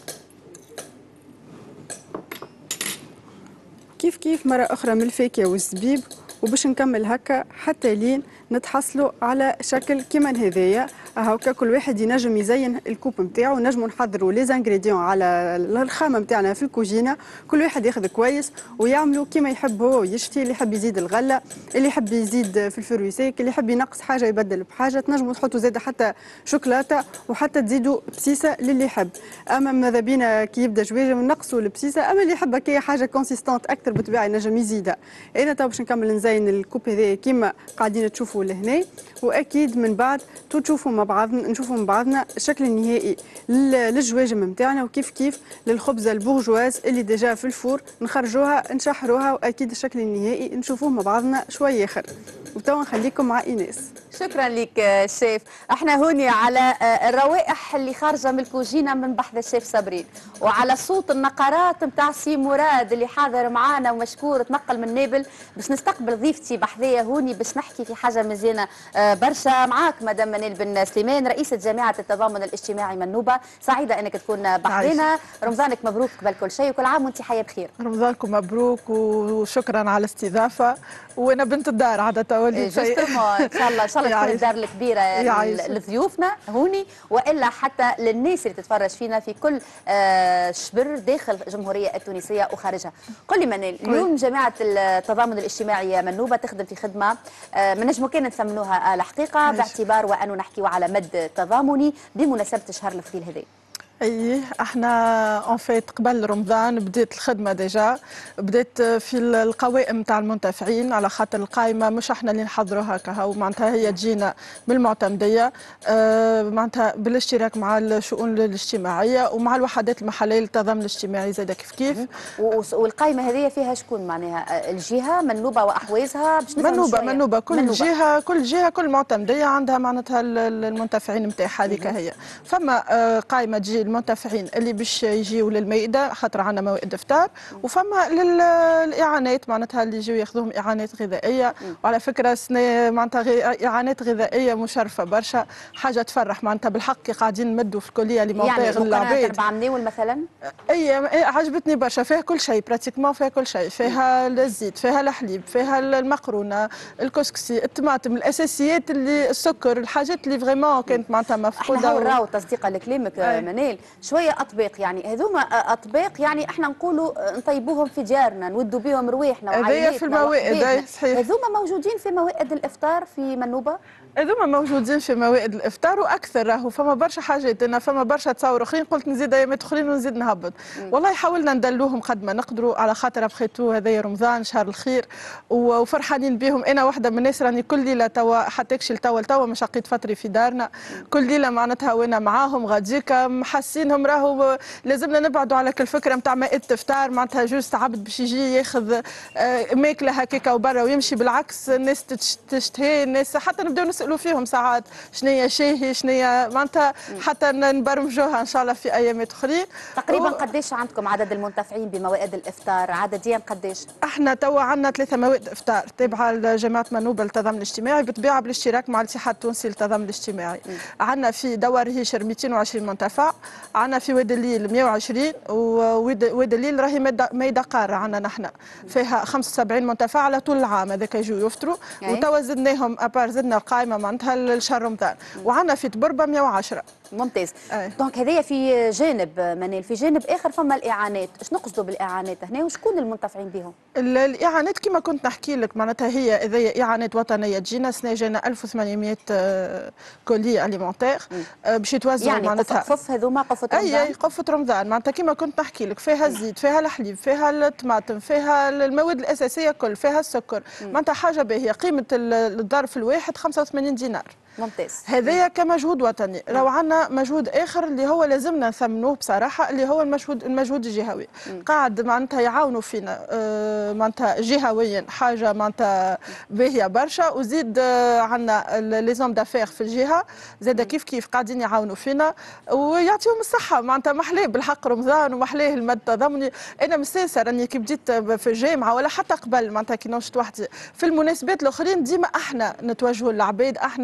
B: كيف مرة أخرى من الفاكهة والزبيب، وباش نكمل هكا حتى لين نتحصلوا على شكل كيما هذايا. هاكا كل واحد ينجم يزين الكوب نتاعو، نجموا نحضروا لي زانغريديون على الخامه نتاعنا في الكوجينه، كل واحد ياخذ كويس ويعملوا كيما يحب هو ويشتي. اللي يحب يزيد الغله، اللي يحب يزيد في الفروي سيك، اللي يحب ينقص حاجه يبدل بحاجه. تنجموا تحطوا زاده حتى شوكولاته وحتى تزيدوا بسيسه للي يحب. اما ماذا بينا كي يبدا جواجم نقصوا البسيسه، اما اللي يحب هكايا حاجه كونسيستونت اكثر بالطبيعه ينجم يزيدها. انا تو باش نكمل نزين الكوب هذايا كيما قاعدين تشوفوا لهنا، واكيد من بعد تشوفوا مع بعضنا نشوفوا من بعضنا الشكل النهائي للجواجم نتاعنا، وكيف الخبزه البورجواز اللي ديجا في الفور نخرجوها نشحروها، واكيد الشكل النهائي نشوفوه مع بعضنا شويه اخر. وتوا نخليكم مع ايناس.
A: شكرا لك شيف. احنا هوني على الروائح اللي خارجه من الكوجينه من بحث الشيف صابرين، وعلى صوت النقرات نتاع سي مراد اللي حاضر معانا ومشكور تنقل من نابل باش نستقبل ضيفتي بحذايا هوني باش نحكي في حاجه مزيانه برشا. معاك مدام منال بن سليمان رئيسه جامعه التضامن الاجتماعي منوبه، سعيده انك تكون بحذانا. رمضانك مبروك قبل كل شيء، وكل عام وانت حيه بخير.
P: رمضانكم مبروك وشكرا على الاستضافه، وانا بنت الدار عاده تولي
A: شيء ان شاء الله تكون الدار الكبيره لضيوفنا هوني، والا حتى للناس اللي تتفرج فينا في كل شبر داخل الجمهوريه التونسيه وخارجها. قل لي منال، اليوم جامعه التضامن الاجتماعي منوبه تخدم في خدمه ما نجموا كان نثمنوها الحقيقه، باعتبار وانه نحكيوا على مد تضامني بمناسبه الشهر الفضيل هذا.
P: اي احنا اون فيت قبل رمضان بديت الخدمه ديجا، بديت في القوائم تاع المنتفعين، على خاطر القائمه مش احنا اللي نحضروها كهو، معناتها هي تجينا من المعتمديه معناتها بالاشتراك مع الشؤون الاجتماعيه ومع الوحدات المحليه للتضامن الاجتماعي زاد كيف.
A: والقائمه هذه فيها شكون معناها؟ الجهه منوبه واحوازها باش
P: منوبه كل جهه كل معتمديه عندها معناتها المنتفعين نتاعها هذيك هي. فما قائمه تجي المنتفعين اللي باش يجيو للمائده خاطر عندنا موائد افطار، وفما للاعانات معناتها اللي يجيو ياخذوهم اعانات غذائيه. وعلى فكره معناتها اعانات غذائيه مشرفه برشا، حاجه تفرح معناتها بالحق كي قاعدين نمدوا في الكليه لمونتيغ العباد.
A: يعني 4 مناول مثلا؟
P: اي عجبتني برشا، فيها كل شيء براتيكمون، فيها كل شيء، فيها الزيت، فيها الحليب، فيها المقرونه، الكسكسي، الطماطم، الاساسيات اللي السكر، الحاجات اللي فريمون كانت معناتها مفقوده.
A: احنا راهو تصديقا لكلامك منال شويه اطباق، يعني هذوما اطباق يعني احنا نقولوا نطيبوهم في ديارنا، نودوا بهم رواحنا وعائلاتنا.
P: هذايا في الموائد صحيح.
A: هذوما موجودين في موائد الافطار في منوبه؟
P: هذوما موجودين في موائد الافطار واكثر، راهو فما برشا حاجات. انا فما برشا تصاور اخرين قلت نزيد ايامات اخرين ونزيد نهبط. والله حاولنا ندلوهم قد ما نقدروا، على خاطر ابخيتو هذايا رمضان شهر الخير وفرحانين بهم. انا واحده من الناس راني كل ليله توا حتى كشي توا مش شقيت فتري في دارنا، كل ليله معناتها وانا معاهم غاديك محسينهم راهو لازمنا نبعدوا على كل فكره نتاع مائده افطار معناتها جوست عبد باش يجي ياخذ ماكله هكاكا وبرا ويمشي. بالعكس الناس تشتهي، الناس حتى نبداو نسالوا فيهم ساعات شنيا شاهي شنيا معناتها حتى نبرمجوها ان شاء الله في ايامات اخرين.
A: تقريبا قداش عندكم عدد المنتفعين بموائد الافطار عدديا قداش؟
P: احنا توا عندنا 3 موائد افطار تابعه لجامعه منوبه للتضامن الاجتماعي، بالطبيعه بالاشتراك مع الاتحاد التونسي للتضامن الاجتماعي. عندنا في دوار هيشر 220 منتفع، عندنا في وادي الليل 120، ووادي الليل راهي ميدة قارة عندنا نحن فيها 75 منتفع على طول العام هذاك يجوا يفطروا. وتوا زدناهم ابار زدنا القائمه معناتها لشهر رمضان. وعندنا في تبربه 110.
A: ممتاز. دونك هذايا في جانب منال، في جانب اخر فما الاعانات، ايش نقصدوا بالاعانات هنا وشكون المنتفعين بهم؟
P: الاعانات كما كنت نحكي لك معناتها هي اذا اعانات وطنيه تجينا سنه جانا 1800 كولي اليمونتيغ باش يتوزعوا
A: يعني
P: معناتها
A: قفف هذوما قفه رمضان.
P: اي قفه رمضان معناتها كما كنت نحكي لك، فيها الزيت، فيها الحليب، فيها الطماطم، فيها المواد الاساسيه كل، فيها السكر، معناتها حاجه باهيه. قيمه الظرف الواحد 85 دينار.
A: ممتاز.
P: هذايا كمجهود وطني. لو عندنا مجهود اخر اللي هو لازمنا نثمنوه بصراحه، اللي هو المجهود الجهوي. قاعد معناتها يعاونوا فينا معناتها جهويا، حاجه معناتها باهيه برشا. وزيد عندنا لي زوم دافير في الجهه زاد كيف قاعدين يعاونوا فينا ويعطيهم الصحه. معناتها محلاه بالحق رمضان ومحلاه المد التضامني. انا مستانسه راني كي بديت في الجامعه ولا حتى قبل معناتها كي نوشت وحدي في المناسبات الاخرين ديما احنا نتوجهوا للعباد، احنا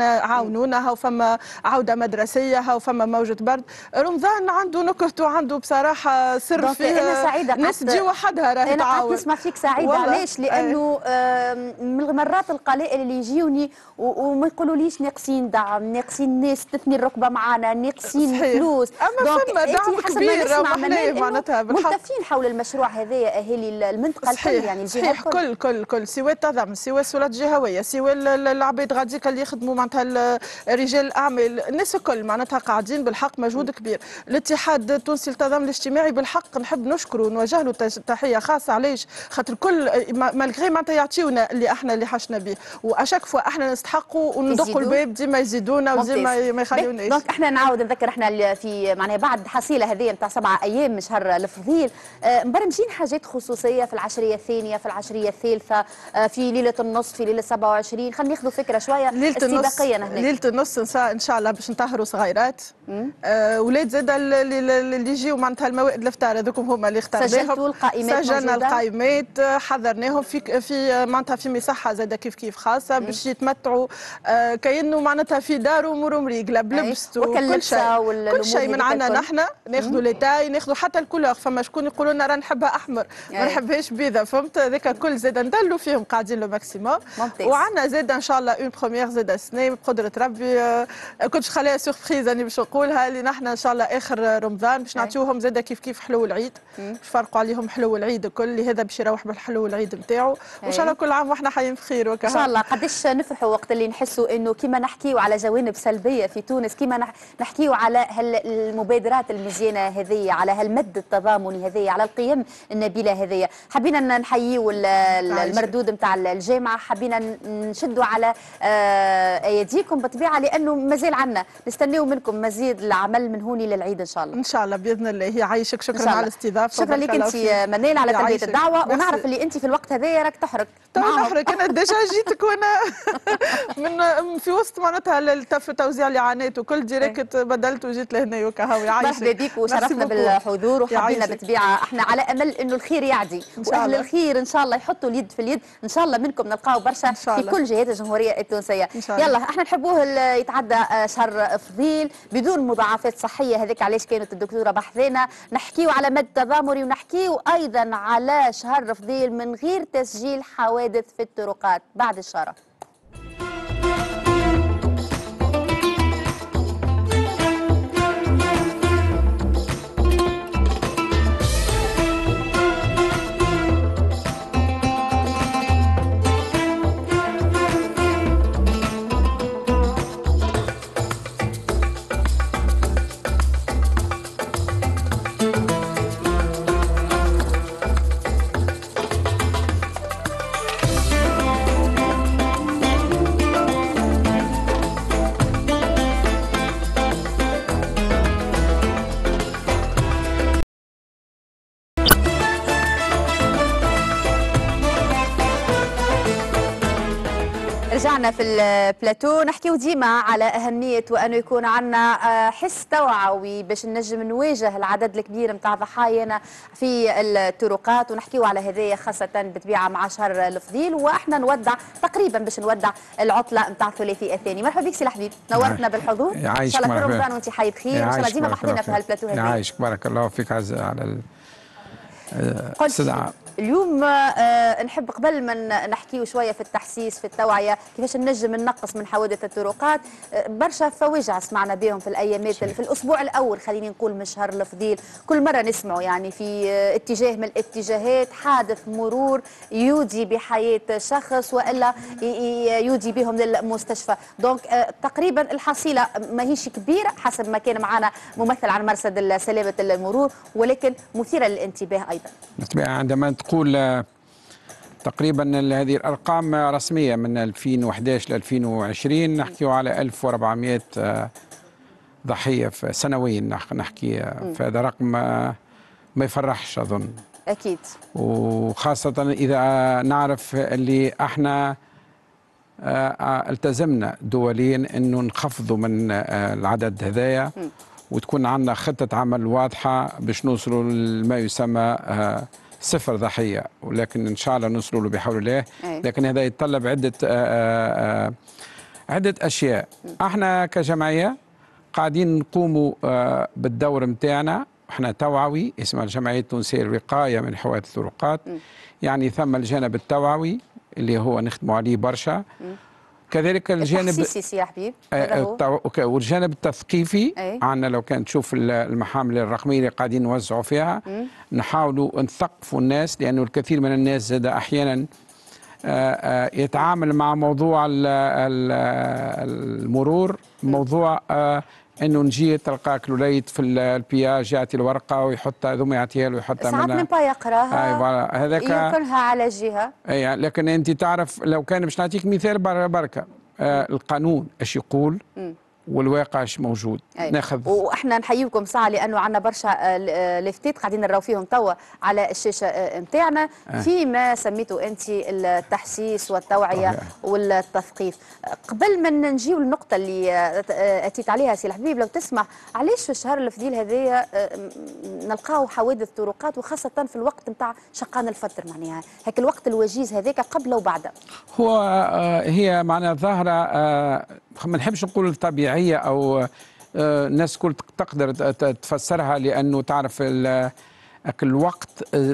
P: يعاونونا، هاو فما عوده مدرسيه، هاو فما موجه برد. رمضان عنده نكهته، عنده بصراحه سر فيه.
A: انا سعيده
P: الناس تجي وحدها راهي
A: انا
P: تعاون.
A: قعدت نسمع فيك سعيده، علاش؟ لانه من المرات القلائل اللي يجيوني وما يقولوليش ناقصين دعم، ناقصين ناس تثني الركبه معنا، ناقصين فلوس.
P: اما فما دعم كبير
A: معناتها ملتفين حول المشروع هذايا اهالي المنطقه الكل، يعني
P: صحيح. كل سواء التضامن، سواء السلطات الجهويه، سواء العباد غاديك اللي يخدموا معناتها رجال الاعمال، الناس الكل معناتها قاعدين بالحق مجهود كبير. الاتحاد التونسي للتضامن الاجتماعي بالحق نحب نشكره ونوجه له تحيه خاصه. علاش؟ خاطر كل مالغري معناتها يعطيونا اللي حشنا به، واشاك فوا احنا نستحقوا وندقوا الباب ديما يزيدونا وديما ما يخليوناش.
A: دونك احنا نعاود نذكر احنا في معناها بعد الحصيله هذه نتاع 7 ايام من شهر الفضيل مبرمجين حاجات خصوصيه في العشريه الثانيه، في العشريه الثالثه، في ليله النص، في ليله 27. خلينا ناخذوا فكره شويه استباقيه هنا.
P: ليله النص ان شاء الله باش نطهروا صغيرات، ولاد زاد اللي يجيو معناتها الموائد الافطار هذوكم هما اللي اخترناهم. سجلنا القائمات، حضرناهم في معناتها في مصحه زاد كيف خاصه باش يتمتعوا كأنه معناتها في دار امور مريقله بلبسته وكل شيء من عندنا نحن ناخذوا ليتاي، ناخذوا حتى الكولور. فما شكون يقولوا لنا راه نحبها احمر ما نحبهاش بيضه، فهمت؟ هذاك الكل زاد ندلوا فيهم قاعدين لو ماكسيموم. وعندنا زاد ان شاء الله اون بروميير زاد السنه بقدره ربي، كنت خليها سوربريز راني باش نقولها، اللي نحن ان شاء الله اخر رمضان باش نعطيوهم زاد كيف حلو العيد، باش نفرقوا عليهم حلو العيد الكل، اللي هذا باش يروح بالحلو العيد نتاعو. وان شاء الله كل عام واحنا حيين بخير وكهو.
A: ان شاء الله. قداش نفرحوا وقت اللي نحسوا انه كيما نحكيوا على جوانب سلبيه في تونس، كيما نحكيوا على المبادرات المزيانه هذه، على هالمد التضامني هذه، على القيم النبيله هذه. حبينا نحييوا المردود نتاع الجامعه، حبينا نشدوا على ايديكم بطبيعه، لانه مازال عندنا نستناو منكم مزيد العمل من هوني للعيد ان شاء الله.
P: ان شاء الله باذن الله. هي عايشك، شكرا على الاستضافه.
A: شكرا لك انت منال على تلبيه الدعوه، ونعرف اللي انت في الوقت هذا راك تحرك.
P: انا ديجا جيتك وانا من في وسط معناتها التوزيع اللي عانيت وكل ديريكت بدلت وجيت لهنا وكهو. يعيشك.
A: مرحبا بك وشرفنا بالحضور، وحبينا بالطبيعه احنا على امل انه الخير يعدي، واهل الخير ان شاء الله يحطوا اليد في اليد. ان شاء الله منكم نلقاو برشا في كل جهات الجمهوريه التونسيه. يلا احنا نحبوه يتعدى شهر فضيل بدون مضاعفات صحيه، هذيك علاش كانت الدكتوره بحذانا نحكيو على مد تضامني، ونحكيو ايضا على شهر فضيل من غير تسجيل حوادث في الطرقات بعد الشارع. رجعنا في البلاتو نحكيو ديما على أهمية وأنه يكون عندنا حس توعوي باش نجم نواجه العدد الكبير نتاع ضحايانا في الطرقات، ونحكيو على هذايا خاصة بطبيعة مع شهر الفضيل، واحنا نودع تقريبا باش نودع العطلة نتاع الثلاثاء الثاني. مرحبا بك سي الحبيب، نورتنا بالحضور. ان شاء الله كل رمضان وانت حي بخير، ان شاء الله ديما بحثنا في هالبلاتو هذا.
Q: يعيشك بارك الله فيك عزة على
A: السلعة. اليوم نحب قبل ما نحكيو شويه في التحسيس في التوعيه كيفاش نجم ننقص من حوادث الطرقات، برشا فواجع سمعنا بهم في الايامات في الاسبوع الاول خليني نقول من شهر الفضيل، كل مره نسمعوا يعني في اتجاه من الاتجاهات حادث مرور يودي بحياه شخص والا يودي بهم للمستشفى. دونك تقريبا الحصيله ماهيش كبيره حسب ما كان معنا ممثل عن مرصد سلامه المرور، ولكن مثيره للانتباه ايضا.
Q: بالطبيعه عندما تقول تقريبا هذه الارقام رسميه من 2011 ل 2020 نحكيو على 1400 ضحيه سنويا نحكي، فهذا رقم ما يفرحش اظن.
A: اكيد.
Q: وخاصه اذا نعرف اللي احنا التزمنا دوليا انه نخفضوا من العدد هذايا، وتكون عندنا خطه عمل واضحه باش نوصلوا لما يسمى 0 ضحية، ولكن إن شاء الله نوصلوا له بحول الله. لكن هذا يتطلب عدة عدة أشياء. احنا كجمعية قاعدين نقوموا بالدور متاعنا، احنا توعوي اسمها الجمعية التونسية للوقاية من حوادث الطرقات. يعني ثم الجانب التوعوي اللي هو نخدموا عليه برشا، كذلك الجانب
A: التحسيسي يا حبيب
Q: والجانب التثقيفي. عندنا لو كان تشوف المحامل الرقميه اللي قاعدين نوزعوا فيها، نحاولوا نثقفوا الناس، لانه الكثير من الناس زاد احيانا يتعامل مع موضوع المرور موضوع انه نجي تلقى كلوليت في البياج يعطي الورقه ويحطها ذم يعطيها له ويحطها
A: ساعات من با يقراها
Q: هذاك
A: يركنها على جهه.
Q: اي لكن انت تعرف لو كان باش نعطيك مثال بركه القانون ايش يقول والواقع ايش موجود.
A: ناخذ واحنا نحييكم ساعه لانه عندنا برشا لفتات قاعدين نراو فيهم توا على الشاشه نتاعنا فيما سميته انت التحسيس والتوعيه والتثقيف. قبل ما نجيو للنقطه اللي اتيت عليها سي الحبيب، لو تسمح علاش في الشهر الفضيل هذايا نلقاو حوادث طرقات وخاصه في الوقت نتاع شقان الفطر، معناها هيك الوقت الوجيز هذاك قبل وبعد؟
Q: هو هي معناها ظاهره ما نحبش نقول طبيعيه او الناس كل تقدر تفسرها، لانه تعرف الوقت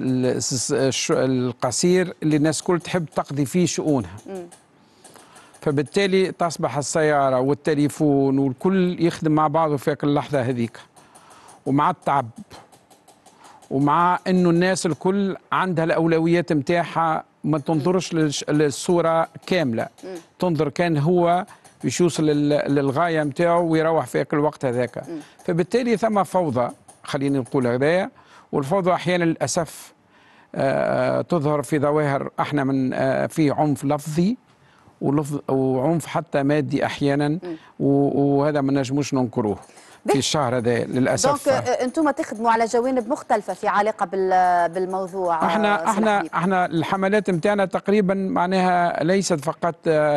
Q: القصير اللي الناس كل تحب تقضي فيه شؤونها، فبالتالي تصبح السياره والتليفون والكل يخدم مع بعضه في اللحظه هذيك، ومع التعب ومع انه الناس الكل عندها الاولويات نتاعها، ما تنظرش للصوره كامله، تنظر كان هو باش يوصل للغايه نتاعو ويروح في الوقت هذاك. فبالتالي ثم فوضى، خلينا نقول هذايا، والفوضى احيانا للاسف تظهر في ظواهر احنا من في عنف لفظي وعنف حتى مادي احيانا، وهذا ما نجموش ننكروه في الشهر هذا للاسف.
A: دونك انتم تخدموا على جوانب مختلفه في علاقه بالموضوع.
Q: احنا الحملات نتاعنا تقريبا معناها ليست فقط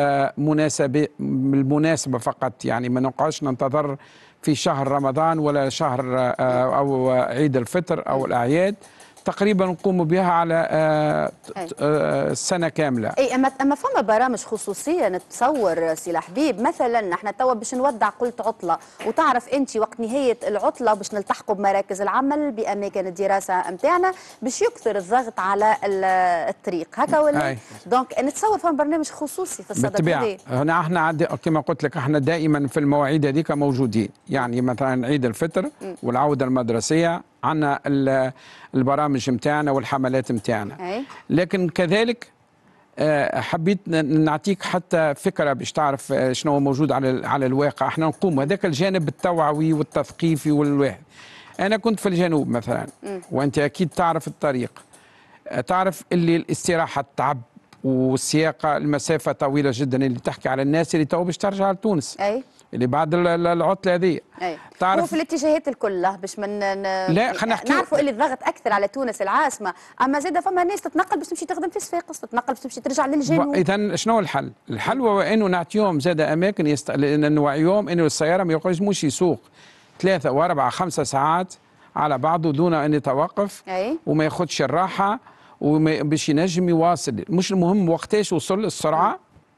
Q: بالمناسبه فقط، يعني ما نقعدش ننتظر في شهر رمضان ولا شهر او عيد الفطر او الاعياد، تقريبا نقوم بها على السنه كامله.
A: اي اما فما برامج خصوصيه نتصور سي الحبيب، مثلا نحن توا باش نودع قلت عطله، وتعرف انت وقت نهايه العطله باش نلتحقوا بمراكز العمل باماكن الدراسه نتاعنا باش يكثر الضغط على الطريق هكا ولا؟ دونك نتصور فما برنامج خصوصي في الصدد هذا.
Q: هنا احنا كما قلت لك احنا دائما في المواعيد هذيك موجودين، يعني مثلا عيد الفطر والعوده المدرسيه عندنا البرامج متاعنا والحملات متاعنا، لكن كذلك حبيت نعطيك حتى فكره باش تعرف شنو موجود على الواقع. احنا نقوم هذاك الجانب التوعوي والتثقيفي والواحد. انا كنت في الجنوب مثلا، وانت اكيد تعرف الطريق، تعرف اللي الاستراحه التعب والسياقه المسافه طويله جدا اللي تحكي على الناس اللي تو باش ترجع لتونس اللي بعد العطله هذه.
A: تعرف هو في الاتجاهات الكل باش
Q: لا خلينا نحكي
A: نعرفوا اللي الضغط اكثر على تونس العاصمه، اما زاد فما ناس تتنقل باش تمشي تخدم في صفاقس، تتنقل باش تمشي ترجع للجنوب.
Q: اذا شنو الحل؟ الحل هو انه نعطيهم زاد اماكن لان نوعيهم انه السياره ما يقدموش يسوق 3 و4 5 ساعات على بعضه دون ان يتوقف وما ياخذش الراحه باش ينجم يواصل. مش المهم وقتاش وصل السرعه،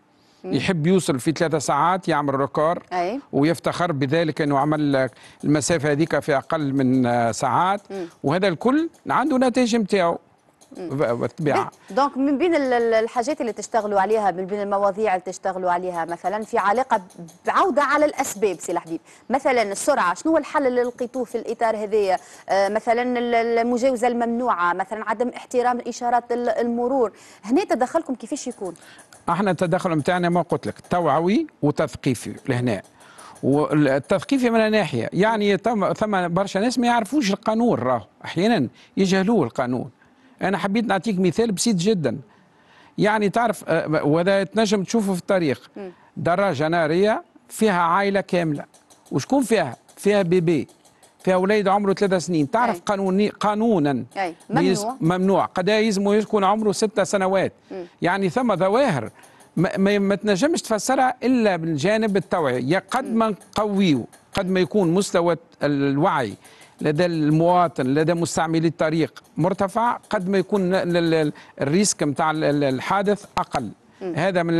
Q: يحب يوصل في 3 ساعات يعمل ريكور ويفتخر بذلك انه عمل المسافه هذيك في اقل من ساعات، وهذا الكل عنده نتائج نتاعو بالطبيعه.
A: دونك من بين الحاجات اللي تشتغلوا عليها، من بين المواضيع اللي تشتغلوا عليها مثلا في علاقه بعوده على الاسباب سي الحبيب، مثلا السرعه، شنو هو الحل اللي لقيتوه في الاطار هذايا؟ مثلا المجاوزه الممنوعه، مثلا عدم احترام اشارات المرور، هنا تدخلكم كيفاش يكون؟
Q: احنا التدخل نتاعنا ما قلت لك توعوي وتثقيفي لهنا، والتثقيفي من ناحيه يعني ثم برشا ناس ما يعرفوش القانون، راهو احيانا يجهلوه القانون. انا حبيت نعطيك مثال بسيط جدا، يعني تعرف وهذا تنجم تشوفه في التاريخ، دراجه ناريه فيها عائله كامله، وشكون فيها؟ فيها بيبي، فيها وليد عمره 3 سنين، تعرف قانونا ممنوع قد يلزم يكون عمره 6 سنوات. يعني ثم ظواهر ما تنجمش تفسرها الا بالجانب التوعي، قد ما نقويه، قد ما يكون مستوى الوعي لدى المواطن لدى مستعملي الطريق مرتفع، قد ما يكون الريسك نتاع الحادث اقل. هذا من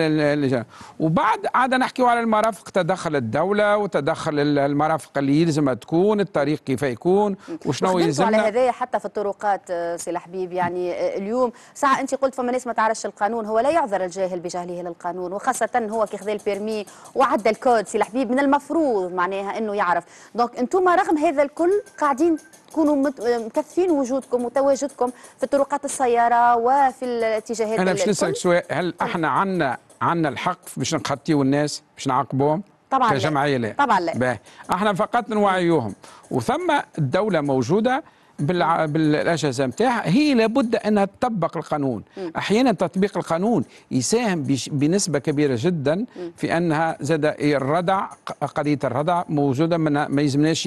Q: وبعد عاد نحكيو على المرافق، تدخل الدوله وتدخل المرافق اللي يلزم تكون، الطريق كيف يكون وشنو يلزمنا.
A: على هذايا حتى في الطرقات سي الحبيب، يعني اليوم ساعه انت قلت فما ناس ما تعرفش القانون، هو لا يعذر الجاهل بجهله للقانون، وخاصه هو كي خذا البيرمي وعدى الكود سي الحبيب من المفروض معناها انه يعرف. دونك انتم رغم هذا الكل قاعدين تكونوا مكثفين وجودكم وتواجدكم في طرقات السياره وفي الاتجاهات.
Q: انا باش نسالك سؤال، هل احنا عندنا الحق باش نخطيو الناس باش نعاقبوهم؟
A: طبعا
Q: كجمعيه لا.
A: طبعا لا.
Q: باهي احنا فقط نوعيوهم، وثم الدوله موجوده بالاجهزه نتاعها، هي لابد انها تطبق القانون. احيانا تطبيق القانون يساهم بنسبه كبيره جدا في انها زاد الردع، قضيه الردع موجوده. ما يلزمناش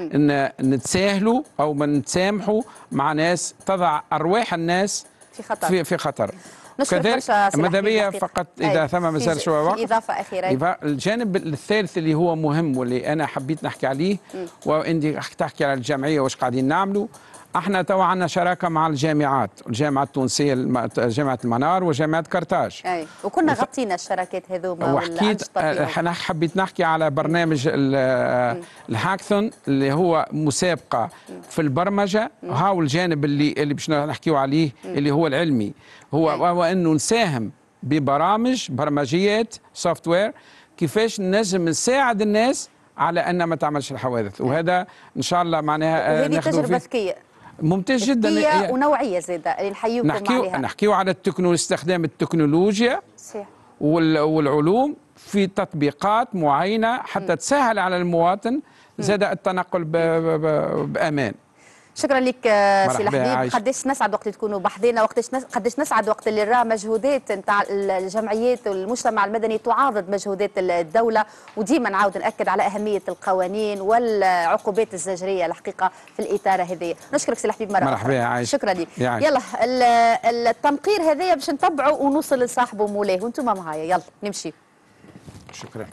Q: نتساهلوا او ما نتسامحوا مع ناس تضع ارواح الناس في خطر. كذلك ماذا بيا فقط اذا ثم مازال شويه وقت
A: اضافه اخيره.
Q: الجانب الثالث اللي هو مهم واللي انا حبيت نحكي عليه، وانت تحكي على الجمعيه واش قاعدين نعملوا. احنا توا عندنا شراكه مع الجامعات، الجامعه التونسيه جامعه المنار وجامعه كرتاج.
A: اي وكنا غطينا الشراكات هذوما.
Q: وحكيت انا حبيت نحكي على برنامج الهاكثون اللي هو مسابقه في البرمجه. هاو الجانب اللي باش نحكيو عليه اللي هو العلمي، هو انه نساهم ببرامج برمجيات سوفت وير كيفاش نجم نساعد الناس على ان ما تعملش الحوادث، وهذا ان شاء الله معناها
A: وهذه تجربه ذكيه
Q: ممتاز جدا
A: ذكيه ونوعيه زاده اللي نحييكم عليها.
Q: نحكيو على استخدام التكنولوجيا
A: صحيح
Q: والعلوم في تطبيقات معينه حتى تسهل على المواطن زاد التنقل بامان.
A: شكرا لك سي الحبيب. قداش نسعد وقت اللي تكونوا بحذنا، قداش نسعد وقت اللي نرى مجهودات نتاع الجمعيات والمجتمع المدني تعاضد مجهودات الدوله، وديما نعاود ناكد على اهميه القوانين والعقوبات الزجريه الحقيقه في الاطار هذايا. نشكرك سي الحبيب مره
Q: مرحبا عايش.
A: شكرا لك. يلا التنقير هذايا باش نتبعوا ونوصل لصاحبه مولاه، وانتم معايا يلا نمشي.
Q: شكرا.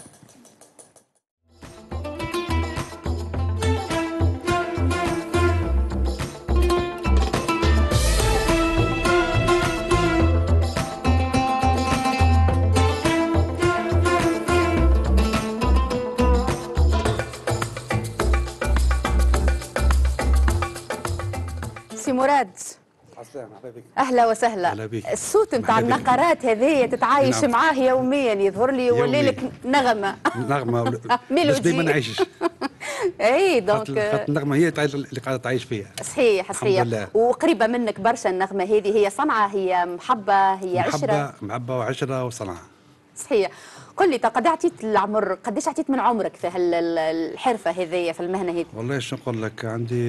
A: سي مراد اهلا وسهلا. الصوت نتاع النقرات هذه تتعايش معاه يوميا، يظهر لي يولي لك نغمه
O: باش ديما نعيشش.
A: اي دونك
O: النغمه هي اللي قاعده تعيش فيها.
A: صحيح وقريبه منك برشا النغمه هذه. هي صنعه، هي محبه، هي عشره.
O: محبه وعشره وصنعه.
A: صحيح. قل لي قد عطيت العمر، قداش عطيت من عمرك في الحرفه هذه في المهنه هذه؟
O: والله شو نقول لك،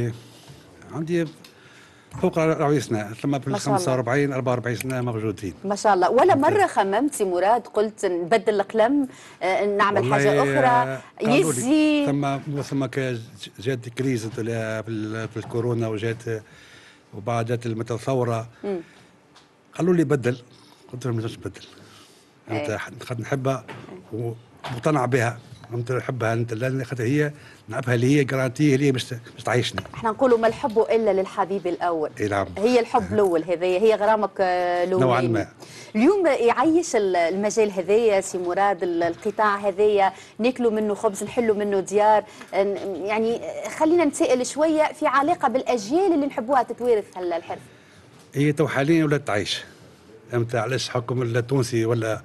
O: عندي فوق 40 سنه، ثم في 45 44 سنه موجودين
A: ما شاء الله. ولا مره خممت سي مراد قلت نبدل القلم نعمل حاجه اخرى يزي؟
O: ثم جات كريز في الكورونا وبعد جات الثوره قالوا لي بدل، قلت لهم ليش بدل؟ انت نحبها ومقتنع بها، انت نحبها انت، لان هي نعبها اللي هي جرانتي اللي هي باش تعيشنا.
A: احنا نقولوا ما الحب الا للحبيب الاول.
O: نعم.
A: هي الحب الاول هذايا، هي غرامك الاول
O: نوعا ما.
A: اليوم يعيش المجال هذايا سي مراد، القطاع هذايا ناكلوا منه خبز، نحلوا منه ديار. يعني خلينا نتسائل شويه في علاقه بالاجيال اللي نحبوها تتوارث الحرف.
O: هي تو حاليا ولات تعيش، فهمت علاش حكم التونسي ولا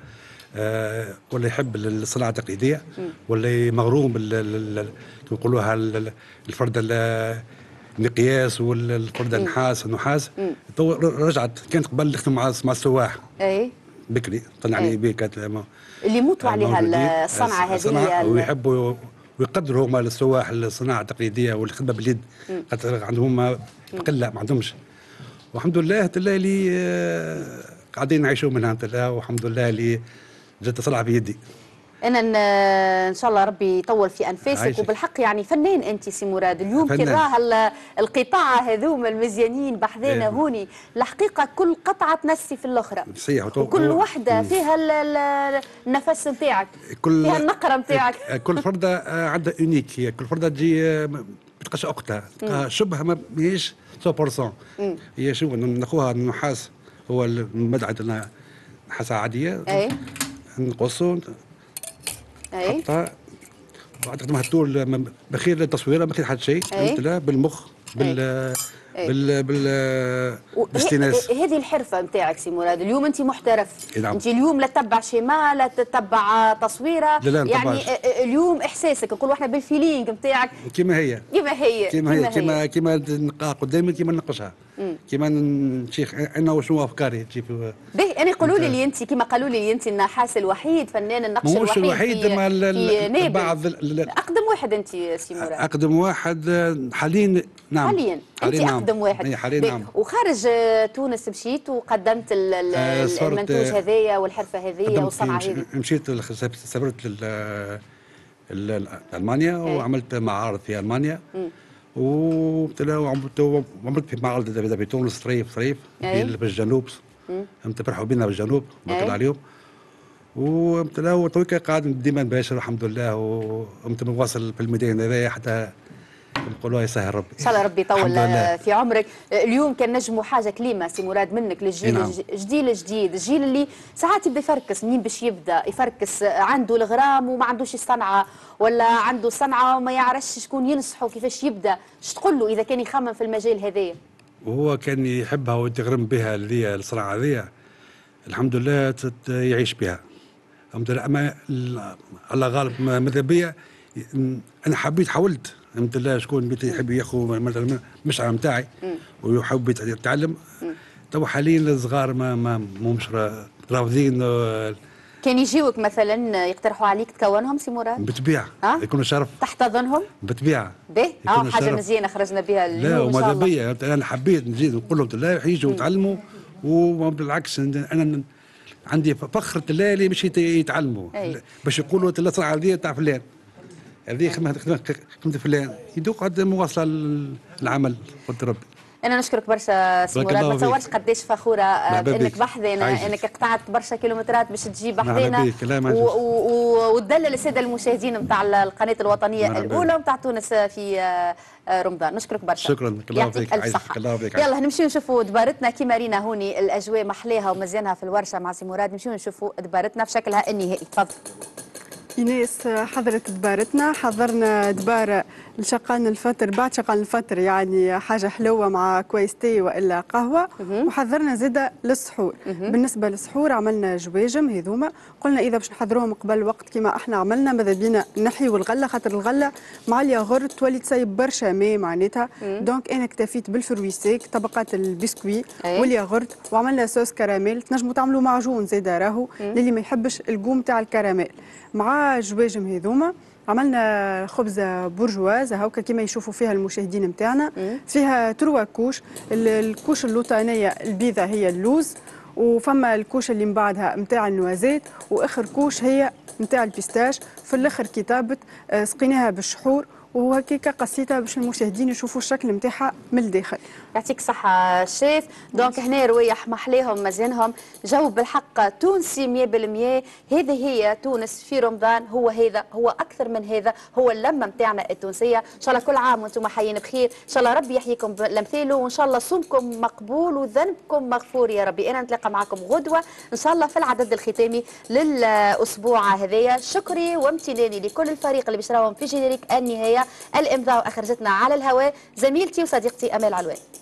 O: يحب الصناعه التقليديه، ولا مغروم يقولوها الفرده المقياس والفرده النحاس. تو رجعت، كانت قبل نخدم مع السواح.
A: اي
O: بكري طلعني بيه كانت
A: اللي يموتوا عليها الصنعه هذه
O: ويحبوا ويقدروا هما السواح الصناعه التقليديه والخدمه باليد، خاطر عندهم قله ما عندهمش. والحمد لله اللي قاعدين نعيشوا منها والحمد لله اللي جات صنعه بيدي.
A: انا ان شاء الله ربي يطول في انفاسك. وبالحق يعني فنان انت سي مراد. اليوم كي نراه القطاع هذوما المزيانين بحذانا هوني، الحقيقه كل قطعه تنسي في الاخرى.
O: صحيح.
A: وكل وحده فيها النفس نتاعك، فيها النقره نتاعك.
O: كل فرده عندها اونيك، هي كل فرده تجي ما تلقاش اختها، شبه ما ماهيش 100%. هي شو ناخوها النحاس هو المدعد نحاسها عاديه
A: اي
O: نقصوا
A: اي
O: نحطها بعد تخدمها الطول بخير للتصويره ما خير حتى شيء فهمت لا بالمخ بالاستئناس.
A: هذه الحرفه نتاعك سي مراد، اليوم انت محترف.
O: نعم.
A: انت اليوم لا تتبع شيما لا تتبع تصويره.
O: لا
A: يعني اليوم احساسك نقولوا احنا بالفيلينغ نتاعك
O: كما هي كما نلقاها قدامي كما ننقشها كما نشيخ انا وشنو افكاري تجي في
A: باهي. انا قولوا لي انت كما قالوا لي انت النحاس الوحيد فنان النقش الوحيد في نابل.
O: بعض
A: اقدم واحد انت سي مراد.
O: اقدم واحد حاليا. نعم
A: حاليا انت اقدم واحد
O: حاليا. نعم.
A: وخارج تونس مشيت وقدمت المنتوج هذايا والحرفه هذيا والصنعه هذه.
O: مشيت سافرت المانيا وعملت معارض في المانيا وعملت في معارض في تونس صريف بالجنوب. فرحوا بنا بالجنوب بارك الله عليهم. وتويكا قاعد ديما نباشر الحمد لله مواصل في الميدان هذايا حتى نقولوا يسهل ربي.
A: ان شاء الله ربي يطول في عمرك. اليوم كان نجموا حاجه كلمه سي مراد منك للجيل الجديد، الجيل اللي ساعات يبدا يفركس. منين باش يبدا يفركس؟ عنده الغرام وما عندوش الصنعه، ولا عنده الصنعه وما يعرفش شكون ينصحه كيفاش يبدا. ايش تقول له اذا كان يخمم في المجال هذايا؟
O: وهو كان يحبها ويتغرم بها اللي الصنعه هذيا الحمد لله يعيش بها الحمد لله. اما الله غالب ماذا بيا انا حاولت الحمد لله. شكون يحب ياخذ المشعر نتاعي ويحب يتعلم. تو حاليا الصغار ما مش رافضين.
A: كان يجيوك مثلا يقترحوا عليك تكونهم سي مراد؟
O: بالطبيعه يكون شرف.
A: تحتضنهم؟
O: بالطبيعه.
A: باهي حاجه مزيانه خرجنا بها اليوم.
O: لا وماذا بيا انا حبيت نزيد نقول لهم لا يجوا يتعلموا وبالعكس انا عندي فخر اللي باش يتعلموا باش يقولوا الصنعه هذه تاع فلان هذه خدمة فلان يدوق عند مواصله العمل قلت ربي.
A: انا نشكرك برشا سي مراد. ما تصورش قداش فخوره بانك بحذنا، انك قطعت برشا كيلومترات باش تجي بحذنا وتدلل الساده المشاهدين نتاع القناه الوطنيه الاولى نتاع تونس في رمضان. نشكرك برشا.
O: شكرا.
A: يعطيك الف صحه. يلا نمشيو نشوفوا دبارتنا كيما رينا هوني الاجواء محلاها ومزيانها في الورشه مع سي مراد. نمشيو نشوفوا دبارتنا في شكلها النهائي. تفضل.
B: إيناس حضرت دبارتنا، حضرنا دبارة لشقان الفطر. بعد شقان الفطر يعني حاجة حلوة مع كويس تي وإلا قهوة. وحضرنا زادة للسحور. بالنسبة للسحور عملنا جواجم هذوما، قلنا إذا باش نحضروهم قبل الوقت كما احنا عملنا ماذا بينا نحيوا الغلة، خاطر الغلة مع الياغورت تولي تسيب برشا ماء معناتها. دونك أنا اكتفيت بالفرويسيك طبقات البسكوي والياغورت وعملنا صوص كراميل. تنجموا تعملوا معجون زادة راهو للي ما يحبش القوم تاع الكراميل. مع جواجم هذوما عملنا خبزه برجواز هاكا كما يشوفوا فيها المشاهدين نتاعنا. فيها 3 كوش. الكوش اللوطانيه البيضه هي اللوز، وفما الكوش اللي من بعدها نتاع النوازيت، واخر كوش هي نتاع البيستاش. في الاخر كتابه سقيناها بالشحور وهكاكا قصيتها باش المشاهدين يشوفوا الشكل نتاعها من الداخل.
A: يعطيك الصحة شيف. دونك هنا روايح محليهم مزيانهم جو بالحق تونسي 100%. هذه هي تونس في رمضان. هو أكثر من هذا، هو اللمة نتاعنا التونسية. إن شاء الله كل عام وأنتم حيين بخير، إن شاء الله ربي يحييكم لمثاله، وإن شاء الله صومكم مقبول وذنبكم مغفور يا ربي. أنا نتلاقى معكم غدوة إن شاء الله في العدد الختامي للأسبوع هذايا. شكري وامتناني لكل الفريق اللي بيشراهم في جينيريك النهاية. الإمضاء أخرجتنا على الهواء زميلتي وصديقتي أمال علوان.